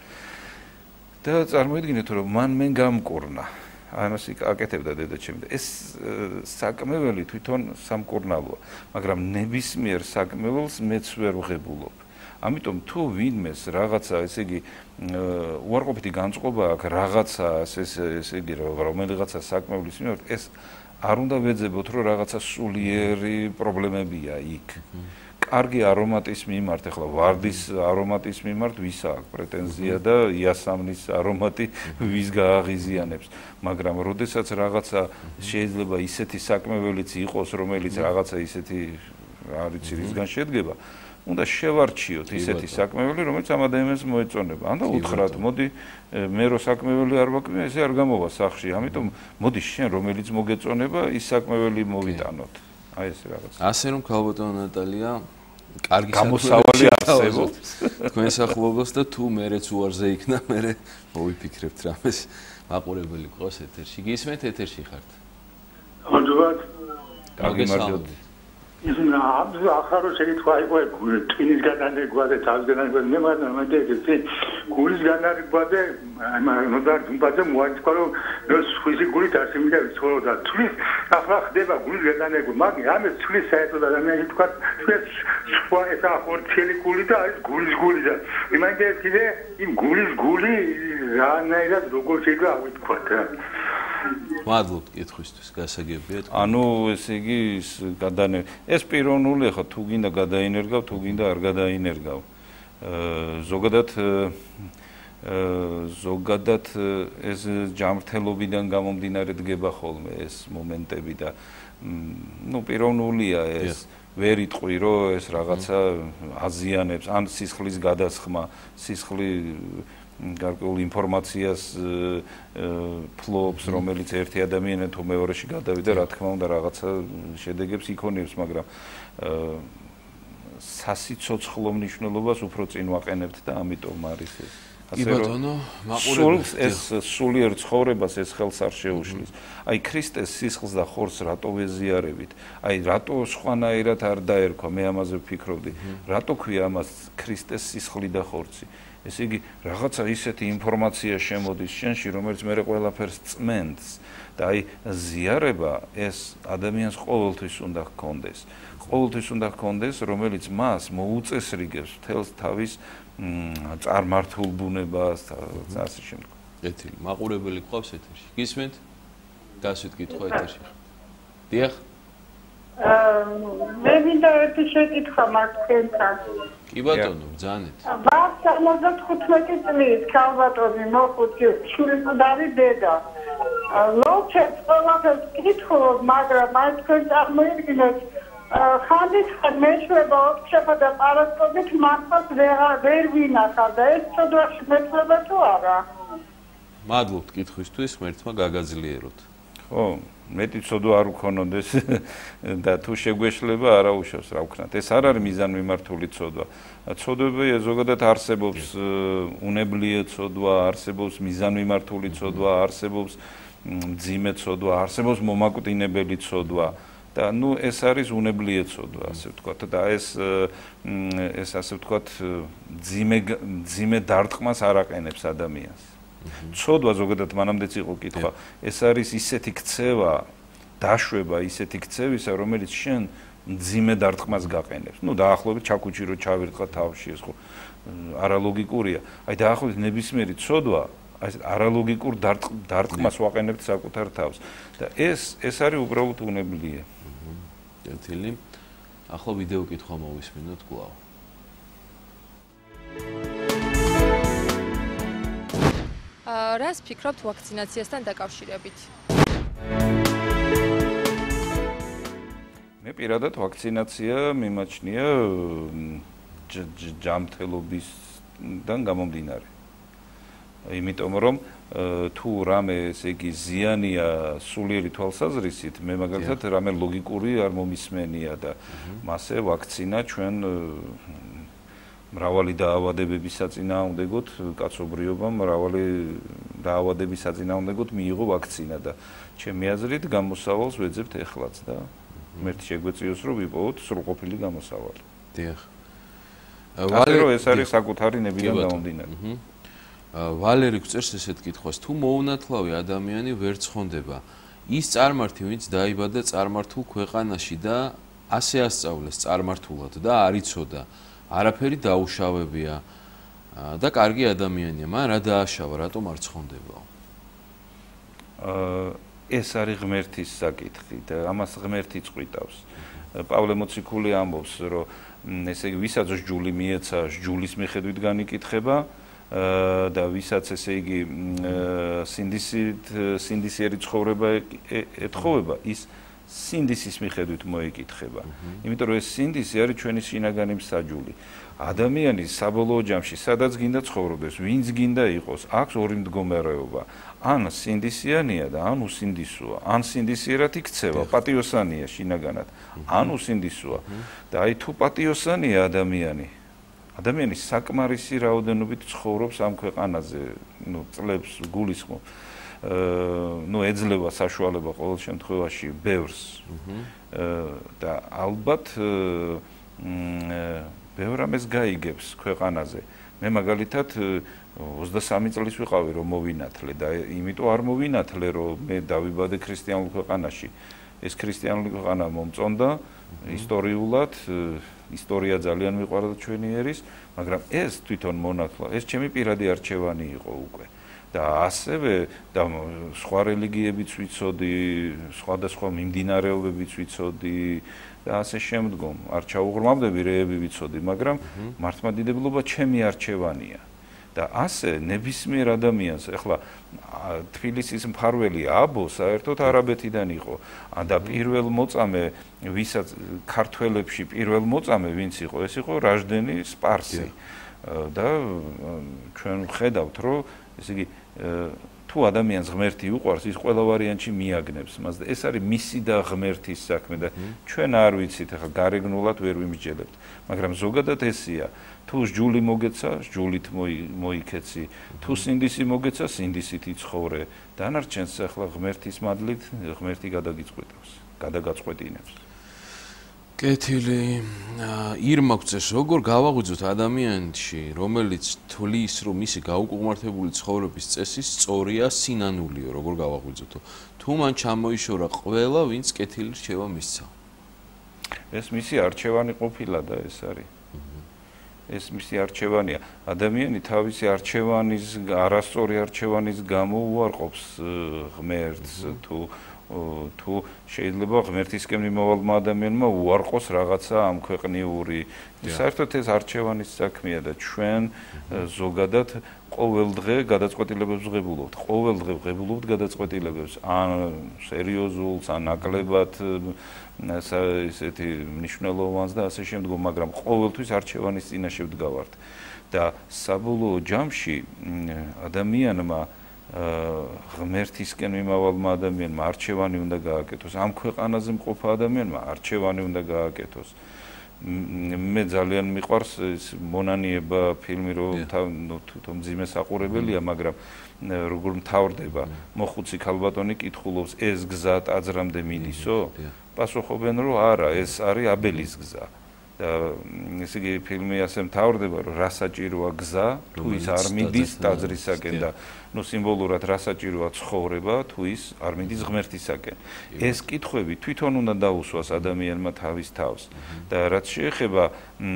და წარმოიდგინეთ რომ მან მე გამკურნა. ამას აკეთებდა დედაჩემი და ეს საკმეველი თვითონ სამკურნალოა, მაგრამ ნებისმიერ საკმეველს მეც ვერ ვღებულობ. ამიტომ თუ ვინმეს რაღაცა, ესე იგი, უარყოფითი განწყობა აქვს რაღაცა, ესე იგი, რომელიღაცა საკმევლის მიმართ, ეს არ უნდა ვეძებოთ, რომ რაღაცა სულიერი პრობლემებია იქ. კარგი არომატის მიმართ, ახლა ვარდის არომატის მიმართ ვის აქვს პრეტენზია და იასამნის არომატი ვის გააღიზიანებს, მაგრამ როდესაც რაღაცა შეიძლება ისეთი საკმეველიც იყოს, რომელიც რაღაცა ისეთი არ ვიცი რისგან შედგება, უნდა შევარჩიოთ ისეთი საკმეველი, რომელიც ამ ადამიანს მოეწონება. ან და უთხრათ, მოდი მე რო საკმეველი არ ვაკმე, ესე არ გამოვა სახლში, ამიტომ მოდი შენ რომელიც მოგეწონება, ის საკმეველი მოვიტანოთ. აი ეს რაღაც. ასე რომ ქალბატონო ნატალია, კარგი გამოსავალი არსებობს თქვენს ახლობელს და თუ მერეც უარზე იქნა, მერე მოვიფიქრებთ რამეს. მაყურებელი ყავს ეთერში. გისმენთ ეთერში ხართ? მადლობთ. გაგესალმებით. ისმნა ახარო შეიძლება იყოს ტვინის განადგურება თავგანაგება მე მაგრამ მე ეს გულის განადგურება მაგრამ და თუმცა მოაწყო რომ სხვისი გული დასიმიდა ვიცხოვრო და თulis ახლა ხდება გულის განადგურება მაგრამ ამე თulis საერთოდ ადამიანი თქვა ეს სხვა ეს ახორცელი გული და ეს გულის გული და იმანდა კიდე იმ გულის გული რანაირად როგორ შეიძლება ავიტყვათ რა მადლობთ კითხვისთვის, გასაგებია. ანუ ესე იგი გადანე ეს პიროვნული ხა თუ გინდა გადაინერგავ, თუ გინდა არ გადაინერგავ. ზოგადად ზოგადად ეს ჯანმრთელობიდან გამომდინარე დგება ხოლმე ეს მომენტები და ნუ პიროვნულია ეს ვერ იტყვი, რომ ეს რაღაცა აზიანებს, ან სისხლის გადასხმა, სისხლი გარკვეულ ინფორმაციას ფლობს, რომელიც ერთი ადამიანი თუ მეორეში გადავიდა, რა თქმა უნდა, რაღაცა შედეგებს იქონიებს, მაგრამ სასიცოცხლო მნიშვნელობას უფრო წინ ვაყენებთ და ამიტომ არის ეს. კი ბატონო, მაყურებელს ეს სულიერ ცხოვრებას ეს ხელს არ შეუშლის. აი ქრისტეს სისხლს და ხორცს რატო ვეზიარებით? აი რატო სხვანაირად არ დაერქვა? მე ამაზე ვფიქრობდი. რატო ქვია ამას ქრისტეს სისხლი და ხორცი? ესე იგი რაღაცა ისეთი ინფორმაცია შემოდის შენში, რომელიც მე ყველაფერს წმენდს და აი ზიარება ეს ადამიანს ყოველთვის უნდა ჰქონდეს. ყოველთვის უნდა ჰქონდეს, რომელიც მას მოუწესრიგებს მთელს თავის წარმართულ ბუნებას და ასე შემდეგ. ეთილი, მაყურებელი ყავს ეთერში. გისმენთ? გასვით კითხვა ეთერში. დიახ. მე მინდა ერთი შეკითხვა მაქვს თქვენთან. კი ბატონო, ბრძანეთ. მას სამოცდათხუთმეტი წლის ქალბატონი მოხუცი შვილმკვდარი დედა. ლოცვებს ყველაფერს კითხულობ, მაგრამ აი თქვენ წარმოიდგინეთ ხანდახან მეშვება ოქშება და პარასკევით მართლაც ვერ ვინახავ და ეს ცოდვაში მეცლება თუ არა? მადლობთ კითხვისთვის, ღმერთმა გაგაძლიეროთ. ხო, მეტი ცოდვა არ უქონოდეს და თუ შეგვეშლება არა უშავს რა ვქნათ. ეს არ არის მიზანმიმართული ცოდვა. ცოდვები ზოგადად არსებობს უნებლიე ცოდვა, არსებობს მიზანმიმართული ცოდვა, არსებობს მძიმე ცოდვა, არსებობს მომაკვდინებელი ცოდვა. და ნუ ეს არის უნებლიე ცოდვა, ასე ვთქვათ და ეს ეს ასე ვთქვათ ძიმე ძიმე დარტყმას არ აყენებს ადამიანს. ცოდვა ზოგადად მანამდეც იყო კითხვა, ეს არის ისეთი ქცევა, დაშვება ისეთი ქცევისა, რომელიც შენ ძიმე დარტყმას გაყენებს. ნუ დაახლოებით ჩაკუჩი რო ჩავირტყა თავში, ეს ხო არალოგიკურია. აი დაახლოებით ნებისმიერი ცოდვა ეს არალოგიკურ დარტყმას ვაყენებთ საკუთარ თავს და ეს ეს არის უბრალოდ უნებლიე. ეთილი. ახლა ვიდეო კითხვა მოვისმინოთ კვლავ. აა რას ფიქრობთ ვაქცინაციასთან დაკავშირებით? მე პირადად ვაქცინაცია მიმაჩნია ჯანმრთელობისგან გამომდინარე. იმიტომ რომ თუ რამე ესე იგი ზიანია სულიერი თვალსაზრისით, მე მაგალითად რამე ლოგიკური არ მომისმენია და მასე ვაქცინა ჩვენ მრავალი დაავადებების საწინააღმდეგოდ კაცობრიობამ მრავალი დაავადების საწინააღმდეგოდ მიიღო ვაქცინა და ჩემი აზრით გამოსავალს ვეძებთ ეხლაც და ღმერთი შეგვეწიოს რომ ვიპოვოთ სრულყოფილი გამოსავალი. დიახ. ვალერო ეს არის საკუთარი ნებიდან გამომდინარე. ვალერი გვწერს ესეთ კითხვას, თუ მოუნათლავი ადამიანი ვერ ცხონდება, ის წარმართი, ვინც დაიბადა წარმართულ ქვეყანაში და ასე ასწავლეს წარმართულად და არ იცოდა, არაფერი დაუშავებია და კარგი ადამიანია, მაგრამ რა დააშავა, რატომ არ ცხონდებაო? ეს არის ღმერთის საკითხი და ამას ღმერთი წყვიტავს. პავლე მოციქული ამბობს, რომ ესე იგი ვისაც ჯული მიეცა, ჯულის მიხედვით განიკითხება და ვისაც ესე იგი სინდისით სინდისიერი ცხოვრება ეთხოვება, ის სინდისის მიხედვით მოეკითხება. იმიტომ რომ ეს სინდისი არის ჩვენი შინაგანი მსაჯული. ადამიანის საბოლოო ჯამში სადაც გინდა ცხოვრობდეს, ვინც გინდა იყოს, აქვს ორი მდგომარეობა. ან სინდისიანია და ან უსინდისოა. ან სინდისიერად იქცევა, პატიოსანია შინაგანად, ან უსინდისოა. და აი თუ პატიოსანია ადამიანი ადამიანის საკმარისი რაოდენობით ცხოვრობს ამ ქვეყანაზე, ნუ წლებს გულისხმობ. ნუ ეძლევა საშუალება ყოველ შემთხვევაში ბევრს. და ალბათ ბევრ ამას გაიგებს ქვეყანაზე. მე მაგალითად ოცდასამი წლის ვიყავი რომ მოვინათლე და იმიტომ არ მოვინათლე რომ მე დავიბადე ქრისტიანულ ქვეყანაში. ეს ქრისტიანული ქვეყანა მომწონდა ისტორიულად, ისტორია ძალიან მიყვარდა ჩვენი ერის, მაგრამ ეს თვითონ მონათლა, ეს ჩემი პირადი არჩევანი იყო უკვე. და ასევე და სხვა რელიგიებიც ვიცოდი, სხვადასხვა მიმდინარეობებიც ვიცოდი და ასე შემდგომ. არ ჩაუღრმავდები რეები ვიცოდი, მაგრამ მართლმადიდებლობა ჩემი არჩევანია. და ასე ნებისმიერ ადამიანს, ეხლა თბილისის მფარველი აბო საერთოდ არაბეთიდან იყო და პირველ მოწამე ვისაც ქართველებში პირველ მოწამე ვინც იყო ეს იყო რაჟდენი სპარსი და ჩვენ ვხედავთ რომ ესე იგი თუ ადამიანს ღმერთი უყვარს ის ყველა ვარიანტში მიაგნებს მას და ეს არის მისი და ღმერთის საქმე და ჩვენ არ ვიცით ახლა გარეგნულად ვერ ვიმსჯელებთ მაგრამ ზოგადად ესია თუ სჯული მოგეცა სჯულით მოიქეცი თუ სინდისი მოგეცა სინდისით იცხოვრე დანარჩენს ახლა ღმერთის მადლით ღმერთი გადაგიწყვეტავს გადაგაწყვეტინებს კეთილი ირმა გვწევს როგორ გავაღვიძოთ ადამიანში რომელიც თვლის რომ მისი გაუკუღმართებული ცხოვრების წესი სწორია სინანულიო როგორ გავაღვიძოთო თუ მან ჩამოიშორა ყველა ვინც კეთილი რჩევა მისცა ეს მისი არჩევანი ყოფილა და ეს არის ეს მისი არჩევანია ადამიანი თავისი არჩევანის არასწორი არჩევანის გამო უარყოფს ღმერთს თუ თუ შეიძლება ღმერთისკენ მიმავალმა ადამიანმა უარყოს რაღაცა ამ ქვეყნიური საერთოდ ეს არჩევანის საქმეა და ჩვენ ზოგადად ყოველდღე გადაწყვეტილებებს ვღებულობთ ყოველდღე ვღებულობთ გადაწყვეტილებებს ან სერიოზულს ან ნაკლებად ესეთი მნიშვნელოვანს და ასე შემდგომ მაგრამ ყოველთვის არჩევანის წინაშე ვდგავართ და საბოლოო ჯამში ადამიანმა ღმერთისკენ მიმავალმა ადამიანმა არჩევანი უნდა გააკეთოს ამ ქვეყანაზე მყოფ ადამიანმა არჩევანი უნდა გააკეთოს მე ძალიან მიყვარს ეს მონანიება ფილმი რომ თვითონ მძიმე საყურებელია მაგრამ როგორ მთავრდება მოხუცი ქალბატონი კითხულობს ეს გზა ტაძრამდე მიდისო პასუხობენ რომ არა ეს არის აბელის გზა და ესე იგი ფილმი ასე მთავრდება რომ რა საჭიროა გზა თუ ის არ მიდის ტაძრისაკენ და ნუ სიმბოლურად რა საჭიროა ცხოვრება თუ ის არ მიდის ღმერთისაკენ ეს კითხვები თვითონ უნდა დაუსვას ადამიანმა თავის თავს და რაც შეეხება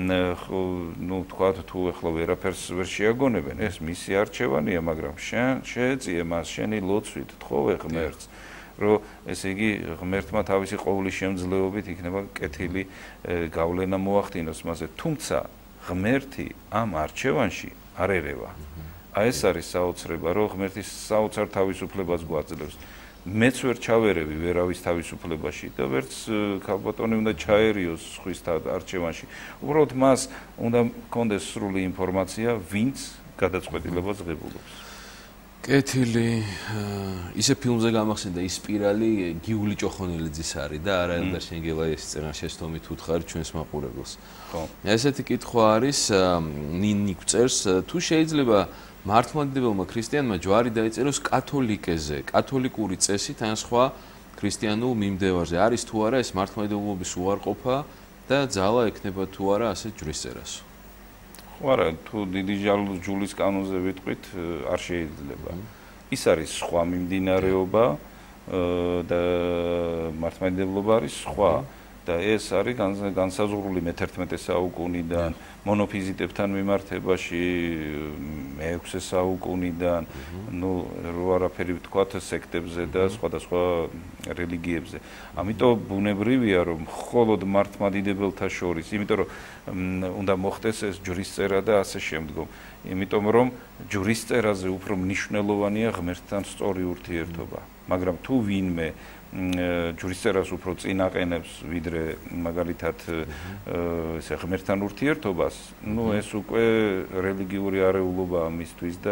ნუ თქვა თუ ეხლა ვერაფერს ვერ შეაგონებენ ეს მისი არჩევანია მაგრამ შენ შეეწიე მას შენი ლოცვით თხოვე ღმერთს რომ ესე იგი ღმერთმა თავისი ყოვლის შემძლეობით იქნება კეთილი გავლენა მოახდინოს მასზე თუმცა ღმერთი ამ არჩევანში არ ერევა აი ეს არის საოცრება რომ ღმერთი საოცარ თავისუფლებას გვაძლევს მეც ვერ ჩავერევი ვერავის თავისუფლებაში და ვერც ქალბატონი უნდა ჩაერიოს სხვის არჩევანში უბრალოდ მას უნდა კონდეს სრული ინფორმაცია ვინც გადაწყვეტილებას ღებულობს კეთილი ისე ფილმზე გამახსენდა ის სპირალი გიული ჭოხონელიძის არის და არა ელდარ შენგელაიეს წერან შეცდომით უთხარ ჩვენს მაყურებელს. ხო. ესეთი კითხვა არის ნინი გვწერს თუ შეიძლება მართლმადიდებელმა ქრისტიანმა ჯვარი დაეწეროს კათოლიკეზე, კათოლიკური წესით ან სხვა ქრისტიანულ მიმდევარზე. არის თუ არა ეს მართლმადიდებლობის უარყოფა და ძალა ექნება თუ არა ასე ჯვრის წერას. არა, თუ დიდი ჯულის კანონზე ვიტყვით, არ შეიძლება. ის არის სხვა მიმდინარეობა და მართლმადიდებლობა არის სხვა და ეს არის განსაზღვრული მეთერთმეტე საუკუნიდან, მონოფიზიტებთან მიმართებაში მეექვსე საუკუნიდან, ნუ რო არაფერი ვთქვათ სექტებზე და სხვადასხვა რელიგიებზე. ამიტომ ბუნებრივია რომ მხოლოდ მართლმადიდებელთა შორის, იმიტომ რომ უნდა მოხდეს ეს ჯვრისწერა და ასე შემდგომ. იმიტომ რომ ჯვრისწერაზე უფრო მნიშვნელოვანია ღმერთთან სწორი ურთიერთობა. მაგრამ თუ ვინმე ჯვრისწერას უფრო წინ აყენებს ვიდრე მაგალითად ესე ღმერთთან ურთიერთობას, ნუ ეს უკვე რელიგიური არეულობაა მისთვის და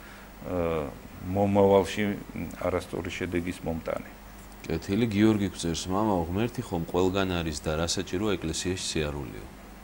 მომავალში არასწორი შედეგის მომტანი. კეთილი გიორგი გვწერს მამა ღმერთი ხომ ყველგან არის და რა საჭიროა ეკლესიაში სიარულეო.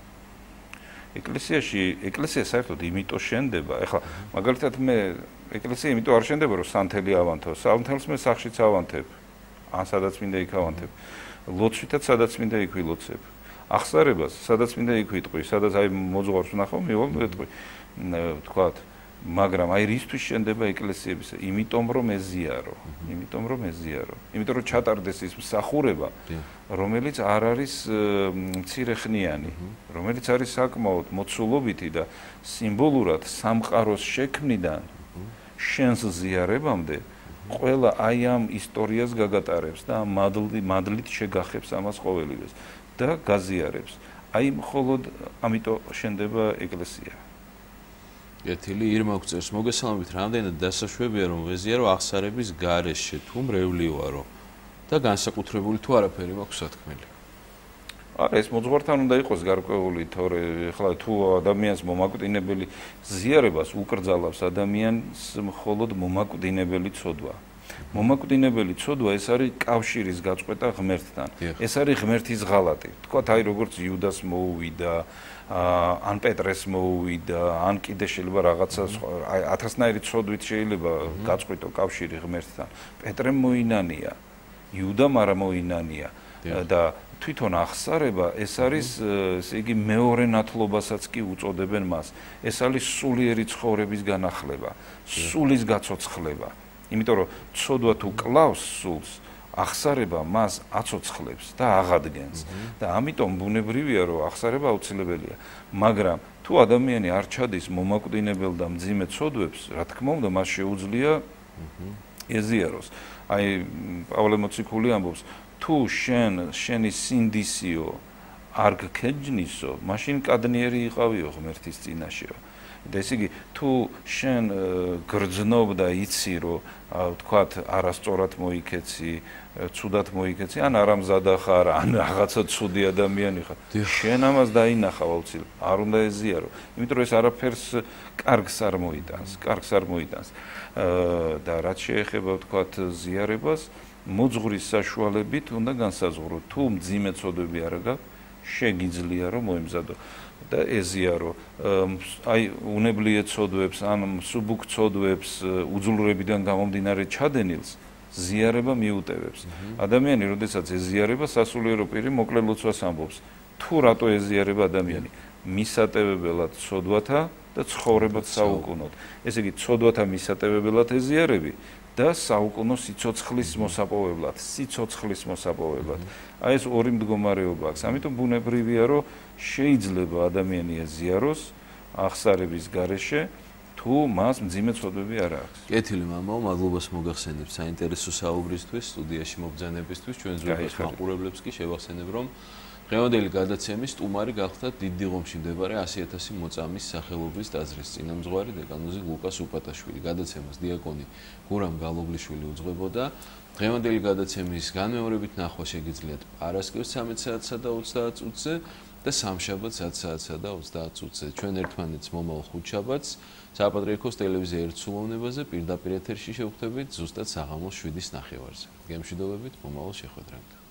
ეკლესიაში ეკლესია საერთოდ იმიტომ შენდება, ეხლა მაგალითად მე ეკლესია იმიტომ არ შენდება რომ სანთელი ავანთო, სანთელს მე სახშიც ავანთებ. ან სადაც მინდა იქ ავანთებ. ლოცვითაც სადაც მინდა იქ ვილოცებ. ახსარებას სადაც მინდა იქ ვიტყვი, სადაც აი მოძღვარს ვნახავ, მივალ ვიტყვი. ვთქვათ, მაგრამ აი რისთვის შენდება ეკლესიებისა? იმიტომ რომ ეზიარო, იმიტომ რომ ეზიარო. იმიტომ რომ ჩატარდეს ის მსახურება, რომელიც არ არის მცირეხნიანი, რომელიც არის საკმაოდ მოცულობითი და სიმბოლურად სამყაროს შექმნიდან შენს ზიარებამდე ყველა აი ამ ისტორიას გაგატარებს და მადლით შეგახებს ამას ყოველივეს და გაზიარებს. აი მხოლოდ ამიტომ შენდება ეკლესია. კეთილი ირმა გვწერს მოგესალმებით, რამდენად დასაშვებია რომ ვეზიარო აღსარების გარეშე თუ მრევლი ვარო და განსაკუთრებული თუ არაფერი მაქვს სათქმელი. არა, ეს მოძღვართან უნდა იყოს გარკვეული, თორე ახლა თუ ადამიანს მომაკვდინებელი ზიარებას უკრძალავს ადამიანს მხოლოდ მომაკვდინებელი ცოდვა. მომაკვდინებელი ცოდვა ეს არის კავშირის გაწყვეტა ღმერთთან. ეს არის ღმერთის ღალატი. თქვათ, აი როგორც იუდას მოუვიდა, ან პეტრეს მოუვიდა, ან კიდე შეიძლება რაღაცა აი ათასნაირი ცოდვით შეიძლება გაწყვიტო კავშირი ღმერთთან. პეტრემ მოინანია, იუდამ არ მოინანია და თვითონ აღსარება ეს არის ესე იგი მეორე ნათლობასაც კი უწოდებენ მას. ეს არის სულიერი ცხოვრების განახლება, სულის გაცოცხლება. იმიტომ რომ ცოდვა თუ კლავს სულს, აღსარება მას აცოცხლებს და აღადგენს და ამიტომ ბუნებრივია რომ აღსარება აუცილებელია. მაგრამ თუ ადამიანი არ ჩადის მომაკვდინებელ და მძიმე ცოდვებს, რა თქმა უნდა, მას შეუძლია ეზიაროს. აი პავლე მოციქული ამბობს, თუ შენ შენი სინდისიო არ გქეჯნისო, მაშინ კადნიერი იყავიო ღმერთის წინაშეო. და ესე იგი, თუ შენ გრძნობ და იცი, რომ ვთქვათ, არასწორად მოიქეცი, ცუდად მოიქეცი, ან არამზადა ხარ, ან რაღაცა ცუდი ადამიანი ხარ, შენ ამას დაინახავ აუცილებლად, არ უნდა ეზიარო. იმიტომ რომ ეს არაფერს კარგს არ მოიტანს, კარგს არ მოიტანს. და რაც შეეხება, ვთქვათ, ზიარებას, მოძღვრის საშუალებით უნდა განსაზღვრო, თუ მძიმე ცოდვები არ გაქვს, შეგიძლია რომ მოემზადო და ეზიარო. აი უნებლიე ცოდვებს ან მსუბუქ ცოდვებს უძლურებიდან გამომდინარე ჩადენილს ზიარება მიუტევებს. ადამიანი, როდესაც ეზიარება, სასულიერო პირი მოკლე ლოცვას ამბობს. თუ რატო ეზიარება ადამიანი? მისატევებელად ცოდვათა და ცხოვრებად საუკუნოდ. ესე იგი, ცოდვათა მისატევებელად ეზიარები და საუკუნო სიცოცხლის მოსაპოვებლად, სიცოცხლის მოსაპოვებლად. აი ეს ორი მდგომარეობა აქვს. ამიტომ ბუნებრივია, რომ შეიძლება ადამიანი ეზიაროს აღსარების გარეშე, თუ მას მძიმე ცოდვები არ აქვს. კეთილი მამაო, მადლობას მოგახსენებთ საინტერესო საუბრისთვის, სტუდიაში მობრძანებისთვის, ჩვენ ზურგის მაყურებლებს კი შევახსენებ, რომ დღევანდელი გადაცემის სტუმარი გახდა დიდ დიღომში მდებარე ასი ათასი მოწამის სახელობის ტაძრის წინამძღვარი დეკანოზი ლუკას უპატაშვილი. გადაცემას დიაკონი გურამ გალობლიშვილი უძღვებოდა. დღევანდელი გადაცემის განმეორებით ნახვა შეგიძლიათ პარასკევს ცამეტ საათსა და ოცდაათ წუთზე და სამშაბათს ათ საათსა და ოცდაათ წუთზე. ჩვენ ერთმანეთს მომავალ ხუთშაბათს საპატრიარქოს ტელევიზია ერთსულოვნებაზე პირდაპირ ეთერში შევხვდებით ზუსტად საღამოს შვიდის ნახევარზე. გემშვიდობებით, მომავალ შეხვედრამდე.